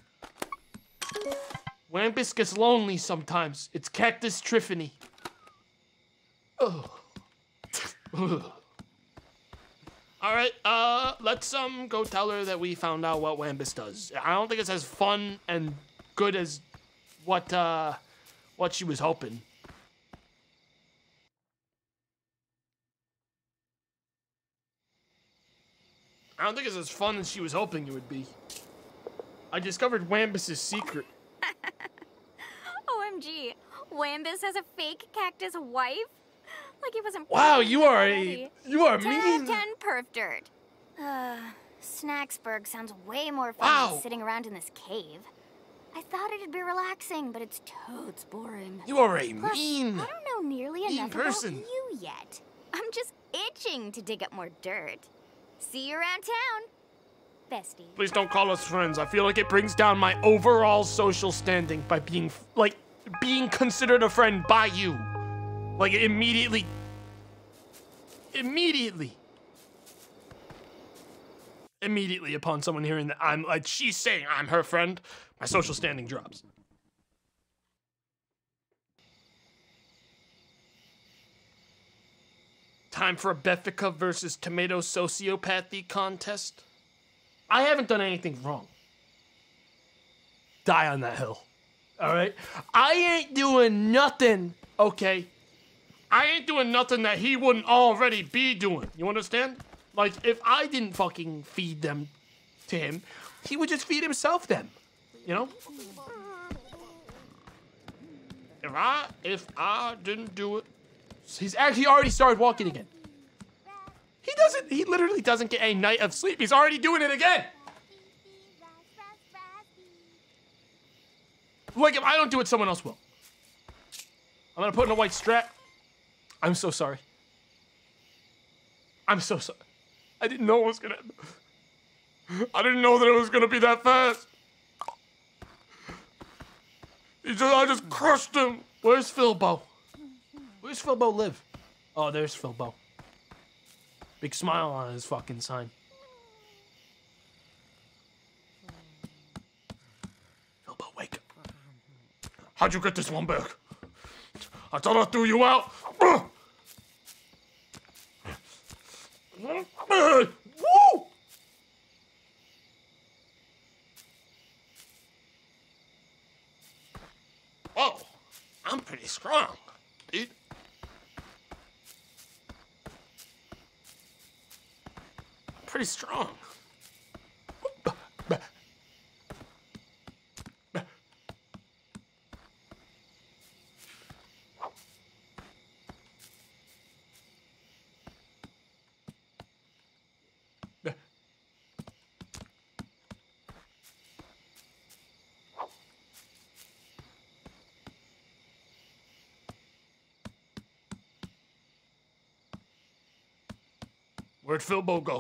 Speaker 1: Wampus gets lonely sometimes. It's Cactus Triffany. Oh. Alright, let's go tell her that we found out what Wampus does. I don't think it's as fun and good as what she was hoping. I don't think it's as fun as she was hoping it would be. I discovered Wambus's secret.
Speaker 7: OMG, Wambus has a fake cactus wife? Like he wasn't.
Speaker 1: Wow, you are
Speaker 7: already.
Speaker 1: you are
Speaker 7: 10 out
Speaker 1: mean.
Speaker 7: of 10 perf dirt. Snacksburg sounds way more fun than sitting around in this cave. I thought it'd be relaxing, but it's totes boring.
Speaker 1: You are a
Speaker 7: Plus,
Speaker 1: mean.
Speaker 7: I don't know nearly enough
Speaker 1: person.
Speaker 7: about you yet. I'm just itching to dig up more dirt. See you around town, bestie.
Speaker 1: Please don't call us friends. I feel like it brings down my overall social standing by being considered a friend by you. Like immediately upon someone hearing that I'm like, she's saying I'm her friend, my social standing drops. Time for a Beffica versus Tomato Sociopathy contest. I haven't done anything wrong. Die on that hill. Alright? I ain't doing nothing, okay? I ain't doing nothing that he wouldn't already be doing. You understand? Like, if I didn't fucking feed them to him, he would just feed himself them. You know? If I didn't do it. He's actually already started walking again. He literally doesn't get a night of sleep. He's already doing it again. Like, if I don't do it, someone else will. I'm gonna put in a white strap. I'm so sorry. I'm so sorry. I didn't know it was gonna... I didn't know that it was gonna be that fast. I just crushed him. Where's Philbo? Where's Philbo live? Oh, there's Philbo. Big smile on his fucking sign. Philbo, wake up. How'd you get this one back? I thought I threw you out. Woo! Whoa, I'm pretty strong, dude. Pretty strong. Where'd Philbo go?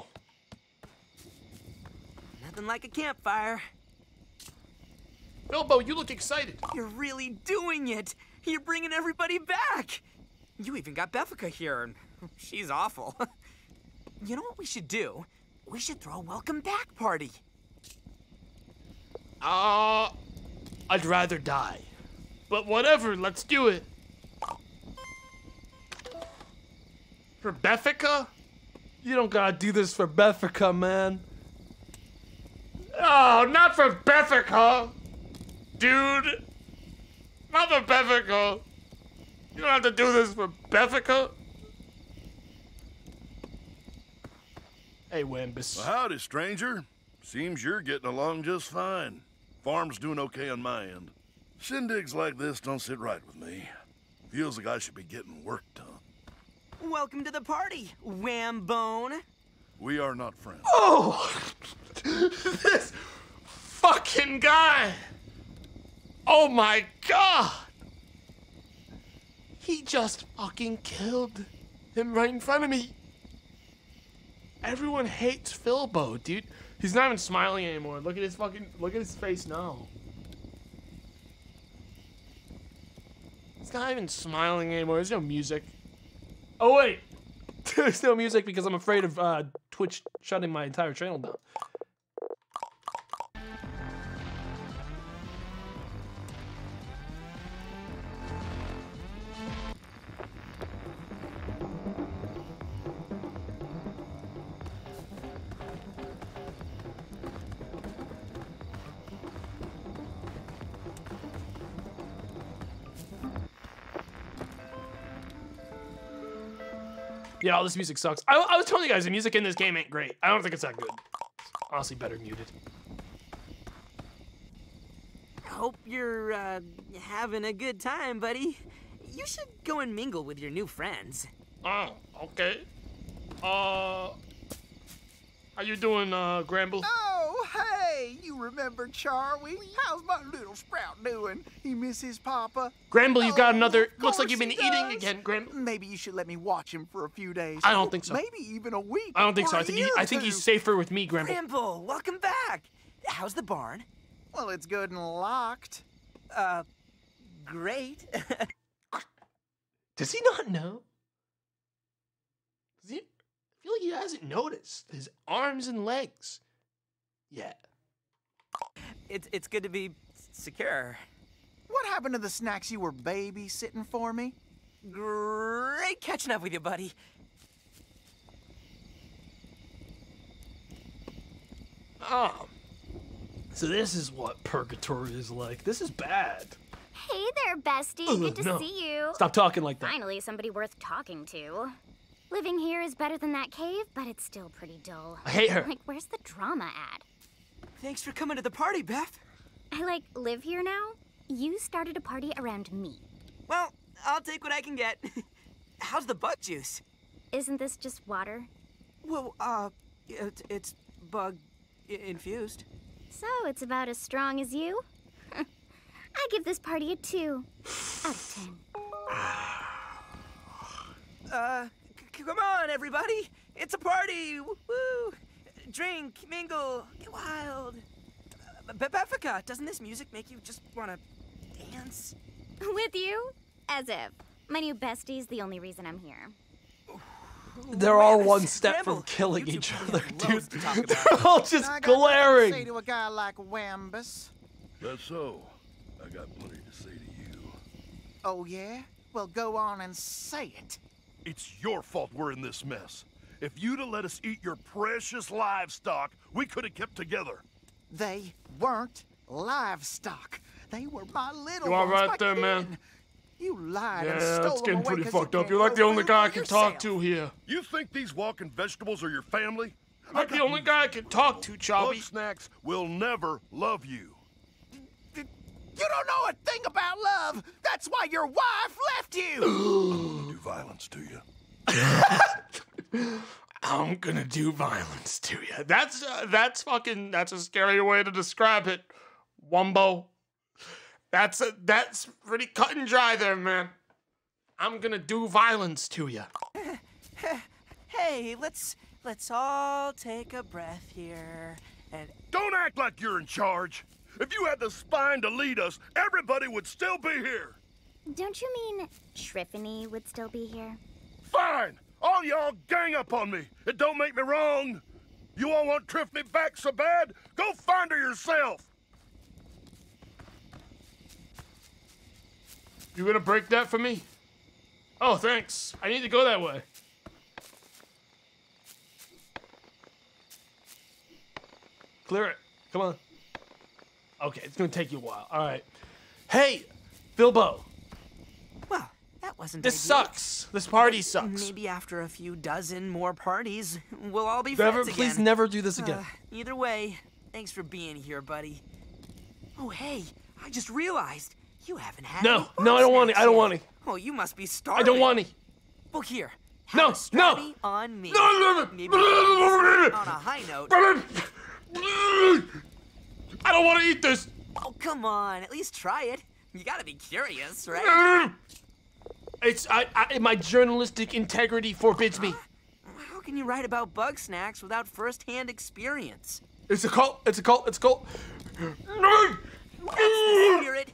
Speaker 5: Nothing like a campfire.
Speaker 1: Philbo, you look excited.
Speaker 5: You're really doing it. You're bringing everybody back. You even got Beffica here, and she's awful. You know what we should do? We should throw a welcome back party.
Speaker 1: I'd rather die. But whatever, let's do it. For Beffica? You don't gotta do this for Beffica, man. Oh, not for Beffica! Dude! Not for Beffica! You don't have to do this for Beffica! Hey, Wambus.
Speaker 6: Well, howdy, stranger. Seems you're getting along just fine. Farm's doing okay on my end. Shindigs like this don't sit right with me. Feels like I should be getting work done.
Speaker 5: Welcome to the party, Wambone.
Speaker 6: We are not friends.
Speaker 1: Oh! This fucking guy! Oh my god! He just fucking killed him right in front of me. Everyone hates Philbo, dude. He's not even smiling anymore. Look at his face now. He's not even smiling anymore. There's no music. Oh wait, there's no music because I'm afraid of Twitch shutting my entire channel down. Yeah, all this music sucks. I was telling you guys, the music in this game ain't great. I don't think it's that good. It's honestly better muted.
Speaker 5: Hope you're, having a good time, buddy. You should go and mingle with your new friends.
Speaker 1: Oh, okay. How you doing, Gramble?
Speaker 10: Oh, hey, you remember Charlie? How's my little sprout doing? He miss his papa?
Speaker 1: Gramble, you got another...
Speaker 10: Of
Speaker 1: Looks like
Speaker 10: course
Speaker 1: you've been
Speaker 10: he
Speaker 1: eating
Speaker 10: does.
Speaker 1: again, Gramble.
Speaker 10: Maybe you should let me watch him for a few days.
Speaker 1: I don't think so.
Speaker 10: Maybe even a week.
Speaker 1: I don't think so.
Speaker 10: or
Speaker 1: I
Speaker 10: a
Speaker 1: think
Speaker 10: year
Speaker 1: I
Speaker 10: or
Speaker 1: think
Speaker 10: two.
Speaker 1: he's safer with me, Gramble.
Speaker 5: Gramble, welcome back. How's the barn?
Speaker 10: Well, it's good and locked.
Speaker 5: Great.
Speaker 1: Does he not know? Does he? I feel like he hasn't noticed his arms and legs. Yeah.
Speaker 5: It's good to be secure.
Speaker 10: What happened to the snacks you were babysitting for me?
Speaker 5: Great catching up with you, buddy.
Speaker 1: Oh. So this is what purgatory is like. This is bad.
Speaker 7: Hey there, bestie.
Speaker 1: Ugh,
Speaker 7: Good to
Speaker 1: no.
Speaker 7: see you.
Speaker 1: Stop talking like that.
Speaker 7: Finally, somebody worth talking to. Living here is better than that cave, but it's still pretty dull.
Speaker 1: I hate her.
Speaker 7: Like, where's the drama at?
Speaker 5: Thanks for coming to the party, Beth.
Speaker 7: I, live here now. You started a party around me.
Speaker 5: Well, I'll take what I can get. How's the bug juice?
Speaker 7: Isn't this just water?
Speaker 5: Well, it's bug infused.
Speaker 7: So, it's about as strong as you? I give this party a 2 out of 10.
Speaker 5: Come on, everybody. It's a party. Woo! Drink, mingle, get wild. Beffica, doesn't this music make you just want to dance?
Speaker 7: With you? As if. My new bestie's the only reason I'm here.
Speaker 1: They're all
Speaker 5: Yes,
Speaker 1: one step
Speaker 5: Gramble,
Speaker 1: from killing
Speaker 5: you two
Speaker 1: each
Speaker 5: really
Speaker 1: other,
Speaker 5: loves
Speaker 1: dude.
Speaker 5: to talk about
Speaker 1: They're all just
Speaker 10: I got nothing to say
Speaker 1: glaring.
Speaker 10: to a guy like Wambus.
Speaker 6: That's so. I got plenty to say to you.
Speaker 10: Oh, yeah? Well, go on and say it.
Speaker 6: It's your fault we're in this mess. If you'd have let us eat your precious livestock, we could have kept together.
Speaker 10: They weren't livestock. They were my little
Speaker 1: You all
Speaker 10: ones,
Speaker 1: right
Speaker 10: my
Speaker 1: there,
Speaker 10: kin.
Speaker 1: man?
Speaker 10: You lied and
Speaker 1: Yeah,
Speaker 10: stole
Speaker 1: it's
Speaker 10: them
Speaker 1: getting
Speaker 10: away
Speaker 1: pretty
Speaker 10: 'cause you
Speaker 1: fucked up.
Speaker 10: can't
Speaker 1: You're like the
Speaker 10: grow
Speaker 1: only
Speaker 10: food
Speaker 1: guy I
Speaker 10: for
Speaker 1: can talk
Speaker 10: yourself.
Speaker 1: to here.
Speaker 6: You think these walking vegetables are your family?
Speaker 1: Like the only guy I can talk to,
Speaker 6: Bug
Speaker 1: Chobby.
Speaker 6: Snacks will never love you.
Speaker 10: You don't know a thing about love. That's why your wife left you.
Speaker 6: Do violence to you.
Speaker 1: I'm gonna do violence to you. That's a scary way to describe it, Wumbo. That's pretty cut and dry there, man. I'm gonna do violence to you.
Speaker 5: Hey, let's all take a breath here. And
Speaker 6: Don't act like you're in charge. If you had the spine to lead us, everybody would still be here.
Speaker 7: Don't you mean Triffany would still be here?
Speaker 6: Fine. All y'all gang up on me. It don't make me wrong. You all want Triffany back so bad? Go find her yourself.
Speaker 1: You gonna break that for me? Oh, thanks. I need to go that way. Clear it. Come on. Okay, it's gonna take you a while. All right. Hey, Bilbo.
Speaker 5: well, that wasn't
Speaker 1: This
Speaker 5: ideal.
Speaker 1: sucks. This party sucks.
Speaker 5: Maybe after a few dozen more parties, we'll all be
Speaker 1: Never,
Speaker 5: friends
Speaker 1: please
Speaker 5: again.
Speaker 1: never do this again.
Speaker 5: Either way, thanks for being here, buddy. Oh, hey, I just realized you haven't had any
Speaker 1: No, I don't want it.
Speaker 5: snacks
Speaker 1: I don't
Speaker 5: yet.
Speaker 1: want it.
Speaker 5: Oh, you must be
Speaker 1: I
Speaker 5: starving.
Speaker 1: don't want it.
Speaker 5: Well, here.
Speaker 1: No,
Speaker 5: have a Strappy
Speaker 1: no.
Speaker 5: on me.
Speaker 1: No.
Speaker 5: Maybe on a high note.
Speaker 1: I don't want to eat this.
Speaker 5: Oh, come on. At least try it. You gotta be curious, right?
Speaker 1: My journalistic integrity forbids me.
Speaker 5: How can you write about bug snacks without first-hand experience?
Speaker 1: It's a cult. It's a cult. It's a cult.
Speaker 5: That's the spirit.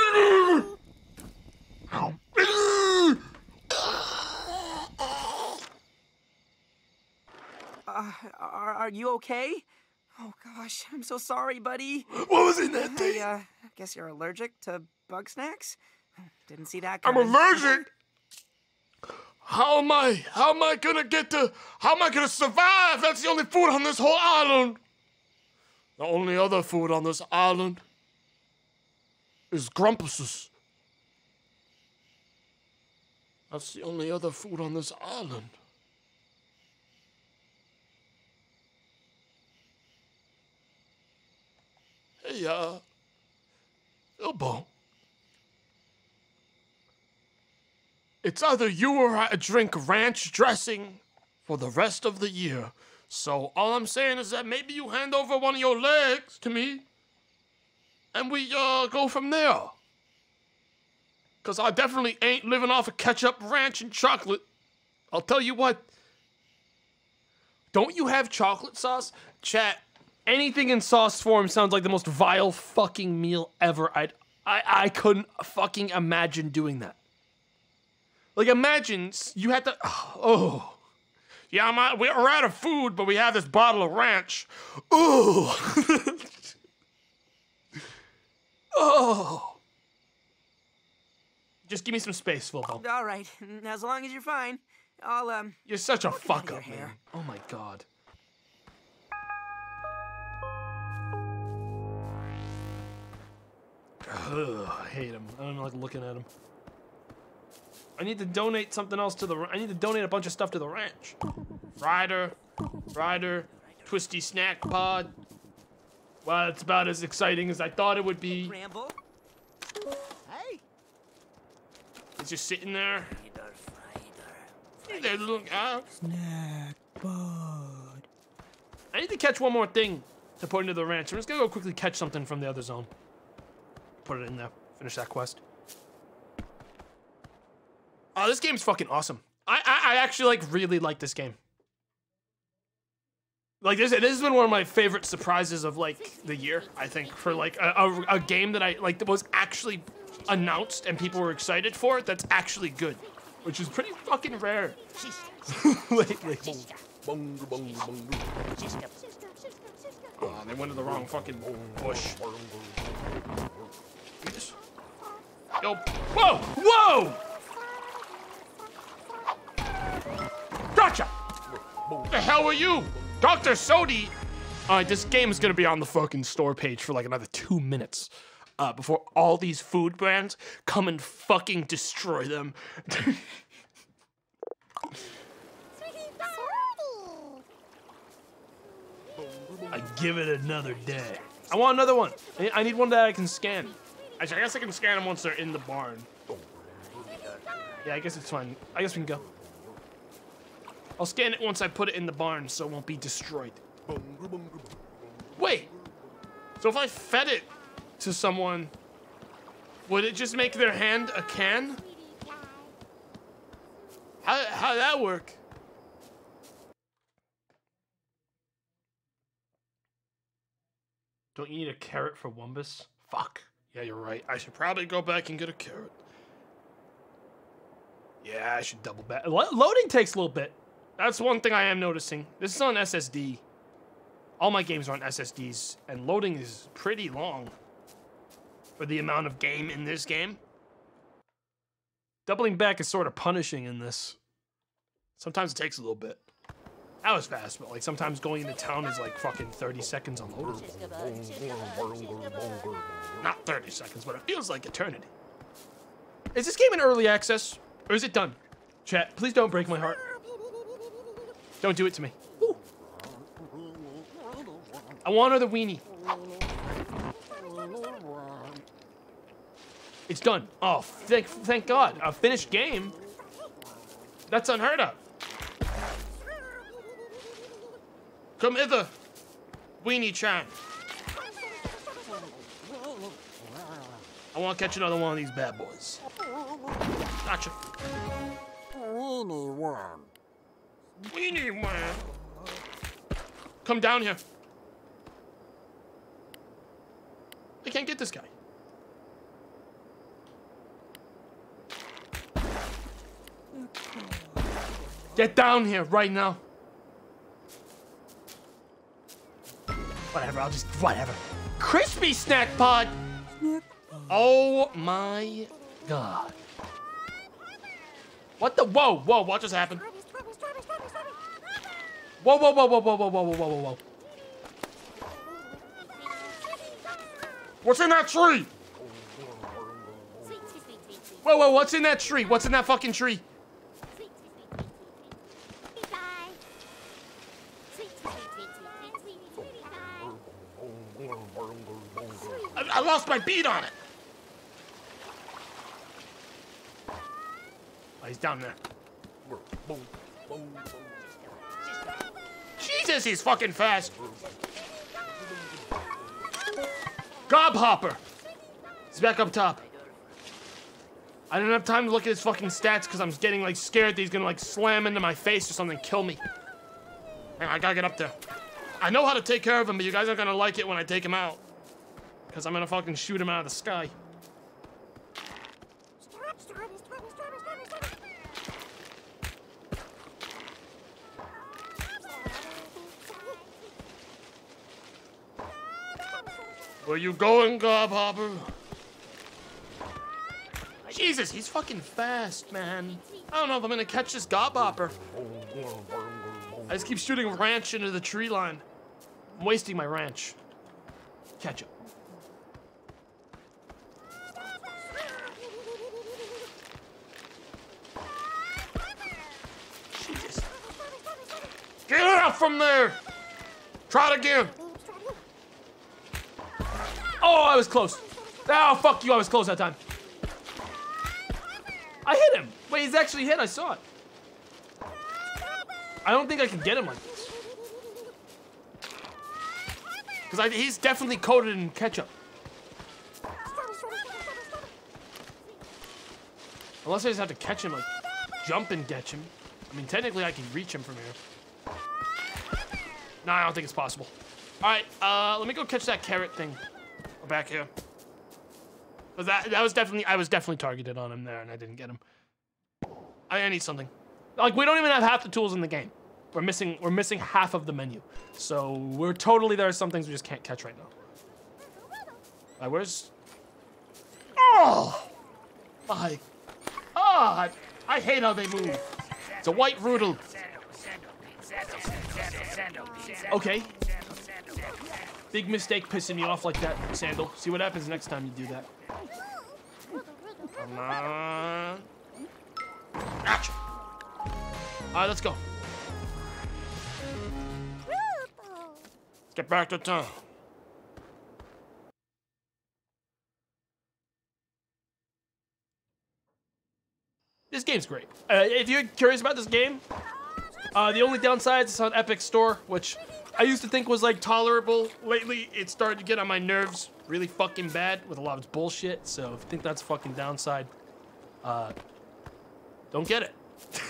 Speaker 5: Are you okay? Oh gosh, I'm so sorry, buddy.
Speaker 1: What was in that thing?
Speaker 5: I guess you're allergic to bug snacks. Didn't see that
Speaker 1: I'm
Speaker 5: coming.
Speaker 1: allergic. How am I gonna survive? That's the only food on this whole island. The only other food on this island is Grumpus's. That's the only other food on this island. Hey, Filbo. It's either you or I drink ranch dressing for the rest of the year. So all I'm saying is that maybe you hand over one of your legs to me, and we go from there. Cause I definitely ain't living off of ketchup, ranch, and chocolate. I'll tell you what. Don't you have chocolate sauce? Chat, anything in sauce form sounds like the most vile fucking meal ever. I couldn't fucking imagine doing that. Like, imagine you had to, oh. Yeah, we're out of food, but we have this bottle of ranch. Ooh. Oh. Just give me some space, Filbo.
Speaker 5: All right, as long as you're fine, I'll,
Speaker 1: You're such a fuck up, man. Oh my god. Ugh, I hate him. I don't like looking at him. I need to donate something else to the. I need to donate a bunch of stuff to the ranch. Ryder, Twisty Snack Pod. Well, it's about as exciting as I thought it would be.
Speaker 5: Ramble. Hey.
Speaker 1: It's just sitting there. Hey there, little guy.
Speaker 10: Snack Pod.
Speaker 1: I need to catch one more thing to put into the ranch. I'm just gonna go quickly catch something from the other zone. Put it in there. Finish that quest. Oh, this game's fucking awesome. I actually really like this game. Like this has been one of my favorite surprises of like the year, I think, for like a game that I like that was actually announced and people were excited for that's actually good, which is pretty fucking rare lately. Oh, they went to the wrong fucking bush. Yo, whoa, whoa! Gotcha! What the hell are you? Dr. Sodi! Alright, this game is gonna be on the fucking store page for like another 2 minutes. Before all these food brands come and fucking destroy them. I give it another day. I want another one. I need one that I can scan. Actually, I guess I can scan them once they're in the barn. Yeah, I guess it's fine. I guess we can go. I'll scan it once I put it in the barn so it won't be destroyed. Wait! So if I fed it to someone, would it just make their hand a can? How'd that work? Don't you need a carrot for Wumbus? Fuck. Yeah, you're right. I should probably go back and get a carrot. Yeah, I should double back. Loading takes a little bit. That's one thing I am noticing. This is on SSD. All my games are on SSDs, and loading is pretty long for the amount of game in this game. Doubling back is sort of punishing in this. Sometimes it takes a little bit. That was fast, but like sometimes going into town is like fucking 30 seconds on loading. Not 30 seconds, but it feels like eternity. Is this game in early access, or is it done? Chat, please don't break my heart. Don't do it to me. Ooh. I want another weenie. It's done. Oh, thank God. A finished game? That's unheard of. Come hither, Weenie-chan. I want to catch another one of these bad boys. Gotcha.
Speaker 12: Weenie one.
Speaker 1: Weenie one. Come down here. I can't get this guy. Get down here right now. Whatever, whatever. Crispy Snack Pod! Oh my God. What the, whoa, what just happened? Whoa. What's in that tree? Whoa, what's in that tree? What's in that fucking tree? I lost my beat on it. he's down there. Jesus, he's fucking fast. Gobhopper. He's back up top. I didn't have time to look at his fucking stats because I'm getting like scared that he's gonna like slam into my face or something, kill me. Man, I gotta get up there. I know how to take care of him, but you guys aren't gonna like it when I take him out. Because I'm gonna fucking shoot him out of the sky. Where you going, Gobhopper? Jesus, he's fucking fast, man. I don't know if I'm gonna catch this Gobhopper. I just keep shooting ranch into the tree line. I'm wasting my ranch. Catch up. Jesus. Get out from there! Try it again. Oh, I was close. Oh, fuck you, I was close that time. I hit him. Wait, he's actually hit, I saw it. I don't think I can get him like this. Because he's definitely coated in ketchup. Unless I just have to catch him, like, jump and catch him. I mean, technically I can reach him from here. No, I don't think it's possible. All right, let me go catch that carrot thing. Back here. But that was definitely, I was definitely targeted on him there and I didn't get him. I need something. Like, we don't even have half the tools in the game. We're missing half of the menu. So we're totally, there are some things we just can't catch right now. Where's... Oh! My God! I hate how they move. It's a white Rudel. Okay. Big mistake pissing me off like that, Sandal. See what happens next time you do that. Come on. Action! Alright, let's go. Let's get back to town. This game's great. If you're curious about this game, the only downside is it's on Epic Store, which I used to think was like tolerable. Lately, it started to get on my nerves really fucking bad with a lot of bullshit. So if you think that's a fucking downside, don't get it.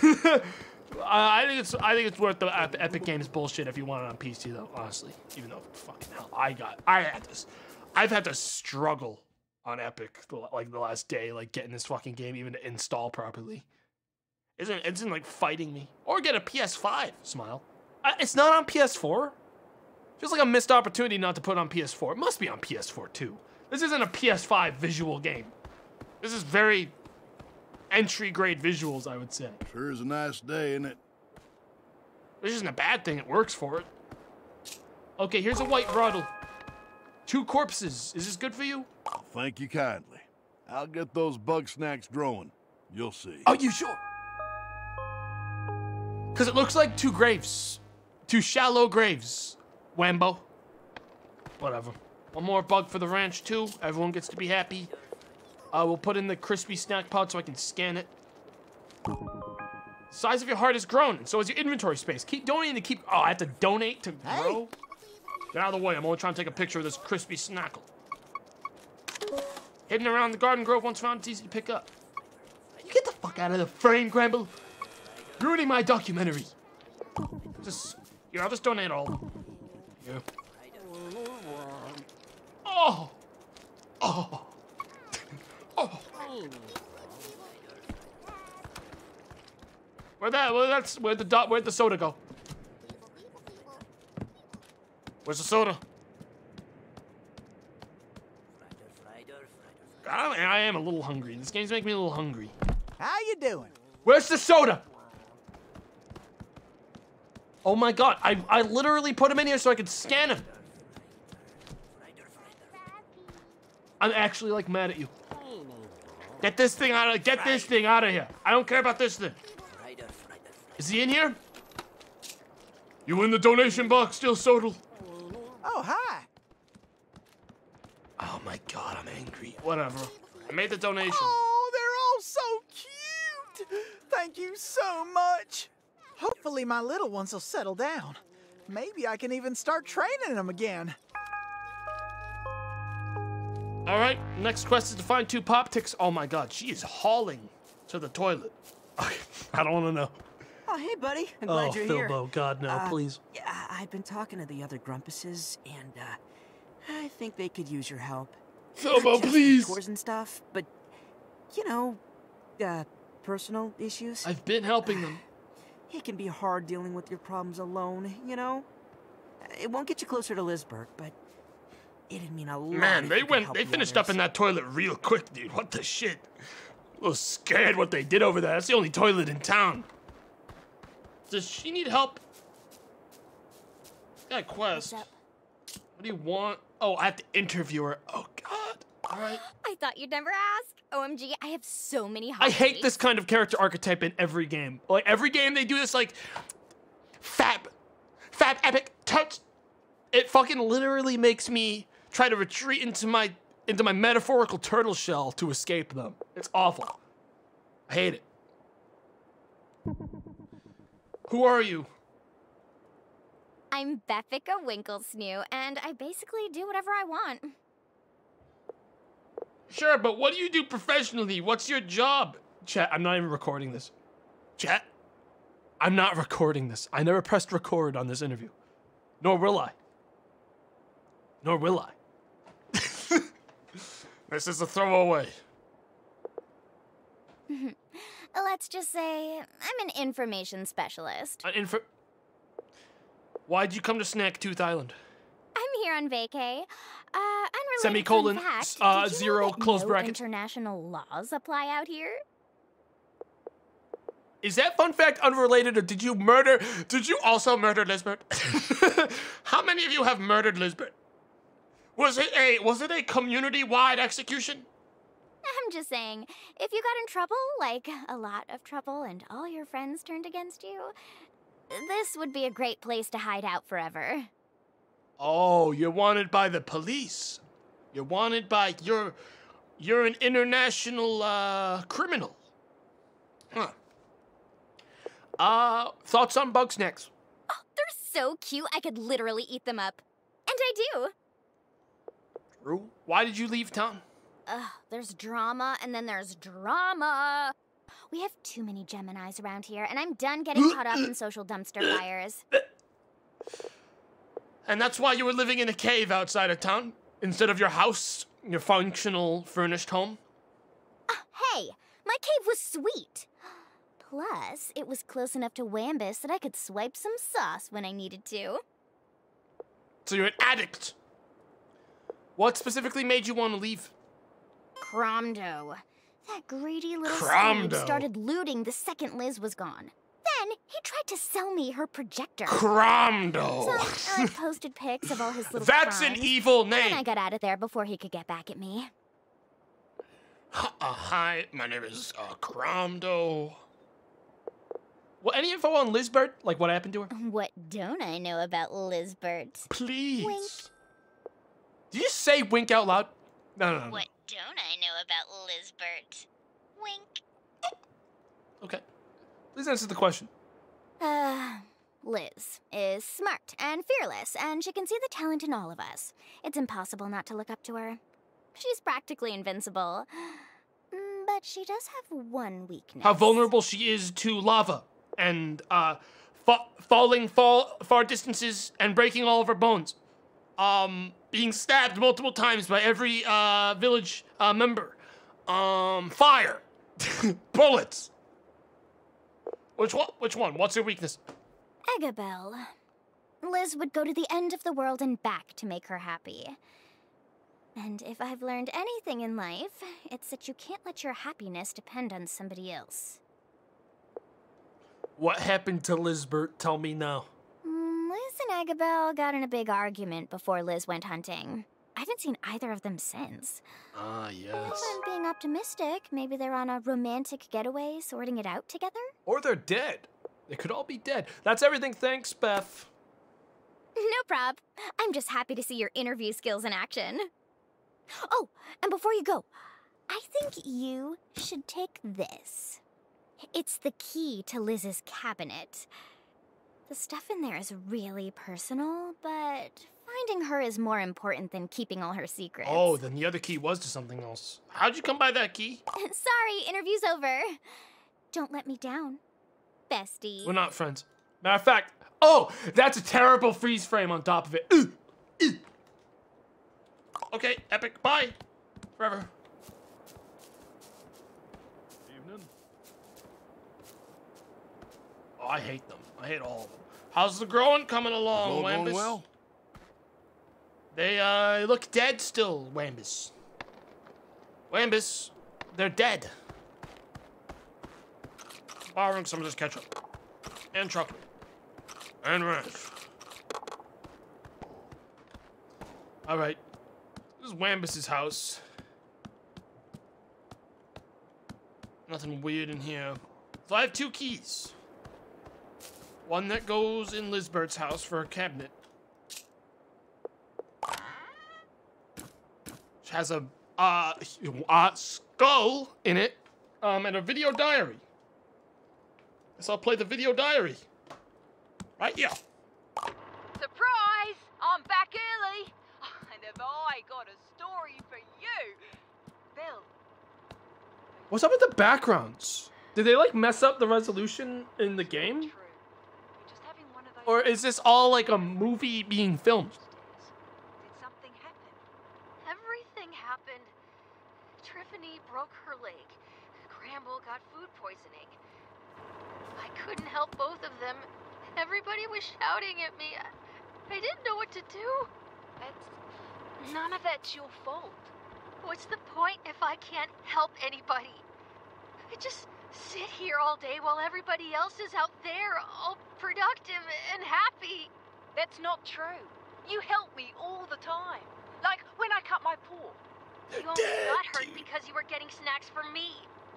Speaker 1: I think it's worth the Epic Games bullshit if you want it on PC though, honestly. Even though fucking hell, I've had to struggle on Epic like the last day, like getting this fucking game even to install properly. Isn't like fighting me. Or get a PS5, Smile. It's not on PS4. Feels like a missed opportunity not to put it on PS4. It must be on PS4 too. This isn't a PS5 visual game. This is very entry grade visuals, I would say.
Speaker 6: Sure is a nice day, isn't it?
Speaker 1: This isn't a bad thing. It works for it. Okay, here's a white Rudel. 2 corpses. Is this good for you?
Speaker 6: Thank you kindly. I'll get those bug snacks growing. You'll see.
Speaker 1: Are you sure? Because it looks like 2 graves. 2 shallow graves. Wambo. Whatever. One more bug for the ranch, too. Everyone gets to be happy. We'll put in the crispy snack pod so I can scan it. Size of your heart has grown, and so has your inventory space. Keep donating to keep... Oh, I have to donate to grow? Get out of the way. I'm only trying to take a picture of this crispy snackle. Hidden around the garden grove once found, it's easy to pick up. You get the fuck out of the frame, Gramble. Ruining my documentary. Here, I'll just donate all. Here. Oh! Oh! Oh! Where'd the soda go? Where's the soda? I am a little hungry. This game's making me a little hungry.
Speaker 10: How you doing?
Speaker 1: Where's the soda? Oh my god, I literally put him in here so I could scan him. I'm actually like mad at you. Get this thing out of here. I don't care about this thing. Is he in here? You in the donation box still, Sodal?
Speaker 10: Oh, hi.
Speaker 1: Oh my god, I'm angry. Whatever. I made the donation.
Speaker 10: Oh, they're all so cute. Thank you so much. Hopefully my little ones will settle down. Maybe I can even start training them again.
Speaker 1: All right, next quest is to find 2 pop ticks. Oh my god, she is hauling to the toilet. I don't want to know.
Speaker 5: Oh, hey, buddy. I'm glad you're here.
Speaker 1: Filbo, God, no, please.
Speaker 5: Yeah, I've been talking to the other Grumpuses, and I think they could use your help.
Speaker 1: Filbo,
Speaker 5: Not just
Speaker 1: please.
Speaker 5: Chores and stuff, but, you know, personal issues.
Speaker 1: I've been helping them.
Speaker 5: It can be hard dealing with your problems alone, you know? It won't get you closer to Lisbert, but it'd mean a lot.
Speaker 1: Man,
Speaker 5: if
Speaker 1: they
Speaker 5: you could
Speaker 1: went.
Speaker 5: help
Speaker 1: They
Speaker 5: the
Speaker 1: finished up
Speaker 5: others.
Speaker 1: in that toilet real quick, dude. What the shit? A little scared what they did over there. That's the only toilet in town. Does she need help? Got a quest. What do you want? Oh, I have to interview her. Oh God. All right.
Speaker 13: I thought you'd never ask. OMG, I have so many hot
Speaker 1: I hate
Speaker 13: takes.
Speaker 1: this kind of character archetype in every game. Like every game they do this like fab epic touch. It fucking literally makes me try to retreat into my metaphorical turtle shell to escape them. It's awful. I hate it. Who are you?
Speaker 13: I'm Beffica Winklesnoo, and I basically do whatever I want.
Speaker 1: Sure, but what do you do professionally? What's your job? Chat, I'm not even recording this. Chat, I'm not recording this. I never pressed record on this interview. Nor will I. Nor will I. This is a throwaway.
Speaker 13: Let's just say I'm an information specialist.
Speaker 1: Why'd you come to Snacktooth Island?
Speaker 13: I'm here on vacay. Unrelated
Speaker 1: Semicolon,
Speaker 13: fun fact, did you
Speaker 1: zero,
Speaker 13: know that
Speaker 1: close
Speaker 13: no
Speaker 1: bracket.
Speaker 13: international laws apply out here?
Speaker 1: Is that fun fact unrelated, or did you also murder Lisbert? How many of you have murdered Lisbert? Was it a community-wide execution?
Speaker 13: I'm just saying, if you got in trouble, like a lot of trouble, and all your friends turned against you, this would be a great place to hide out forever.
Speaker 1: Oh, you're wanted by the police. You're wanted by you're an international criminal. Huh. Thoughts on Bugsnax?
Speaker 13: Oh, they're so cute, I could literally eat them up. And I do.
Speaker 1: True. Why did you leave town?
Speaker 13: There's drama, and then there's drama. We have too many Geminis around here, and I'm done getting caught up in social dumpster fires.
Speaker 1: And that's why you were living in a cave outside of town, instead of your house, your functional, furnished home?
Speaker 13: Hey, my cave was sweet. Plus, it was close enough to Wambus that I could swipe some sauce when I needed to.
Speaker 1: So you're an addict. What specifically made you want to leave?
Speaker 13: Cromdo. That greedy little
Speaker 1: Cromdo.
Speaker 13: Scoob started looting the second Liz was gone. Then, he tried to sell me her projector.
Speaker 1: Cromdo.
Speaker 13: So, I posted pics of all his little
Speaker 1: That's
Speaker 13: crimes,
Speaker 1: an evil name.
Speaker 13: And I got out of there before he could get back at me.
Speaker 1: Hi, my name is Cromdo. Well, any info on Lisbert? Like what happened to her?
Speaker 13: What don't I know about Lisbert?
Speaker 1: Please.
Speaker 13: Wink.
Speaker 1: Did you say wink out loud? No.
Speaker 13: What don't I know about Lisbert? Wink.
Speaker 1: Okay. Please answer the question.
Speaker 13: Liz is smart and fearless, and she can see the talent in all of us. It's impossible not to look up to her. She's practically invincible. But she does have one weakness.
Speaker 1: How vulnerable she is to lava and falling far distances and breaking all of her bones. Being stabbed multiple times by every village member. Fire. Bullets. Which one? What's her weakness?
Speaker 13: Eggabell. Liz would go to the end of the world and back to make her happy. And if I've learned anything in life, it's that you can't let your happiness depend on somebody else.
Speaker 1: What happened to Lisbert? Tell me now.
Speaker 13: Liz and Eggabell got in a big argument before Liz went hunting. I haven't seen either of them since.
Speaker 1: Ah, yes.
Speaker 13: If I'm being optimistic, maybe they're on a romantic getaway sorting it out together?
Speaker 1: Or they're dead. They could all be dead. That's everything. Thanks, Beth.
Speaker 13: No prob. I'm just happy to see your interview skills in action. Oh, and before you go, I think you should take this. It's the key to Liz's cabinet. The stuff in there is really personal, but finding her is more important than keeping all her secrets.
Speaker 1: Oh, then the other key was to something else. How'd you come by that key?
Speaker 13: Sorry, interview's over. Don't let me down, bestie.
Speaker 1: We're not friends. Matter of fact, oh, that's a terrible freeze frame on top of it. Okay, epic, bye. Forever.
Speaker 6: Evening.
Speaker 1: Oh, I hate them. I hate all of them. How's the growing coming along,
Speaker 6: All
Speaker 1: Wambus?
Speaker 6: going well?
Speaker 1: They look dead still, Wambus. Wambus, they're dead. Borrowing some of this ketchup. And chocolate. And ranch. Alright. This is Wambus's house. Nothing weird in here. So I have 2 keys. One that goes in Lizbert's house for a cabinet. Which has a skull in it. And a video diary. Guess I'll play the video diary. Right here.
Speaker 2: Surprise! I'm back early. And have I got a story for you? Bill.
Speaker 1: What's up with the backgrounds? Did they like mess up the resolution in the game? Or is this all like a movie being filmed?
Speaker 2: Did something happen?
Speaker 3: Everything happened. Triffany broke her leg. Gramble got food poisoning. I couldn't help both of them. Everybody was shouting at me. I didn't know what to do.
Speaker 2: None of that's your fault.
Speaker 3: What's the point if I can't help anybody? I just sit here all day while everybody else is out there, all productive and happy.
Speaker 2: That's not true. You help me all the time. Like when I cut my paw.
Speaker 3: You only got hurt because you were getting snacks for me.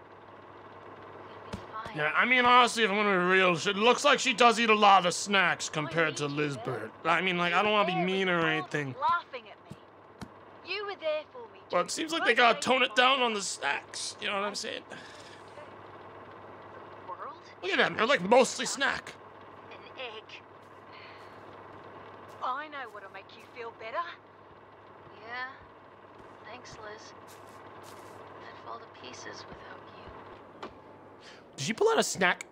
Speaker 1: Yeah, I mean, honestly, if I'm gonna be real, it looks like she does eat a lot of snacks compared to Lizbert. I mean, like, I don't want to be mean or anything.
Speaker 2: Laughing at me. You were there for me.
Speaker 1: But it seems like they gotta tone it down on the snacks. You know what I'm saying? Look at them, they're like mostly snack.
Speaker 3: An egg.
Speaker 2: I know what'll make you feel better.
Speaker 3: Yeah. Thanks, Liz. I'd fall to pieces without you.
Speaker 1: Did she pull out a snack?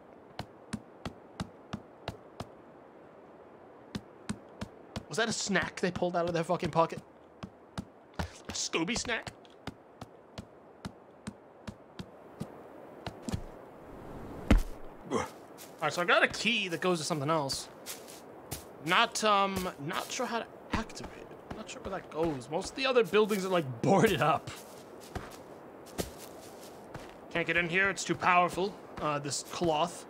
Speaker 1: Was that a snack they pulled out of their fucking pocket? A Scooby snack? Alright, so I got a key that goes to something else. Not sure how to activate it. Not sure where that goes. Most of the other buildings are like boarded up. Can't get in here, it's too powerful. This cloth.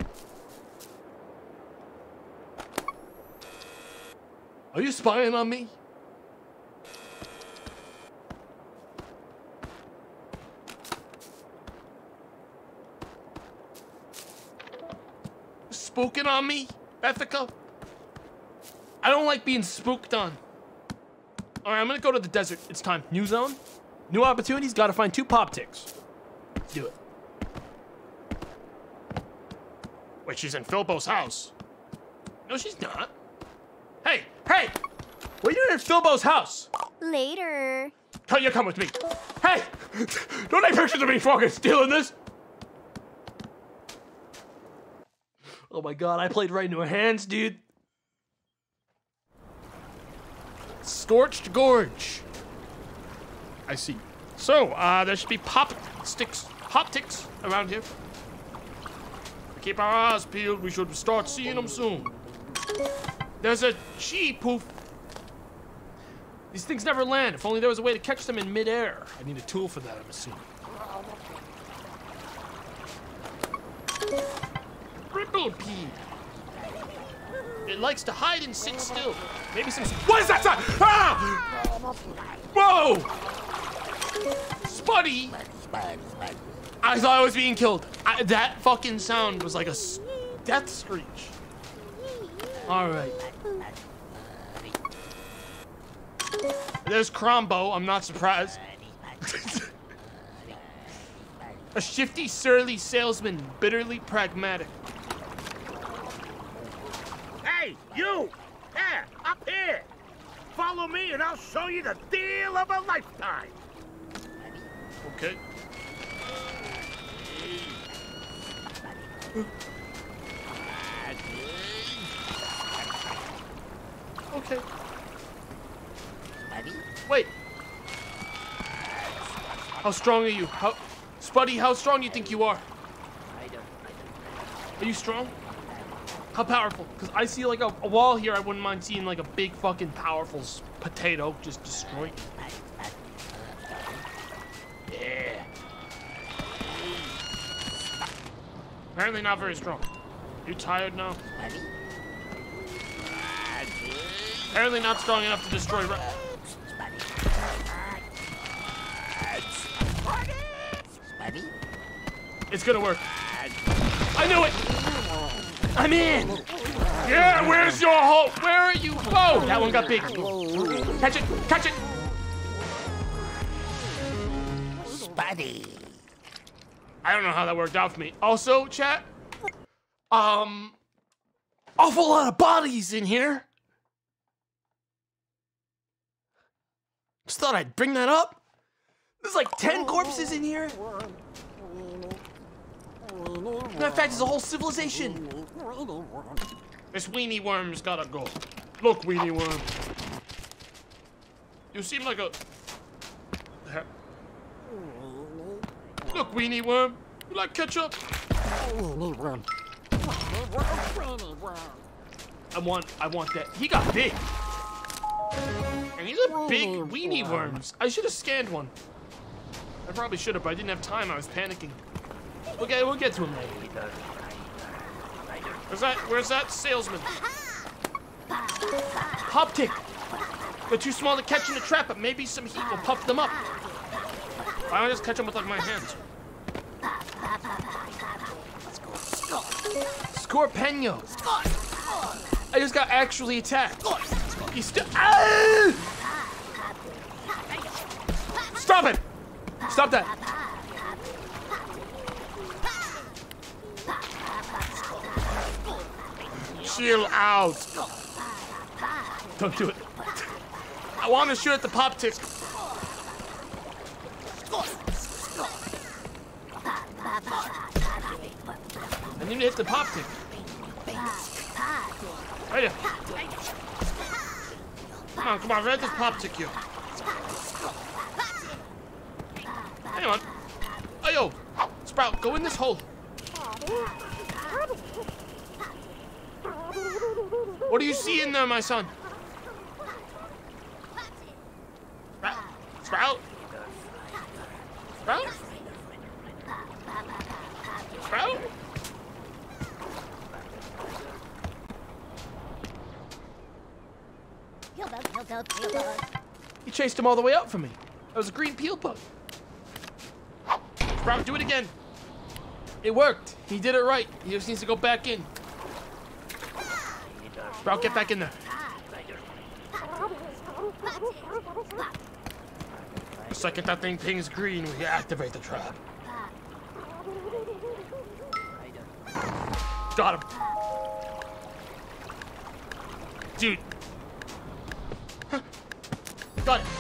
Speaker 1: Are you spying on me? Spooking on me, Ethica? I don't like being spooked on. Alright, I'm gonna go to the desert. It's time. New zone, new opportunities, gotta find 2 pop ticks. Let's do it. Wait, she's in Filbo's house. No, she's not. Hey, hey! What are you doing in Filbo's house?
Speaker 13: Later.
Speaker 1: Tell you come with me. Hey! Don't take pictures of me fucking stealing this! Oh my god, I played right into her hands, dude. Scorched Gorge. I see. So, there should be pop ticks around here. Keep our eyes peeled, we should start seeing them soon. There's a G-poof. These things never land. If only there was a way to catch them in midair. I need a tool for that, I'm assuming. Ripplipede. It likes to hide and sit still. Maybe some. What is that sound? Ah! Whoa! Spuddy! I thought I was being killed. That fucking sound was like a death screech. All right. There's Crombo. I'm not surprised. A shifty, surly salesman, bitterly pragmatic.
Speaker 14: Hey, you! Yeah, up here! Follow me and I'll show you the deal of a lifetime!
Speaker 1: Okay. Okay. Wait. How strong are you? Spuddy, how strong do you think you are? Are you strong? How powerful? Because I see like a wall here. I wouldn't mind seeing like a big fucking powerful potato just destroy it. Yeah. Apparently not very strong. You tired now? Apparently not strong enough to destroy. It's gonna work. I knew it! I'm in! Yeah, where's your hole? Where are you? Whoa! That one got big. Catch it! Catch it!
Speaker 14: Spuddy.
Speaker 1: I don't know how that worked out for me. Also, chat, awful lot of bodies in here. Just thought I'd bring that up. There's like 10 corpses in here. Matter of fact, there's a whole civilization. This weenie worm's gotta go. Look, weenie worm. You seem like a... Look, weenie worm. You like ketchup? I want that. He got big. And these are big weenie worms. I should have scanned one. I probably should have, but I didn't have time. I was panicking. Okay, we'll get to him later. Where's that salesman? Pop tick. They're too small to catch in the trap, but maybe some heat will puff them up. Why don't I just catch them with like my hands? Scorpeno. I just got actually attacked. He's still. Ah! Stop it! Stop that! Chill out. Don't do it. I want to shoot at the pop tick. I need to hit the pop tick. Right here. Come on, let this pop tick you. Hang on. Oh, yo. Sprout, go in this hole. What do you see in there, my son? Sprout? Sprout? Sprout? He chased him all the way up for me. That was a green peel bug. Sprout, do it again. It worked. He did it right. He just needs to go back in. Sprout, get back in there. The second that thing pings green, we activate the trap. Got him. Dude. Got it.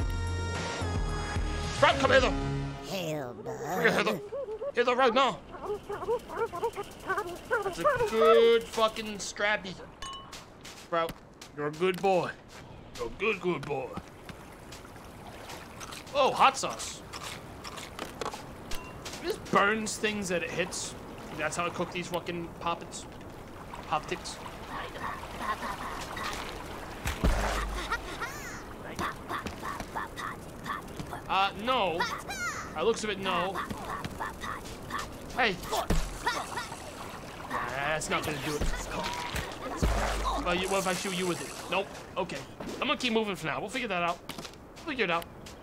Speaker 1: Sprout, come hither. Hither. Hither right now. That's a good fucking scrappy. Sprout, you're a good boy. You're a good boy. Oh, hot sauce. It just burns things that it hits. That's how I cook these fucking poppets. Pop ticks. No. By looks of it, no. Hey. That's not gonna do it. What if I shoot you with it? Nope. Okay. I'm gonna keep moving for now. We'll figure that out. Figure it out.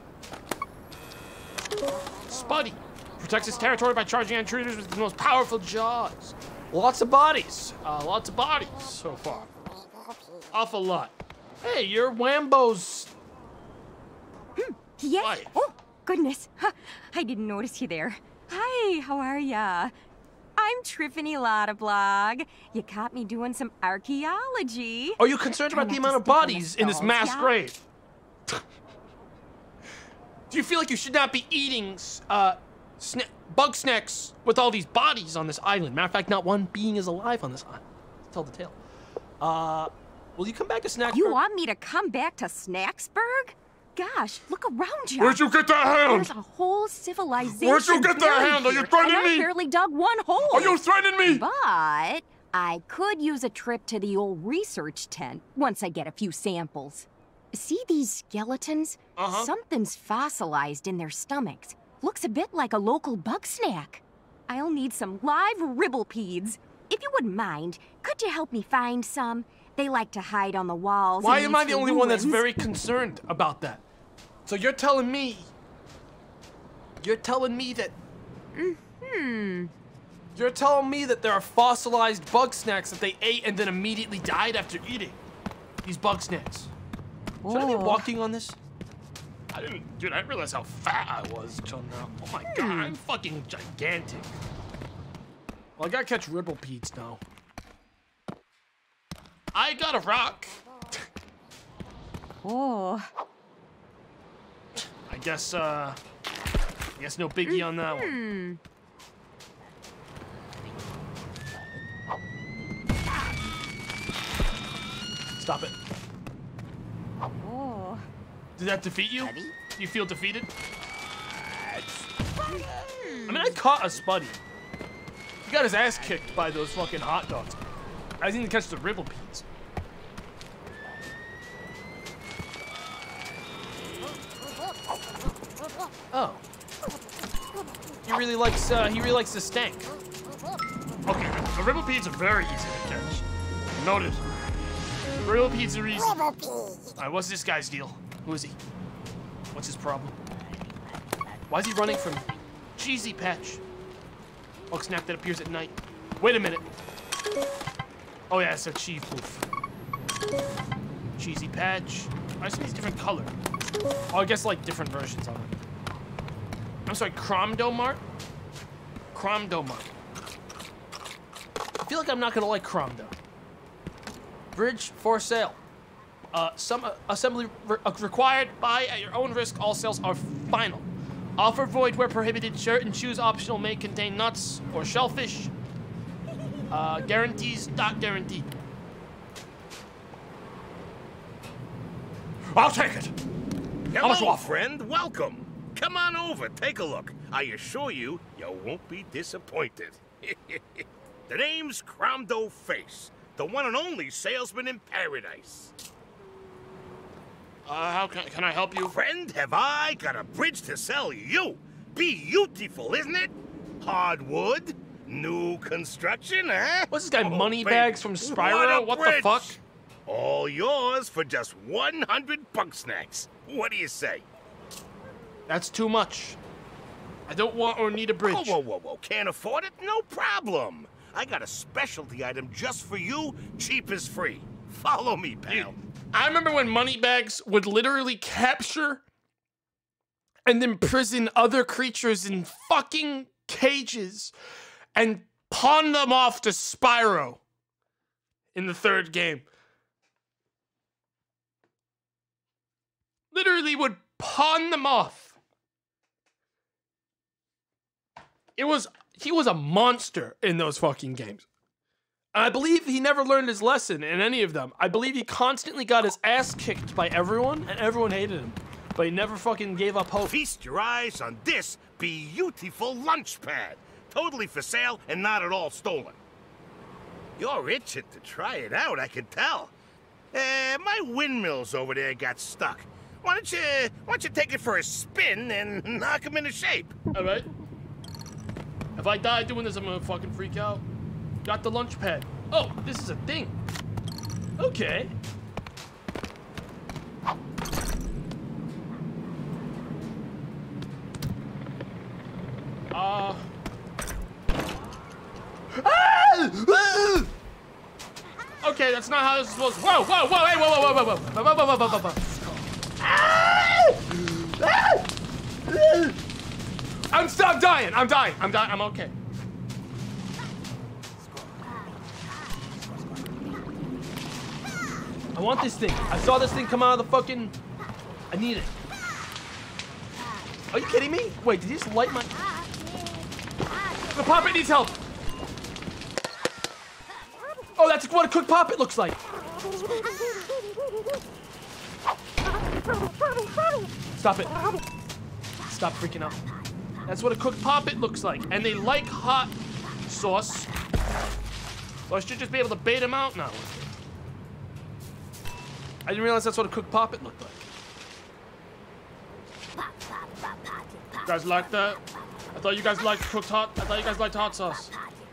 Speaker 1: Spuddy protects his territory by charging intruders with the most powerful jaws. Lots of bodies. Lots of bodies so far. Awful lot. Hey, you're Wambo's.
Speaker 15: Yes.
Speaker 1: Wife.
Speaker 15: Oh, goodness. Huh. I didn't notice you there. Hi, how are ya? I'm Triffany Lottablog. You caught me doing some archaeology.
Speaker 1: Are you concerned about the amount of bodies in this mass grave? Do you feel like you should not be eating bug snacks with all these bodies on this island? Matter of fact, not one being is alive on this island. Let's tell the tale. Will you come back to Snacksburg?
Speaker 15: You want me to come back to Snacksburg? Gosh, look around you.
Speaker 1: Where'd you get that hand?
Speaker 15: There's a whole civilization.
Speaker 1: Where'd you get that hand? Are you threatening me?
Speaker 15: I barely dug one hole.
Speaker 1: Are you threatening me?
Speaker 15: But I could use a trip to the old research tent once I get a few samples. See these skeletons? Something's fossilized in their stomachs. Looks a bit like a local bug snack. I'll need some live ribblepedes. If you wouldn't mind, could you help me find some? They like to hide on the walls.
Speaker 1: Why am I the only one that's very concerned about that? So you're telling me that... You're telling me that there are fossilized bug snacks that they ate and then immediately died after eating these bug snacks. Should I be walking on this? Dude, I didn't realize how fat I was until now. Oh my god, I'm fucking gigantic. Well, I gotta catch ribblepedes now. I got a rock.
Speaker 15: Oh.
Speaker 1: I guess no biggie on that one. Stop it.
Speaker 15: Oh.
Speaker 1: Did that defeat you? Do you feel defeated? I mean, I caught a Spuddy. He got his ass kicked by those fucking hot dogs. I just need to catch the ribblepedes. Oh. He really likes the stank. Okay, the ribblepedes are very easy to catch. Noted. Ribblepedes are easy. Alright, what's this guy's deal? Who is he? What's his problem? Why is he running from Cheesy Patch? Bug snack that appears at night. Wait a minute. Oh yeah, it's a Chief Poof. Cheesy Patch. I see these different color. Oh, I guess like different versions of it. I'm sorry, Cromdomart? Cromdomart. I feel like I'm not gonna like Cromdo. Bridge for sale. Some assembly required. Buy at your own risk. All sales are final. Offer void where prohibited. Shirt and shoes optional. May contain nuts or shellfish. Guarantees not guaranteed. I'll take it.
Speaker 14: Hello, friend. Welcome. Come on over. Take a look. I assure you, you won't be disappointed. The name's Cromdo Face, the one and only salesman in paradise.
Speaker 1: How can I help you?
Speaker 14: Friend, have I got a bridge to sell you? Beautiful, isn't it? Hardwood, new construction, huh?
Speaker 1: What's this guy, Moneybags from Spyro? What the fuck?
Speaker 14: All yours for just 100 bug snacks. What do you say?
Speaker 1: That's too much. I don't want or need a bridge.
Speaker 14: Whoa. Can't afford it? No problem. I got a specialty item just for you, cheap as free. Follow me, pal.
Speaker 1: I remember when Moneybags would literally capture and imprison other creatures in fucking cages and pawn them off to Spyro in the third game. Literally would pawn them off. He was a monster in those fucking games. And I believe he never learned his lesson in any of them. I believe he constantly got his ass kicked by everyone, and everyone hated him. But he never fucking gave up hope.
Speaker 14: Feast your eyes on this beautiful lunch pad. Totally for sale and not at all stolen. You're itching to try it out, I can tell. My windmills over there got stuck. Why don't you take it for a spin and knock them into shape?
Speaker 1: All right. If I die doing this, I'm gonna fucking freak out. Got the lunch pad. Oh, this is a thing. Okay. Okay, that's not how this is supposed to. Whoa, hey, whoa. I'm stop dying. dying. I'm dying. I'm okay. I want this thing. I saw this thing come out of the fucking... I need it. Are you kidding me? Wait, did you just light my... The Poppet needs help. Oh, that's what a cooked Poppet looks like. Stop it. Stop freaking out. That's what a cooked Poppet looks like. And they like hot sauce. So I should just be able to bait them out now. I didn't realize that's what a cooked Poppet looked like. You guys like that? I thought you guys liked cooked hot. I thought you guys liked hot sauce.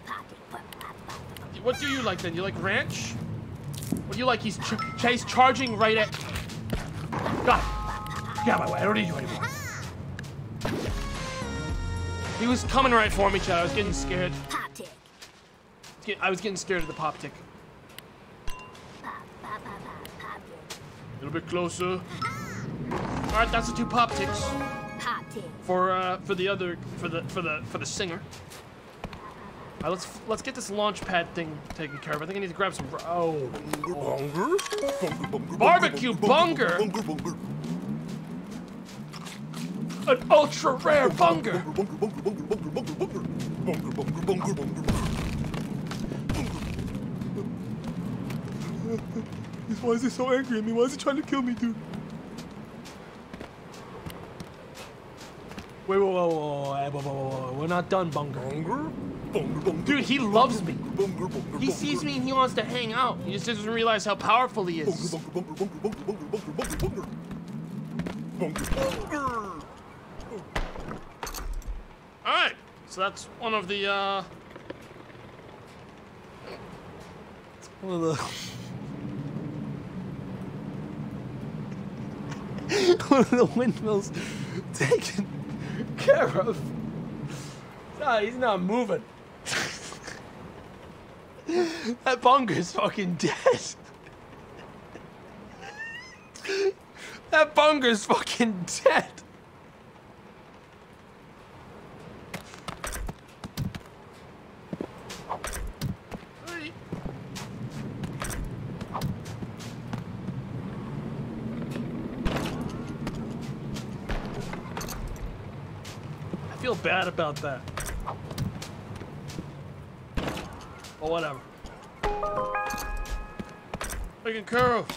Speaker 1: What do you like then? You like ranch? What do you like? He's charging right at... God. Get out of my way. I don't need you anymore. He was coming right for me, Chad. I was getting scared. I was getting scared of the pop tick. A little bit closer. All right, that's the 2 pop ticks. For the singer. All right, let's get this launch pad thing taken care of. I think I need to grab some. Oh, barbecue bunger. An ultra rare bunger. Why is he so angry at me? Why is he trying to kill me, dude? Wait, whoa. We're not done, Bunger. Dude, he loves me. He sees me and he wants to hang out. He just doesn't realize how powerful he is. Alright, so that's one of the, one of the windmills taken care of. Nah, he's not moving. That bunger's fucking dead. That bunger's fucking dead. I feel bad about that. Well, whatever. Taken care of.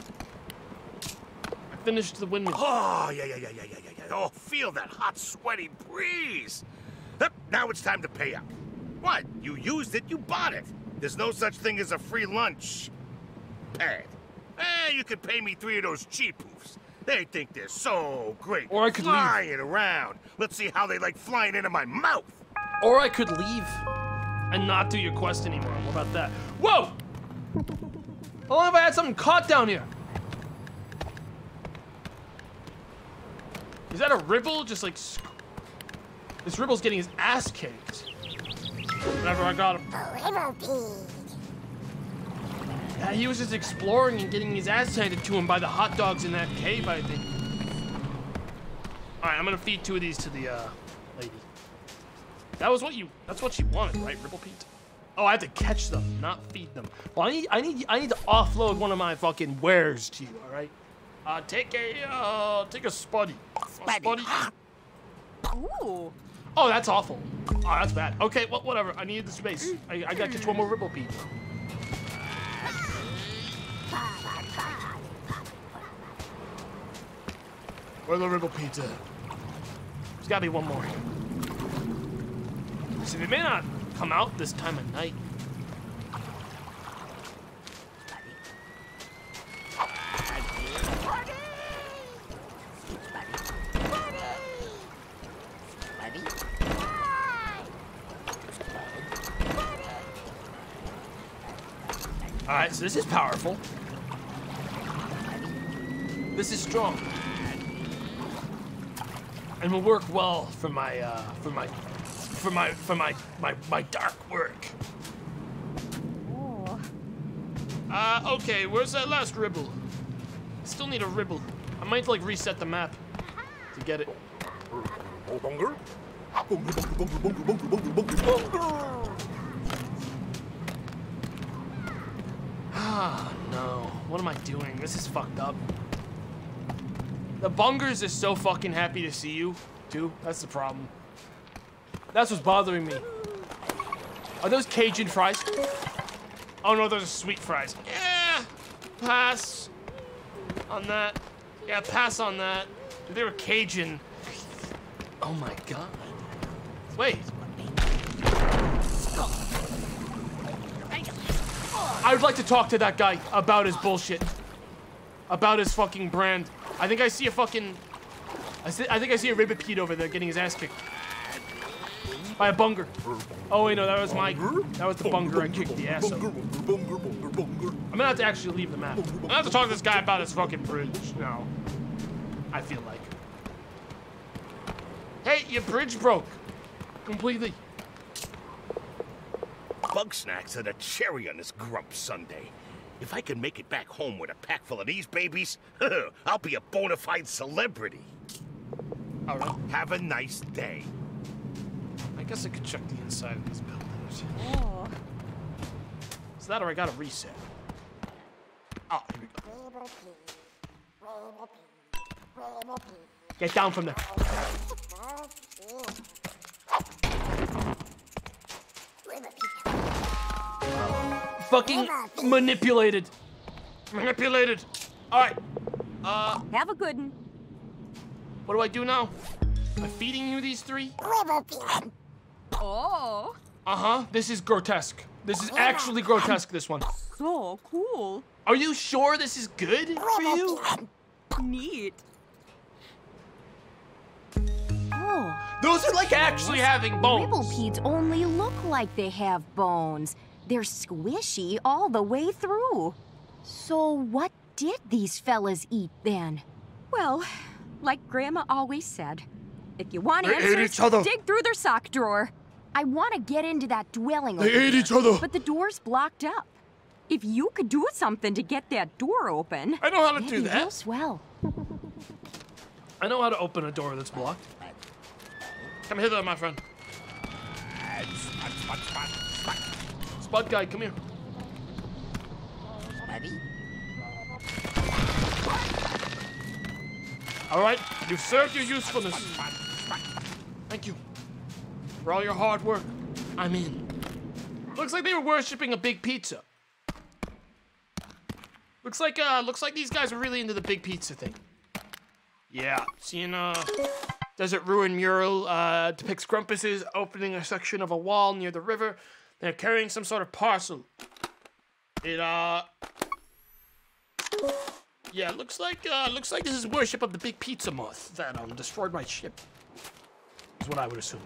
Speaker 1: I finished the windmill.
Speaker 14: Oh, yeah. Oh, feel that hot, sweaty breeze. Yep, now it's time to pay up. What? You used it, you bought it. There's no such thing as a free lunch pad. You could pay me 3 of those cheap hoofs. They think they're so great.
Speaker 1: Or I could
Speaker 14: flying
Speaker 1: leave.
Speaker 14: around. Let's see how they like flying into my mouth.
Speaker 1: Or I could leave and not do your quest anymore. What about that? Whoa! How long have I had something caught down here? Is that a Ribble? Just like... This Ribble's getting his ass kicked. Whenever I got him. Yeah, he was just exploring and getting his ass handed to him by the hot dogs in that cave, I think. Alright, I'm gonna feed 2 of these to the, lady. That's what she wanted, right, Ribble Pete? Oh, I have to catch them, not feed them. Well, I need to offload one of my fucking wares to you, alright? Take a Spuddy. Spuddy.
Speaker 5: Ooh.
Speaker 1: Oh, that's awful. Oh, that's bad. Okay, well, whatever. I needed the space. I gotta catch one more Ribble Pete. Where's the Ribble Pizza? There's gotta be one more. See, they may not come out this time of night. Alright, so this is powerful. This is strong. And will work well for my dark work.
Speaker 13: Ooh.
Speaker 1: Okay, where's that last Ribble? I still need a Ribble. I might like reset the map to get it. Ah, no. What am I doing? This is fucked up. The bungers is so fucking happy to see you, too. That's the problem. That's what's bothering me. Are those Cajun fries? Oh no, those are sweet fries. Yeah, pass on that. Yeah, pass on that. If they were Cajun. Oh my god. Wait. I would like to talk to that guy about his bullshit. About his fucking brand. I think I see a fucking... I think I see a Ribbit Pete over there getting his ass kicked. By a bunger. Oh wait, no, that was the bunger I kicked the ass of. I'm gonna have to actually leave the map. I'm gonna have to talk to this guy about his fucking bridge now. I feel like. Hey, your bridge broke. Completely.
Speaker 14: Bugsnax are the cherry on this Grump Sunday. If I can make it back home with a pack full of these babies, I'll be a bona fide celebrity.
Speaker 1: All right.
Speaker 14: Have a nice day.
Speaker 1: I guess I could check the inside of these buildings. Oh. Is that or I gotta reset? Oh, here we go. Get down from there. Fucking manipulated. Manipulated. All right.
Speaker 15: Have a good one.
Speaker 1: What do I do now? Am I feeding you these three?
Speaker 15: Oh.
Speaker 1: Uh-huh. This is grotesque. This is actually grotesque, this one.
Speaker 15: So cool.
Speaker 1: Are you sure this is good for you?
Speaker 15: Neat. Oh.
Speaker 1: Those are like actually having bones.
Speaker 15: Ribblepedes only look like they have bones. They're squishy all the way through. So what did these fellas eat then? Well, like Grandma always said, if you want answers, dig through their sock drawer. I want to get into that dwelling over
Speaker 1: They ate
Speaker 15: there,
Speaker 1: each other.
Speaker 15: but the door's blocked up. If you could do something to get that door open,
Speaker 1: I know how to
Speaker 15: that'd
Speaker 1: do
Speaker 15: be
Speaker 1: that.
Speaker 15: real swell.
Speaker 1: I know how to open a door that's blocked. Come hither, my friend. Spud guy, come here. All right, you've served your usefulness. Thank you for all your hard work. I'm in. Looks like they were worshiping a big pizza. Looks like these guys were really into the big pizza thing. Yeah, seeing Desert Ruin mural depicts Grumpuses opening a section of a wall near the river. They're carrying some sort of parcel. Yeah, looks like this is worship of the big pizza moth that destroyed my ship. Is what I would assume.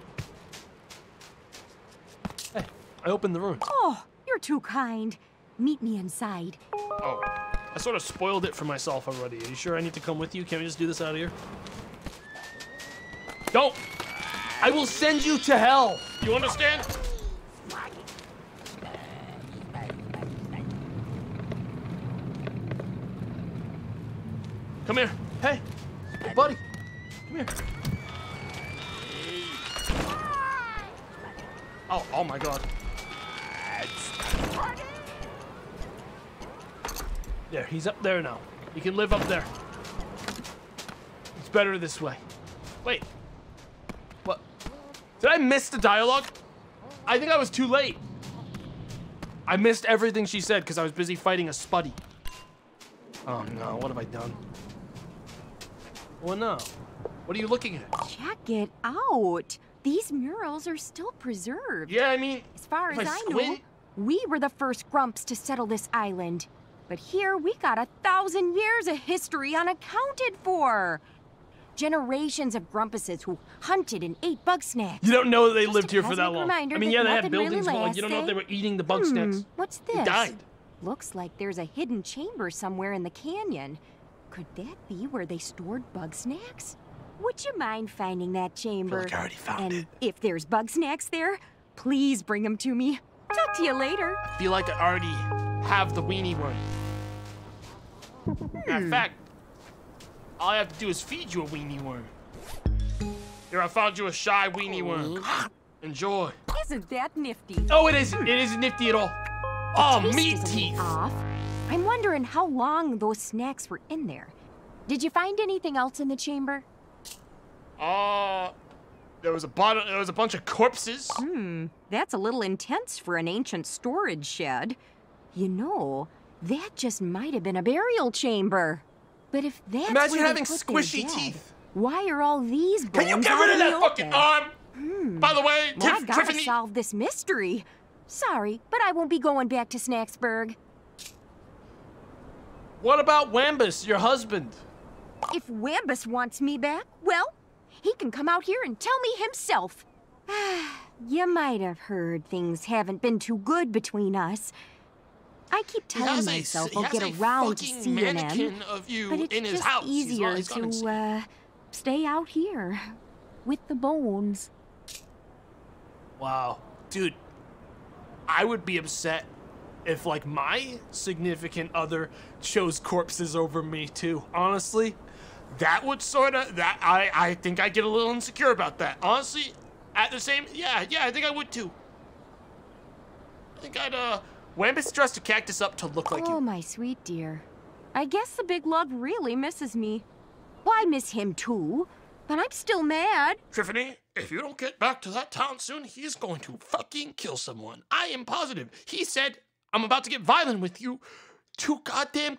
Speaker 1: Hey, I opened the ruins.
Speaker 15: Oh, you're too kind. Meet me inside.
Speaker 1: Oh, I sort of spoiled it for myself already. Are you sure I need to come with you? Can't we just do this out of here? Don't! I will send you to hell! You understand? Come here. Hey, buddy. Come here. Oh my god. There, he's up there now. He can live up there. It's better this way. Wait. What? Did I miss the dialogue? I think I was too late. I missed everything she said because I was busy fighting a Spuddy. Oh no, what have I done? Oh no. What are you looking at?
Speaker 15: Check it out. These murals are still preserved.
Speaker 1: Yeah, I mean,
Speaker 15: as far as I know,
Speaker 1: squint?
Speaker 15: we were the first Grumps to settle this island. But here we got 1,000 years of history unaccounted for. Generations of Grumpuses who hunted and ate Bugsnax.
Speaker 1: You don't know that they lived
Speaker 15: a
Speaker 1: here for that
Speaker 15: cosmic
Speaker 1: long.
Speaker 15: reminder
Speaker 1: I mean,
Speaker 15: that
Speaker 1: yeah, they had
Speaker 15: nothing really
Speaker 1: buildings, but like, you don't know if they
Speaker 15: lasts,
Speaker 1: were eating the Bugsnax.
Speaker 15: What's this?
Speaker 1: They died.
Speaker 15: Looks like there's a hidden chamber somewhere in the canyon. Could that be where they stored Bugsnax? Would you mind finding that chamber?
Speaker 1: I feel like I already found
Speaker 15: and if there's Bugsnax there, please bring them to me. Talk to you later.
Speaker 1: I feel like I already have the weenie worm. In fact, all I have to do is feed you a weenie worm. Here, I found you a shy weenie worm. Enjoy.
Speaker 15: Isn't that nifty?
Speaker 1: Oh, it is. It isn't nifty at all. Oh, meat teeth.
Speaker 15: Off. I'm wondering how long those snacks were in there. Did you find anything else in the chamber?
Speaker 1: There was a bunch of corpses.
Speaker 15: That's a little intense for an ancient storage shed. You know, that just might have been a burial chamber. But if that's
Speaker 1: imagine
Speaker 15: where
Speaker 1: having
Speaker 15: they put
Speaker 1: squishy
Speaker 15: their dead,
Speaker 1: teeth.
Speaker 15: why are all these bones
Speaker 1: Can you get
Speaker 15: out
Speaker 1: rid of
Speaker 15: in
Speaker 1: that
Speaker 15: the
Speaker 1: fucking
Speaker 15: open?
Speaker 1: arm? By the way,
Speaker 15: Well, I gotta
Speaker 1: Tiffany.
Speaker 15: solve this mystery. Sorry, but I won't be going back to Snacksburg.
Speaker 1: What about Wambus, your husband?
Speaker 15: If Wambus wants me back, well, he can come out here and tell me himself. You might have heard things haven't been too good between us. I keep telling myself I'll get around to seeing him,
Speaker 1: of you
Speaker 15: but it's
Speaker 1: in his
Speaker 15: just
Speaker 1: house.
Speaker 15: easier
Speaker 1: He's gone insane.
Speaker 15: to stay out here with the bones.
Speaker 1: Wow, dude, I would be upset if like my significant other chose corpses over me too. Honestly, that would I think I'd get a little insecure about that. Honestly, at the same, yeah, I think I would too. I think I'd Wambus dressed a cactus up to look like you.
Speaker 15: Oh, my sweet dear. I guess the big lug really misses me. Well, I miss him too, but I'm still mad.
Speaker 1: Tiffany, if you don't get back to that town soon, he's going to fucking kill someone. I am positive. He said, I'm about to get violent with you. Too goddamn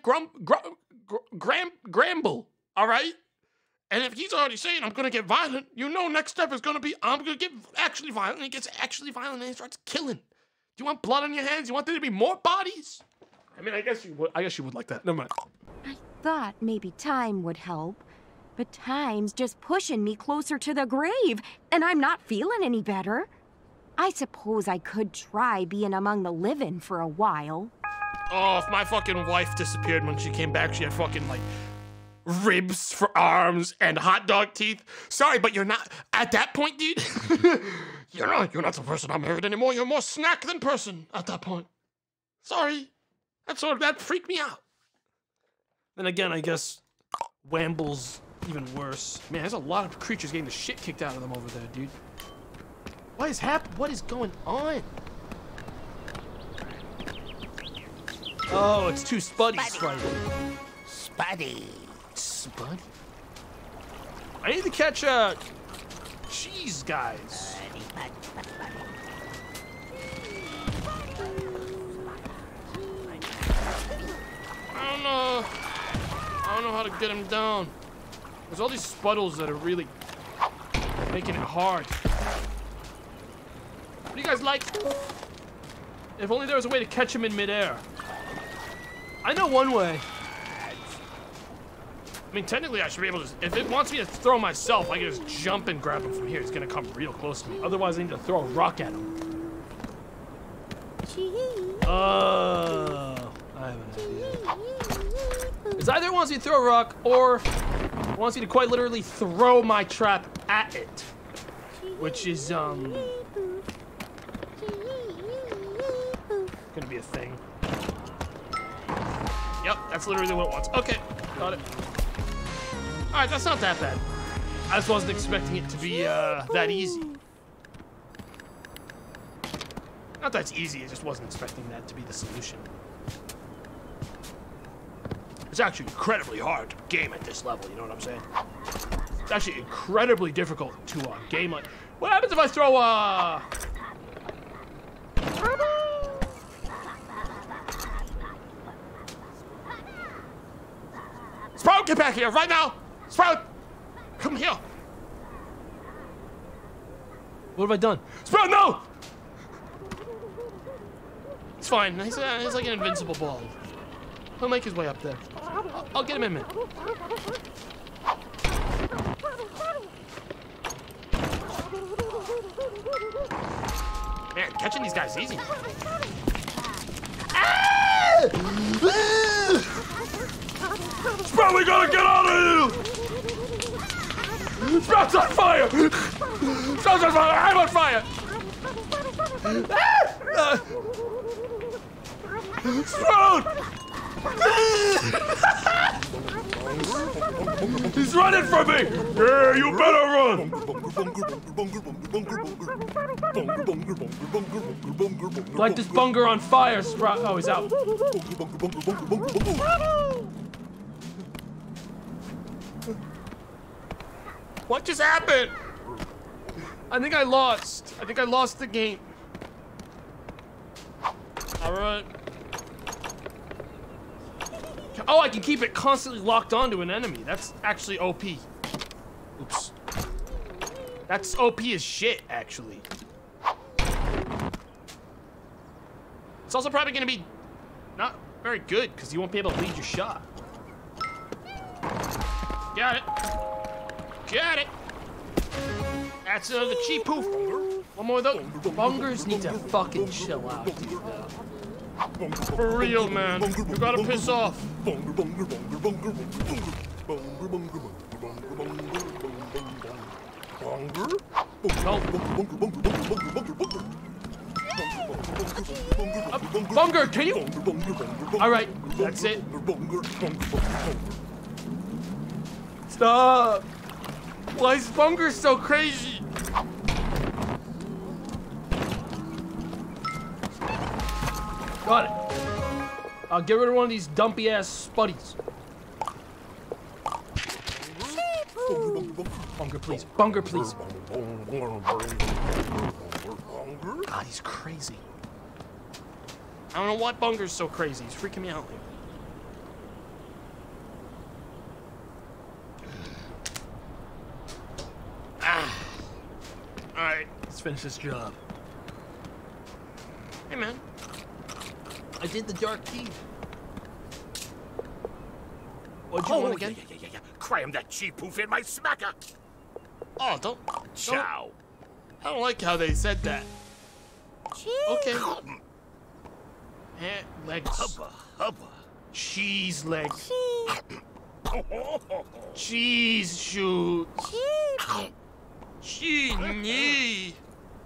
Speaker 1: Gramble, all right? And if he's already saying I'm gonna get violent, you know next step is gonna be I'm gonna get actually violent, and he gets actually violent and he starts killing. Do you want blood on your hands? You want there to be more bodies? I mean, I guess you would like that. Never mind.
Speaker 15: I thought maybe time would help, but time's just pushing me closer to the grave, and I'm not feeling any better. I suppose I could try being among the living for a while.
Speaker 1: Oh, if my fucking wife disappeared when she came back, she had fucking like ribs for arms and hot dog teeth. Sorry, but you're not at that point, dude. You're not the person I married anymore. You're more snack than person at that point. Sorry. That freaked me out. Then again, I guess Wamble's even worse. Man, there's a lot of creatures getting the shit kicked out of them over there, dude. What is going on? Oh, it's two Spuddies fighting. Spuddy? I need to catch cheese guys. I don't know how to get him down. There's all these Spuddles that are really making it hard. What do you guys like? If only there was a way to catch him in midair. I know one way. I mean, technically, I should be able to. If it wants me to throw myself, I can just jump and grab him from here. He's gonna come real close to me. Otherwise, I need to throw a rock at him. I have an idea. It's either it wants me to throw a rock, or it wants me to quite literally throw my trap at it, which is gonna be a thing. Yep, that's literally what it wants. Okay, got it. Alright, that's not that bad. I just wasn't expecting it to be that easy. Not that it's easy, I just wasn't expecting that to be the solution. It's actually incredibly hard to game at this level, you know what I'm saying? It's actually incredibly difficult to game like. What happens if I throw Sprout, get back here right now! Sprout! Come here! What have I done? Sprout, no! It's fine. He's like an invincible ball. He'll make his way up there. I'll get him in a minute. Man, catching these guys easy. Ah! Sprout, we gotta get out of here! Sprout's on fire! Sprout's on fire! I'm on fire! Sprout! He's running from me! Yeah, you better run! Light this bunger on fire, Sprout. Oh, he's out. What just happened? I think I lost. I think I lost the game. Alright. Oh, I can keep it constantly locked onto an enemy. That's actually OP. Oops. That's OP as shit, actually. It's also probably gonna be not very good, because you won't be able to lead your shot. Got it. Got it. That's another cheap poof. One more of those. Bungers need to fucking chill out, dude. For real, man. You gotta piss off. Bunger, can you? Alright, that's it. Stop. Why is Bunger so crazy? Got it. I'll get rid of one of these dumpy ass spuddies. Bunger, please. Bunger, please. God, he's crazy. I don't know what Bunger's so crazy. He's freaking me out. Alright, let's finish this job. Hey, man. I did the dark deed. What'd you want again?
Speaker 14: Yeah. Cram that cheap poof in my smacker.
Speaker 1: Oh, don't.
Speaker 14: Chow.
Speaker 1: I don't like how they said that. Okay. Legs.
Speaker 14: Hubba.
Speaker 1: Cheese legs. Cheese shoot. Cheese knee.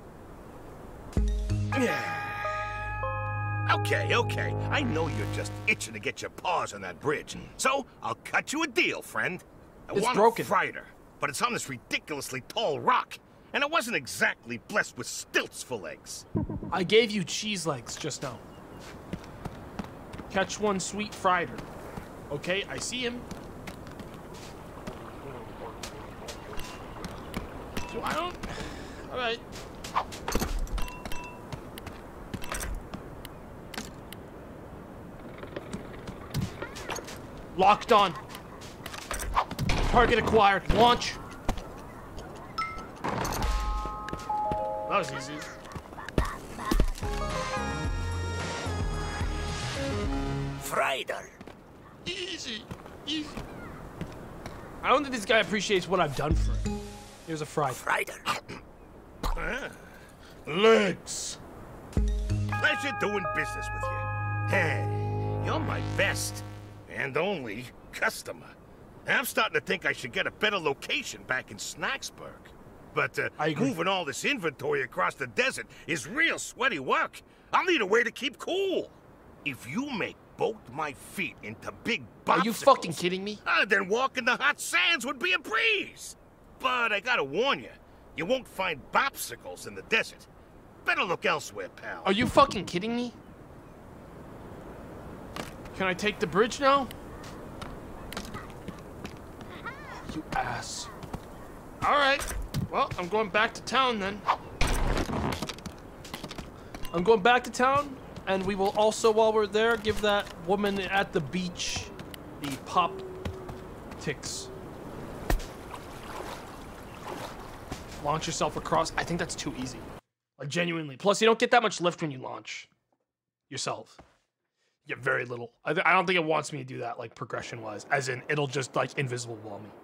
Speaker 14: Okay. I know you're just itching to get your paws on that bridge. So, I'll cut you a deal, friend. I
Speaker 1: It's
Speaker 14: want
Speaker 1: broken.
Speaker 14: a freighter, but it's on this ridiculously tall rock. And I wasn't exactly blessed with stilts for legs.
Speaker 1: I gave you cheese legs just now. Catch one sweet freighter. Okay, I see him. So I don't... Alright. Locked on. Target acquired. Launch. That was easy.
Speaker 14: Freighter.
Speaker 1: Easy. I don't think this guy appreciates what I've done for him. Here's a freighter. Legs.
Speaker 14: Pleasure doing business with you. Hey, you're my best and only customer. I'm starting to think I should get a better location back in Snacksburg. But moving all this inventory across the desert is real sweaty work. I'll need a way to keep cool. If you make both my feet into big bopsicles...
Speaker 1: Are you fucking kidding me?
Speaker 14: Then walking the hot sands would be a breeze. But I gotta warn you, you won't find bopsicles in the desert. Better look elsewhere, pal.
Speaker 1: Are you fucking kidding me? Can I take the bridge now? You ass. Alright. Well, I'm going back to town then. I'm going back to town, and we will also, while we're there, give that woman at the beach the pop ticks. Launch yourself across. I think that's too easy. Like, genuinely. Plus, you don't get that much lift when you launch yourself. You get very little. I don't think it wants me to do that, like, progression-wise. As in, it'll just, like, invisible wall me.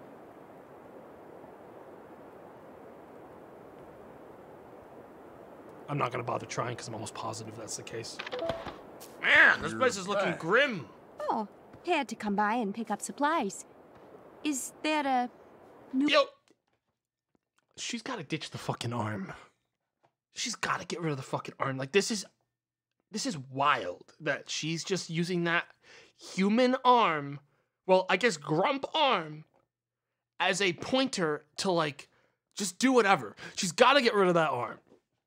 Speaker 1: I'm not gonna bother trying because I'm almost positive that's the case. Man, this place is looking grim.
Speaker 15: Oh, had to come by and pick up supplies. Is that a new...
Speaker 1: Yo! She's gotta ditch the fucking arm. She's gotta get rid of the fucking arm. Like, this is wild that she's just using that human arm Well, I guess Grump Arm as a pointer to, like, just do whatever. She's got to get rid of that arm.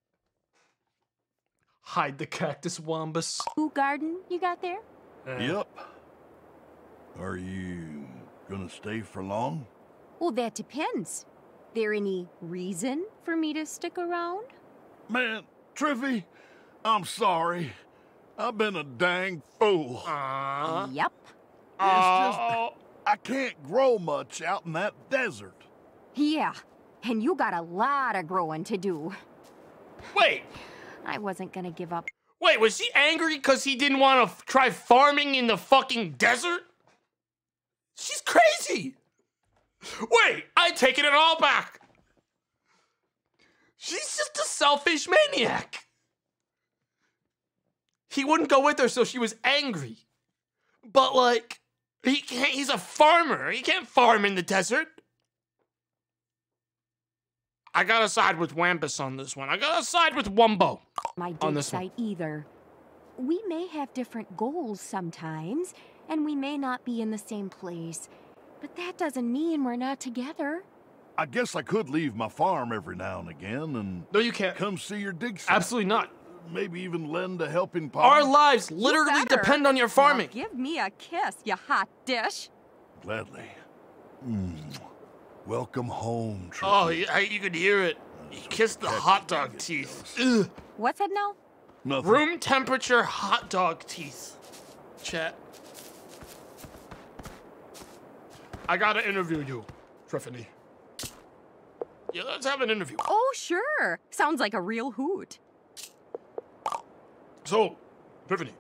Speaker 1: Hide the cactus, Wombus.
Speaker 15: Ooh, garden you got there?
Speaker 6: Yep. Are you gonna stay for long?
Speaker 15: Well, that depends. There any reason for me to stick around?
Speaker 6: Man, Triffy, I'm sorry. I've been a dang fool.
Speaker 15: Yep.
Speaker 6: It's just, I can't grow much out in that desert.
Speaker 15: Yeah, and you got a lot of growing to do.
Speaker 1: Wait.
Speaker 15: I wasn't gonna give up.
Speaker 1: Wait, was he angry because he didn't want to try farming in the fucking desert? She's crazy. Wait, I take it all back. She's just a selfish maniac. He wouldn't go with her, so she was angry. But, like, he's a farmer. He can't farm in the desert. I gotta side with Wampus on this one. I gotta side with Wumbo
Speaker 15: My
Speaker 1: on
Speaker 15: dig
Speaker 1: this
Speaker 15: site
Speaker 1: one.
Speaker 15: either. We may have different goals sometimes, and we may not be in the same place. But that doesn't mean we're not together.
Speaker 6: I guess I could leave my farm every now and again and...
Speaker 1: No, you can't.
Speaker 6: Come see your dig site.
Speaker 1: Absolutely not.
Speaker 6: Maybe even lend a helping paw.
Speaker 1: Our lives literally
Speaker 15: better.
Speaker 1: depend on your farming.
Speaker 15: Now give me a kiss, you hot dish.
Speaker 6: Gladly. Welcome home, Triffy.
Speaker 1: Oh, you could hear it. He kissed the hot dog teeth. Ugh.
Speaker 15: What's that now?
Speaker 6: Nothing.
Speaker 1: Room temperature hot dog teeth. Chat. I gotta interview you, Triffany. Yeah, let's have an interview.
Speaker 15: Oh, sure. Sounds like a real hoot.
Speaker 1: So, Triffany.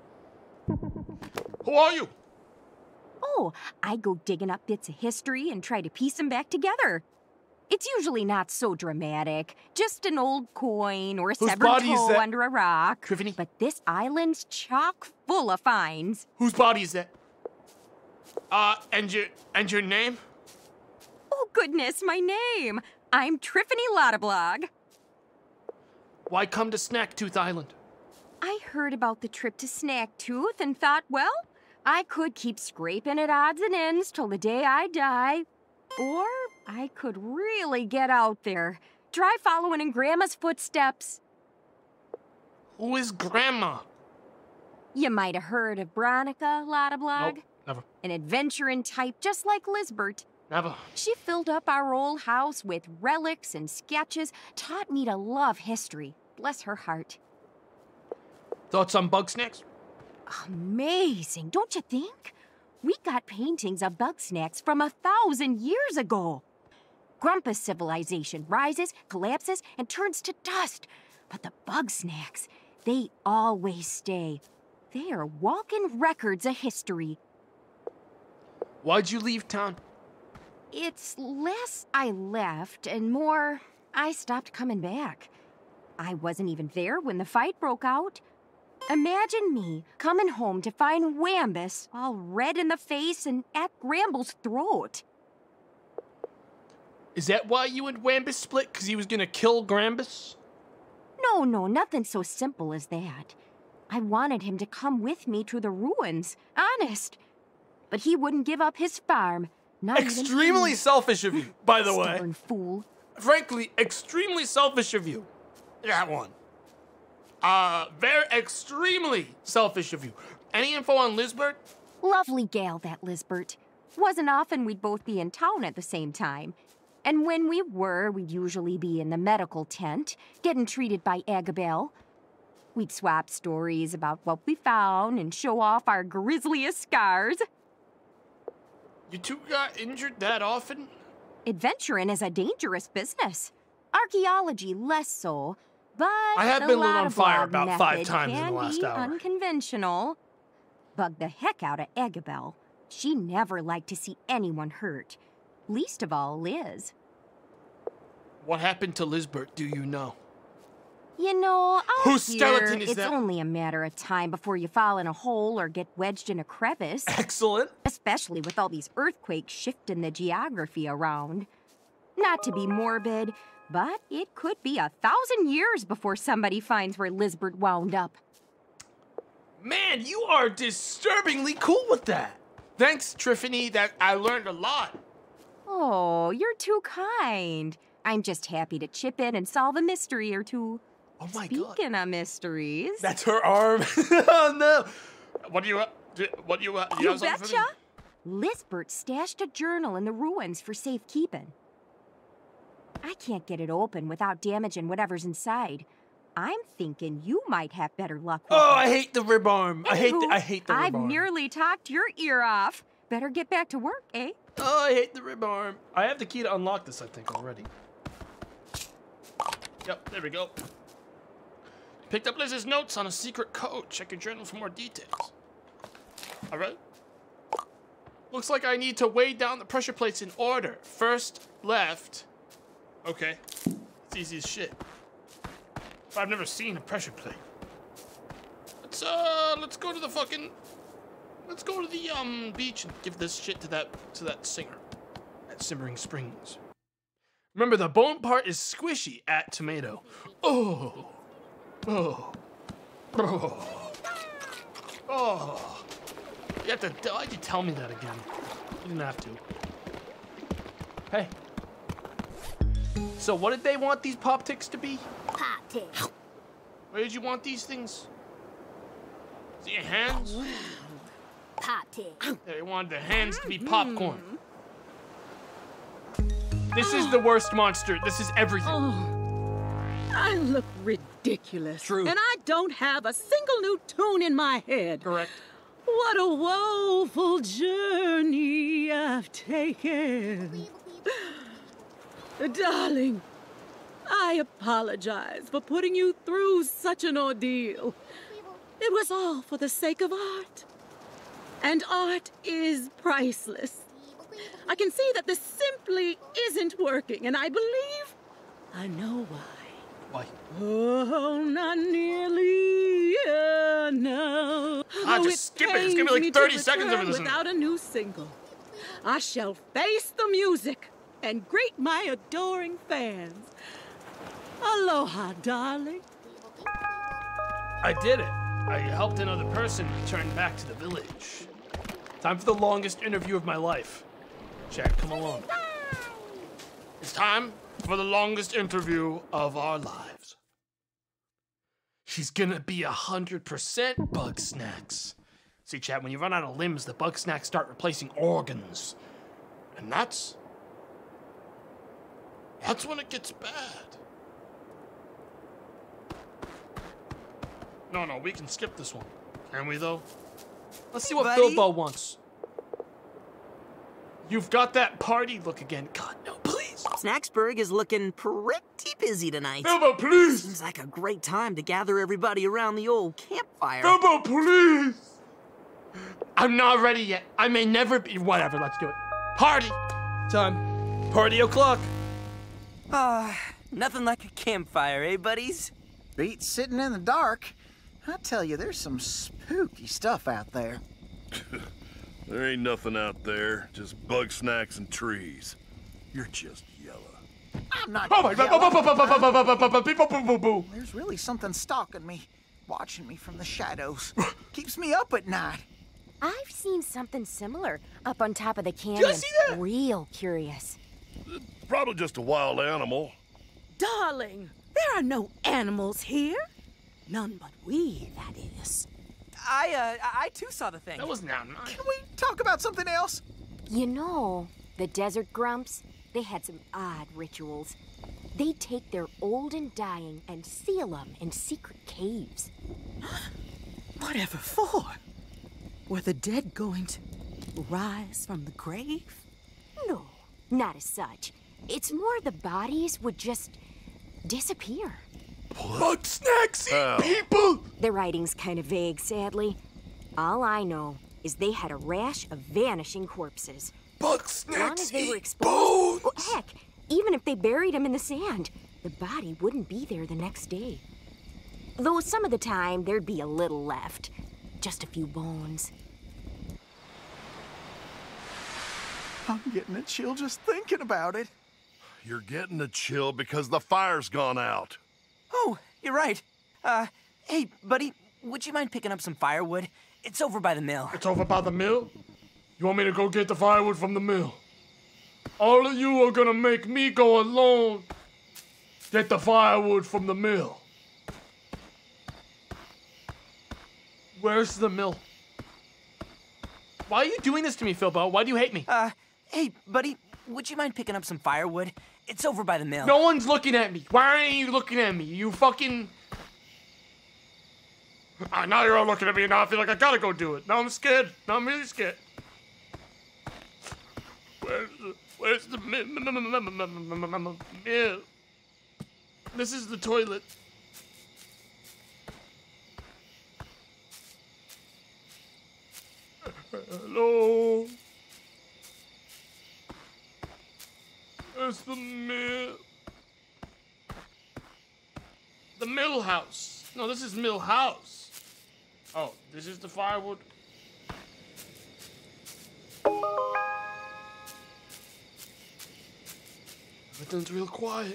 Speaker 1: Who are you?
Speaker 15: Oh, I go digging up bits of history and try to piece them back together. It's usually not so dramatic. Just an old coin or a
Speaker 1: Whose
Speaker 15: severed
Speaker 1: body is
Speaker 15: toe
Speaker 1: that?
Speaker 15: under a rock.
Speaker 1: Triffany?
Speaker 15: But this island's chock full of finds.
Speaker 1: Whose body is that? And your name?
Speaker 15: Oh, goodness, my name. I'm Triffany Lottablog.
Speaker 1: Why come to Snacktooth Island?
Speaker 15: I heard about the trip to Snacktooth and thought, well, I could keep scraping at odds and ends till the day I die. Or I could really get out there. Try following in Grandma's footsteps.
Speaker 1: Who is Grandma?
Speaker 15: You might have heard of Bronica Lottablog.
Speaker 1: Nope, never.
Speaker 15: An adventuring type just like Lizbert.
Speaker 1: Never.
Speaker 15: She filled up our old house with relics and sketches, taught me to love history. Bless her heart.
Speaker 1: Thoughts on Bugsnax?
Speaker 15: Amazing, don't you think? We got paintings of Bugsnax from 1,000 years ago. Grumpus civilization rises, collapses, and turns to dust. But the Bugsnax, they always stay. They are walking records of history.
Speaker 1: Why'd you leave town?
Speaker 15: It's less I left and more I stopped coming back. I wasn't even there when the fight broke out. Imagine me coming home to find Wambus all red in the face and at Gramble's throat.
Speaker 1: Is that why you and Wambus split? Because he was gonna kill Grambus?
Speaker 15: No, nothing so simple as that. I wanted him to come with me to the ruins, honest. But he wouldn't give up his farm. Not
Speaker 1: Extremely selfish of you, by the way.
Speaker 15: Stubborn fool.
Speaker 1: Frankly, extremely selfish of you. That one. Very extremely selfish of you. Any info on Lizbert?
Speaker 15: Lovely gal, that Lizbert. Wasn't often we'd both be in town at the same time. And when we were, we'd usually be in the medical tent, getting treated by Agabel. We'd swap stories about what we found and show off our grisliest scars.
Speaker 1: You two got injured that often?
Speaker 15: Adventuring is a dangerous business. Archaeology less so, but
Speaker 1: I have
Speaker 15: the
Speaker 1: been lit on
Speaker 15: Lottablog
Speaker 1: fire about 5
Speaker 15: method
Speaker 1: times in the
Speaker 15: can
Speaker 1: last
Speaker 15: be
Speaker 1: hour.
Speaker 15: Unconventional. Bugged the heck out of Agabel. She never liked to see anyone hurt. Least of all Liz.
Speaker 1: What happened to Lizbert, do you know?
Speaker 15: You know, out
Speaker 1: Whose
Speaker 15: here,
Speaker 1: skeleton is
Speaker 15: it's
Speaker 1: that?
Speaker 15: only a matter of time before you fall in a hole or get wedged in a crevice.
Speaker 1: Excellent.
Speaker 15: Especially with all these earthquakes shifting the geography around. Not to be morbid, but it could be 1,000 years before somebody finds where Lizbert wound up.
Speaker 1: Man, you are disturbingly cool with that. Thanks, Triffany, that I learned a lot.
Speaker 15: Oh, you're too kind. I'm just happy to chip in and solve a mystery or two.
Speaker 1: Oh my
Speaker 15: God. Speaking of mysteries.
Speaker 1: That's her arm. Oh no. What do you
Speaker 15: You
Speaker 1: have something for me?
Speaker 15: betcha. Lisbert stashed a journal in the ruins for safekeeping. I can't get it open without damaging whatever's inside. I'm thinking you might have better luck with it.
Speaker 1: I hate the rib arm. I hate the rib
Speaker 15: I've
Speaker 1: arm.
Speaker 15: nearly talked your ear off. Better get back to work, eh?
Speaker 1: Oh, I hate the rib arm. I have the key to unlock this, I think, already. Yep, there we go. Picked up Liz's notes on a secret code. Check your journal for more details. All right. Looks like I need to weigh down the pressure plates in order. First, left. Okay. It's easy as shit. But I've never seen a pressure plate. Let's go to the fucking... Let's go to the, beach and give this shit to that singer. At Simmering Springs. Remember, the bone part is squishy at tomato. Oh. Oh. Oh. Oh. Why'd you tell me that again? You didn't have to. Hey. So what did they want these pop ticks to be?
Speaker 4: Pop ticks.
Speaker 1: Where did you want these things? Is it your hands?
Speaker 4: Oh, wow. Pop ticks.
Speaker 1: They wanted the hands to be popcorn. This is the worst monster. This is everything.
Speaker 11: Oh, I look ridiculous.
Speaker 1: True.
Speaker 11: And I don't have a single new tune in my head.
Speaker 1: Correct.
Speaker 11: What a woeful journey I've taken. Darling, I apologize for putting you through such an ordeal. It was all for the sake of art. And art is priceless. I can see that this simply isn't working, and I believe I know why.
Speaker 1: Why?
Speaker 11: Oh, not nearly enough.
Speaker 1: Just skip it. It's gonna be like 30 seconds of it.
Speaker 11: Without a new single. I shall face the music and greet my adoring fans. Aloha, darling.
Speaker 1: I did it. I helped another person return back to the village. Time for the longest interview of my life. Jack, come along. It's time for the longest interview of our lives. She's gonna be 100% bug snacks. See, chat, when you run out of limbs, the bug snacks start replacing organs. And that's when it gets bad. No, we can skip this one. Can we, though? Let's see what Bilbo wants. You've got that party look again. God, no, please.
Speaker 5: Snacksburg is looking pretty busy tonight.
Speaker 1: Bilbo, please.
Speaker 5: Seems like a great time to gather everybody around the old campfire.
Speaker 1: Bilbo, please. I'm not ready yet. I may never be. Whatever, let's do it. Party time. Party o'clock.
Speaker 5: Nothing like a campfire, eh, buddies?
Speaker 10: Beats sitting in the dark. I tell you, there's some spooky stuff out there.
Speaker 6: There ain't nothing out there, just bug snacks and trees. You're just yellow.
Speaker 10: I'm not
Speaker 1: Oh my God.
Speaker 10: There's really something stalking me, watching me from the shadows. Keeps me up at night.
Speaker 15: I've seen something similar up on top of the canyon.
Speaker 1: Did I see that?
Speaker 15: Real curious.
Speaker 6: Probably just a wild animal.
Speaker 11: Darling, there are no animals here. None but we, that is.
Speaker 5: I too saw the thing.
Speaker 1: That was not nice.
Speaker 10: Can we talk about something else?
Speaker 15: You know, the Desert Grumps, they had some odd rituals. They take their old and dying and seal them in secret caves.
Speaker 11: Whatever for? Were the dead going to rise from the grave?
Speaker 15: No, not as such. It's more the bodies would just disappear.
Speaker 1: Bug snacks eat people!
Speaker 15: The writing's kind of vague, sadly. All I know is they had a rash of vanishing corpses.
Speaker 1: Bug
Speaker 15: As long as
Speaker 1: snacks
Speaker 15: they were
Speaker 1: eat
Speaker 15: exposed,
Speaker 1: bones!
Speaker 15: well, heck, even if they buried them in the sand, the body wouldn't be there the next day. Though some of the time, there'd be a little left. Just a few bones.
Speaker 10: I'm getting a chill just thinking about it.
Speaker 6: You're getting a chill because the fire's gone out.
Speaker 5: Oh, you're right. Hey, buddy, would you mind picking up some firewood? It's over by the mill.
Speaker 1: It's over by the mill? You want me to go get the firewood from the mill? All of you are gonna make me go alone. Get the firewood from the mill. Where's the mill? Why are you doing this to me, Philbo? Why do you hate me?
Speaker 5: Hey, buddy, would you mind picking up some firewood? It's over by the mill.
Speaker 1: No one's looking at me. Why aren't you looking at me? You fucking... now you're all looking at me, and now I feel like I gotta go do it. Now I'm scared. Now I'm really scared. Where's the mill? This is the toilet. Hello? Where's the mill? The mill house. No, this is mill house. Oh, this is the firewood. Everything's real quiet.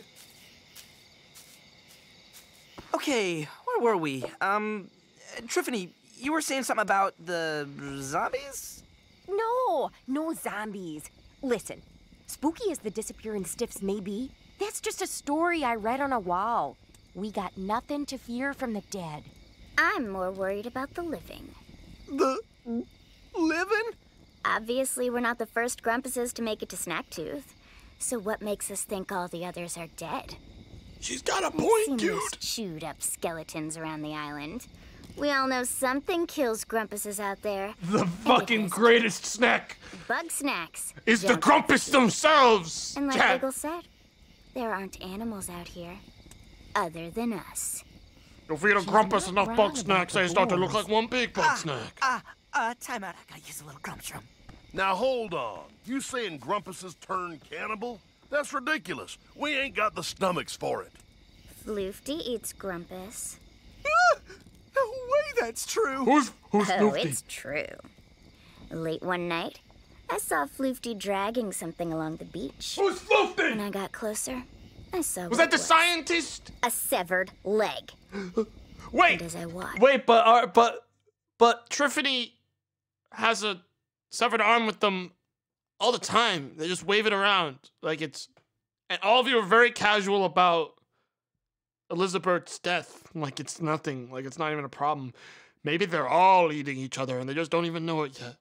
Speaker 5: Okay, where were we? Triffany, you were saying something about the zombies?
Speaker 15: No zombies. Listen, spooky as the disappearing stiffs may be, that's just a story I read on a wall. We got nothing to fear from the dead.
Speaker 13: I'm more worried about the living.
Speaker 10: The living?
Speaker 13: Obviously, we're not the first Grumpuses to make it to Snacktooth. So what makes us think all the others are dead?
Speaker 1: She's got a point,
Speaker 13: We've seen
Speaker 1: dude.
Speaker 13: those chewed-up skeletons around the island. We all know something kills Grumpuses out there.
Speaker 1: The fucking greatest snack
Speaker 13: Bug snacks.
Speaker 1: is the Grumpus themselves.
Speaker 13: And like
Speaker 1: Cat.
Speaker 13: Wiggle said, there aren't animals out here other than us.
Speaker 1: If we had a Grumpus enough bug snacks, they start to look like one big bug snack.
Speaker 5: Time out. I gotta use a little Grumpstrum.
Speaker 6: Now hold on. You saying Grumpuses turn cannibal? That's ridiculous. We ain't got the stomachs for it.
Speaker 13: Floofty eats Grumpus.
Speaker 10: No way that's true.
Speaker 1: Who's
Speaker 13: Oh,
Speaker 1: Floofty?
Speaker 13: it's true. Late one night, I saw Floofty dragging something along the beach.
Speaker 1: Who's Floofty?
Speaker 13: When I got closer, I saw
Speaker 1: Was that the scientist?
Speaker 13: a severed leg.
Speaker 1: Wait.
Speaker 13: And as I watched,
Speaker 1: Wait, but Triffany has a severed arm with them all the time. They just wave it around like it's, and all of you are very casual about Elizabeth's death, like it's nothing, like it's not even a problem. Maybe they're all eating each other and they just don't even know it yet.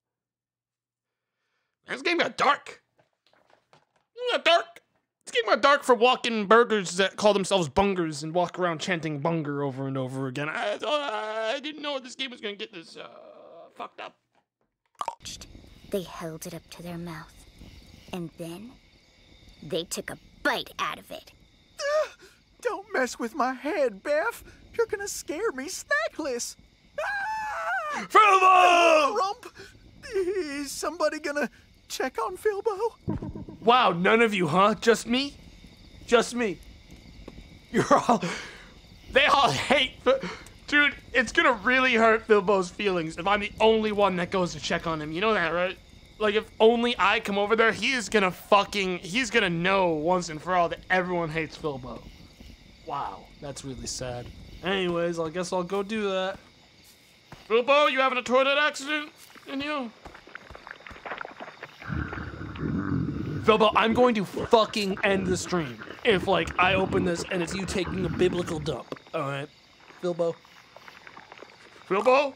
Speaker 1: This game got dark. It got dark. This game got dark for walking burgers that call themselves bungers and walk around chanting bunger over and over again. I didn't know this game was gonna get this fucked up.
Speaker 13: they held it up to their mouth. And then they took a bite out of it.
Speaker 10: Don't mess with my head, Beth. You're gonna scare me snackless.
Speaker 1: Philbo!
Speaker 10: Rump! Is somebody gonna check on Philbo?
Speaker 1: Wow, none of you, huh? Just me? Just me. You're all... They all hate... Dude, it's gonna really hurt Philbo's feelings if I'm the only one that goes to check on him. You know that, right? Like, if only I come over there, he's gonna know once and for all that everyone hates Philbo. Wow, that's really sad. Anyways, I guess I'll go do that. Philbo, you having a toilet accident in you? Philbo, I'm going to fucking end the stream if, like, I open this and it's you taking a biblical dump. Alright? Philbo? Philbo?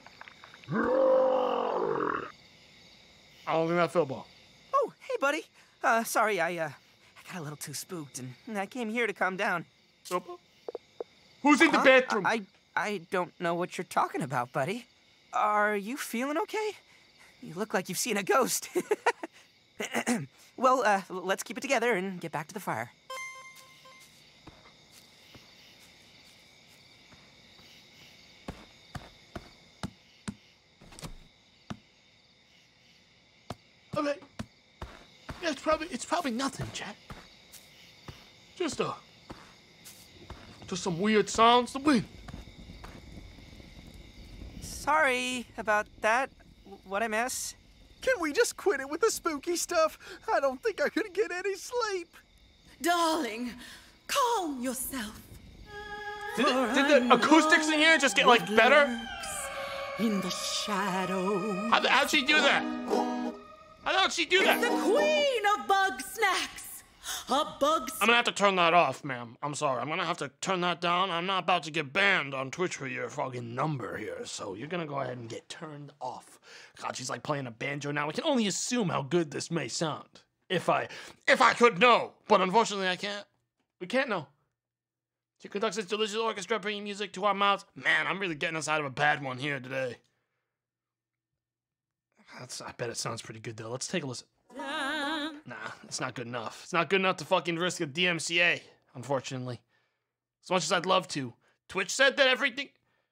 Speaker 1: I don't think that's Philbo.
Speaker 5: Oh, hey, buddy. Sorry, I got a little too spooked, and I came here to calm down.
Speaker 1: Philbo? Who's in the bathroom?
Speaker 5: I don't know what you're talking about, buddy. Are you feeling okay? You look like you've seen a ghost. Well, let's keep it together and get back to the fire.
Speaker 1: Okay. Yeah, it's probably nothing, Jack. Just some weird sounds. The wind.
Speaker 5: Sorry about that. What'd I miss?
Speaker 10: Can we just quit it with the spooky stuff? I don't think I'm gonna get any sleep.
Speaker 11: Darling, calm yourself.
Speaker 1: Did the acoustics in here just get, like, better?
Speaker 11: In the shadow.
Speaker 1: How'd she do that? How did she do that?
Speaker 11: The queen of bug snacks. A bug.
Speaker 1: I'm gonna have to turn that off, ma'am. I'm sorry. I'm gonna have to turn that down. I'm not about to get banned on Twitch for your fucking number here, so you're gonna go ahead and get turned off. God, she's like playing a banjo now. We can only assume how good this may sound. If I could know, but unfortunately I can't. We can't know. She conducts this delicious orchestra, bringing music to our mouths. Man, I'm really getting us out of a bad one here today. I bet it sounds pretty good though. Let's take a listen. Nah, it's not good enough. It's not good enough to fucking risk a DMCA, unfortunately. As much as I'd love to. Twitch said that everything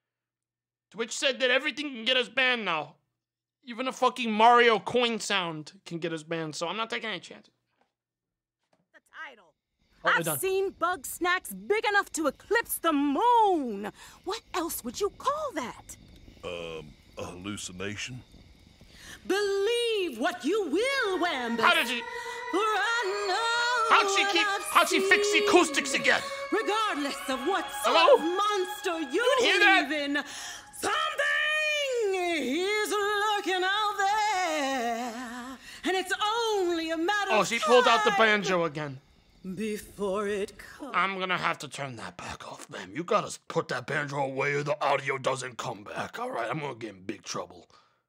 Speaker 1: can get us banned now. Even a fucking Mario coin sound can get us banned, so I'm not taking any chances.
Speaker 11: The title.
Speaker 1: Oh,
Speaker 11: I've seen bug snacks big enough to eclipse the moon. What else would you call that?
Speaker 6: A hallucination?
Speaker 11: Believe what you will, Wambus.
Speaker 1: How did she? How'd she fix the acoustics again?
Speaker 11: Regardless of what sort
Speaker 1: Hello?
Speaker 11: of monster you
Speaker 1: hear that?
Speaker 11: believe in, something is lurking out there, and it's only a matter of
Speaker 1: She pulled out the banjo again.
Speaker 11: before it comes.
Speaker 1: I'm gonna have to turn that back off, ma'am. You gotta put that banjo away or the audio doesn't come back. All right, I'm gonna get in big trouble.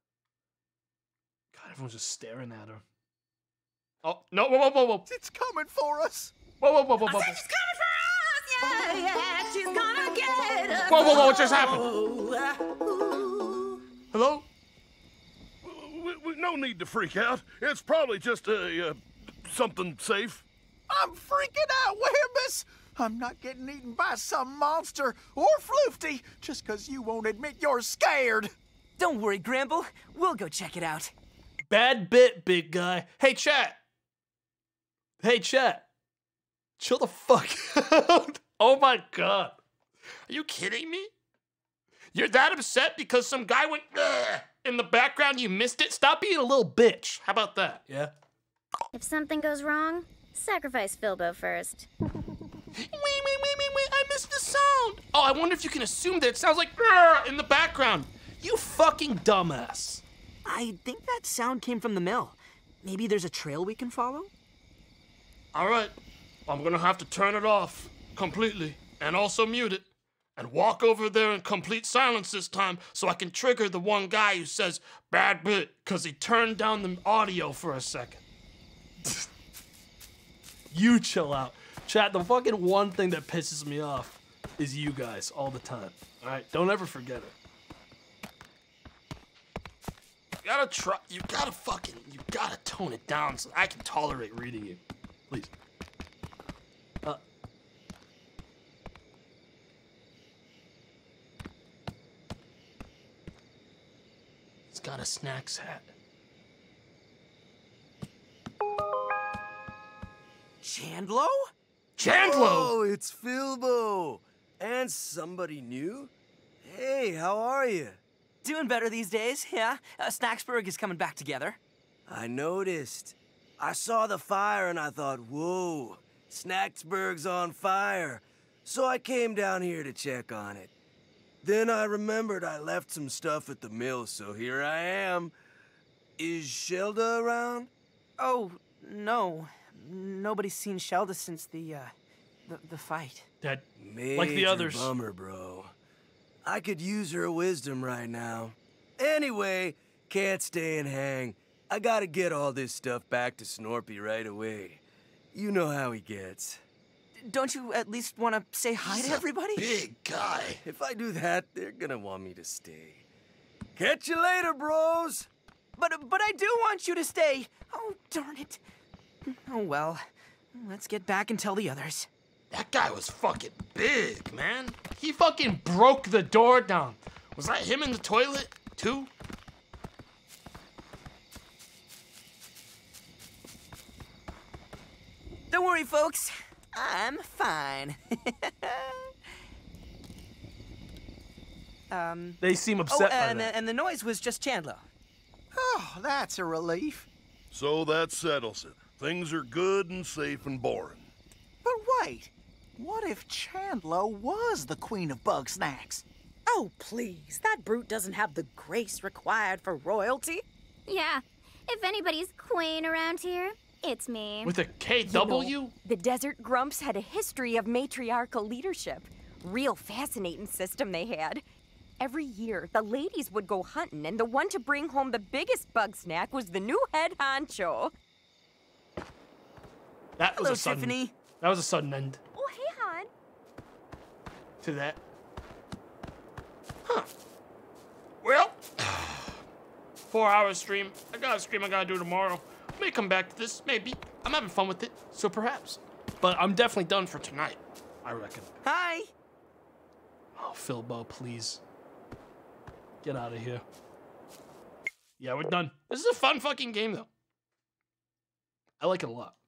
Speaker 1: God, everyone's just staring at her. Oh, no, whoa.
Speaker 10: It's coming for us.
Speaker 1: Whoa.
Speaker 11: She's coming for us! Yeah, she's gonna get us!
Speaker 1: Whoa, what just happened? Hello?
Speaker 6: No need to freak out. It's probably just something safe.
Speaker 10: I'm freaking out, Wambus. I'm not getting eaten by some monster or Floofty just because you won't admit you're scared.
Speaker 5: Don't worry, Gramble. We'll go check it out.
Speaker 1: Bad bit, big guy. Hey, chat. Chill the fuck out. Oh my god. Are you kidding me? You're that upset because some guy went in the background, you missed it? Stop being a little bitch. How about that, yeah?
Speaker 13: If something goes wrong, sacrifice Filbo first.
Speaker 1: Wait, I missed the sound. Oh, I wonder if you can assume that it sounds like in the background. You fucking dumbass.
Speaker 5: I think that sound came from the mill. Maybe there's a trail we can follow?
Speaker 1: All right, I'm gonna have to turn it off completely and also mute it and walk over there in complete silence this time so I can trigger the one guy who says bad bit because he turned down the audio for a second. You chill out. Chat, the fucking one thing that pisses me off is you guys all the time. All right, don't ever forget it. You gotta tone it down so I can tolerate reading you. Please. He's got a snacks hat.
Speaker 5: Chandlo?
Speaker 16: Oh, it's Filbo. And somebody new? Hey, how are you?
Speaker 5: Doing better these days, yeah. Snacksburg is coming back together.
Speaker 16: I noticed. I saw the fire and I thought, whoa, Snacksburg's on fire. So I came down here to check on it. Then I remembered I left some stuff at the mill, so here I am. Is Shelda around?
Speaker 5: Oh, no. Nobody's seen Shelda since the fight.
Speaker 1: That,
Speaker 16: like the others. Bummer, bro. I could use her wisdom right now. Anyway, can't stay and hang. I gotta get all this stuff back to Snorpy right away. You know how he gets.
Speaker 5: Don't you at least want to say hi to everybody?
Speaker 16: Big guy. If I do that, they're gonna want me to stay. Catch you later, bros.
Speaker 5: But I do want you to stay. Oh, darn it. Oh, well. Let's get back and tell the others.
Speaker 1: That guy was fucking big, man. He fucking broke the door down. Was that him in the toilet, too?
Speaker 5: Don't worry, folks. I'm fine.
Speaker 1: They seem upset by that.
Speaker 5: And the noise was just Chandlo.
Speaker 10: Oh, that's a relief.
Speaker 6: So that settles it. Things are good and safe and boring.
Speaker 10: But wait, what if Chandlo was the queen of bug snacks?
Speaker 11: Oh, please. That brute doesn't have the grace required for royalty.
Speaker 13: Yeah, If anybody's queen around here, it's me.
Speaker 1: With a KW?
Speaker 15: You know, the Desert Grumps had a history of matriarchal leadership. Real fascinating system they had. Every year, the ladies would go hunting, and the one to bring home the biggest bug snack was the new head honcho.
Speaker 1: That was
Speaker 5: Hello,
Speaker 1: a sudden,
Speaker 5: Tiffany.
Speaker 1: That was a sudden end
Speaker 15: Oh, hey, hon.
Speaker 1: to that. Huh. Well, 4-hour stream. I got a stream I gotta do tomorrow. May come back to this, maybe. I'm having fun with it, so perhaps. But I'm definitely done for tonight, I reckon.
Speaker 5: Hi.
Speaker 1: Oh, Philbo, please. Get out of here. Yeah, we're done. This is a fun fucking game, though. I like it a lot.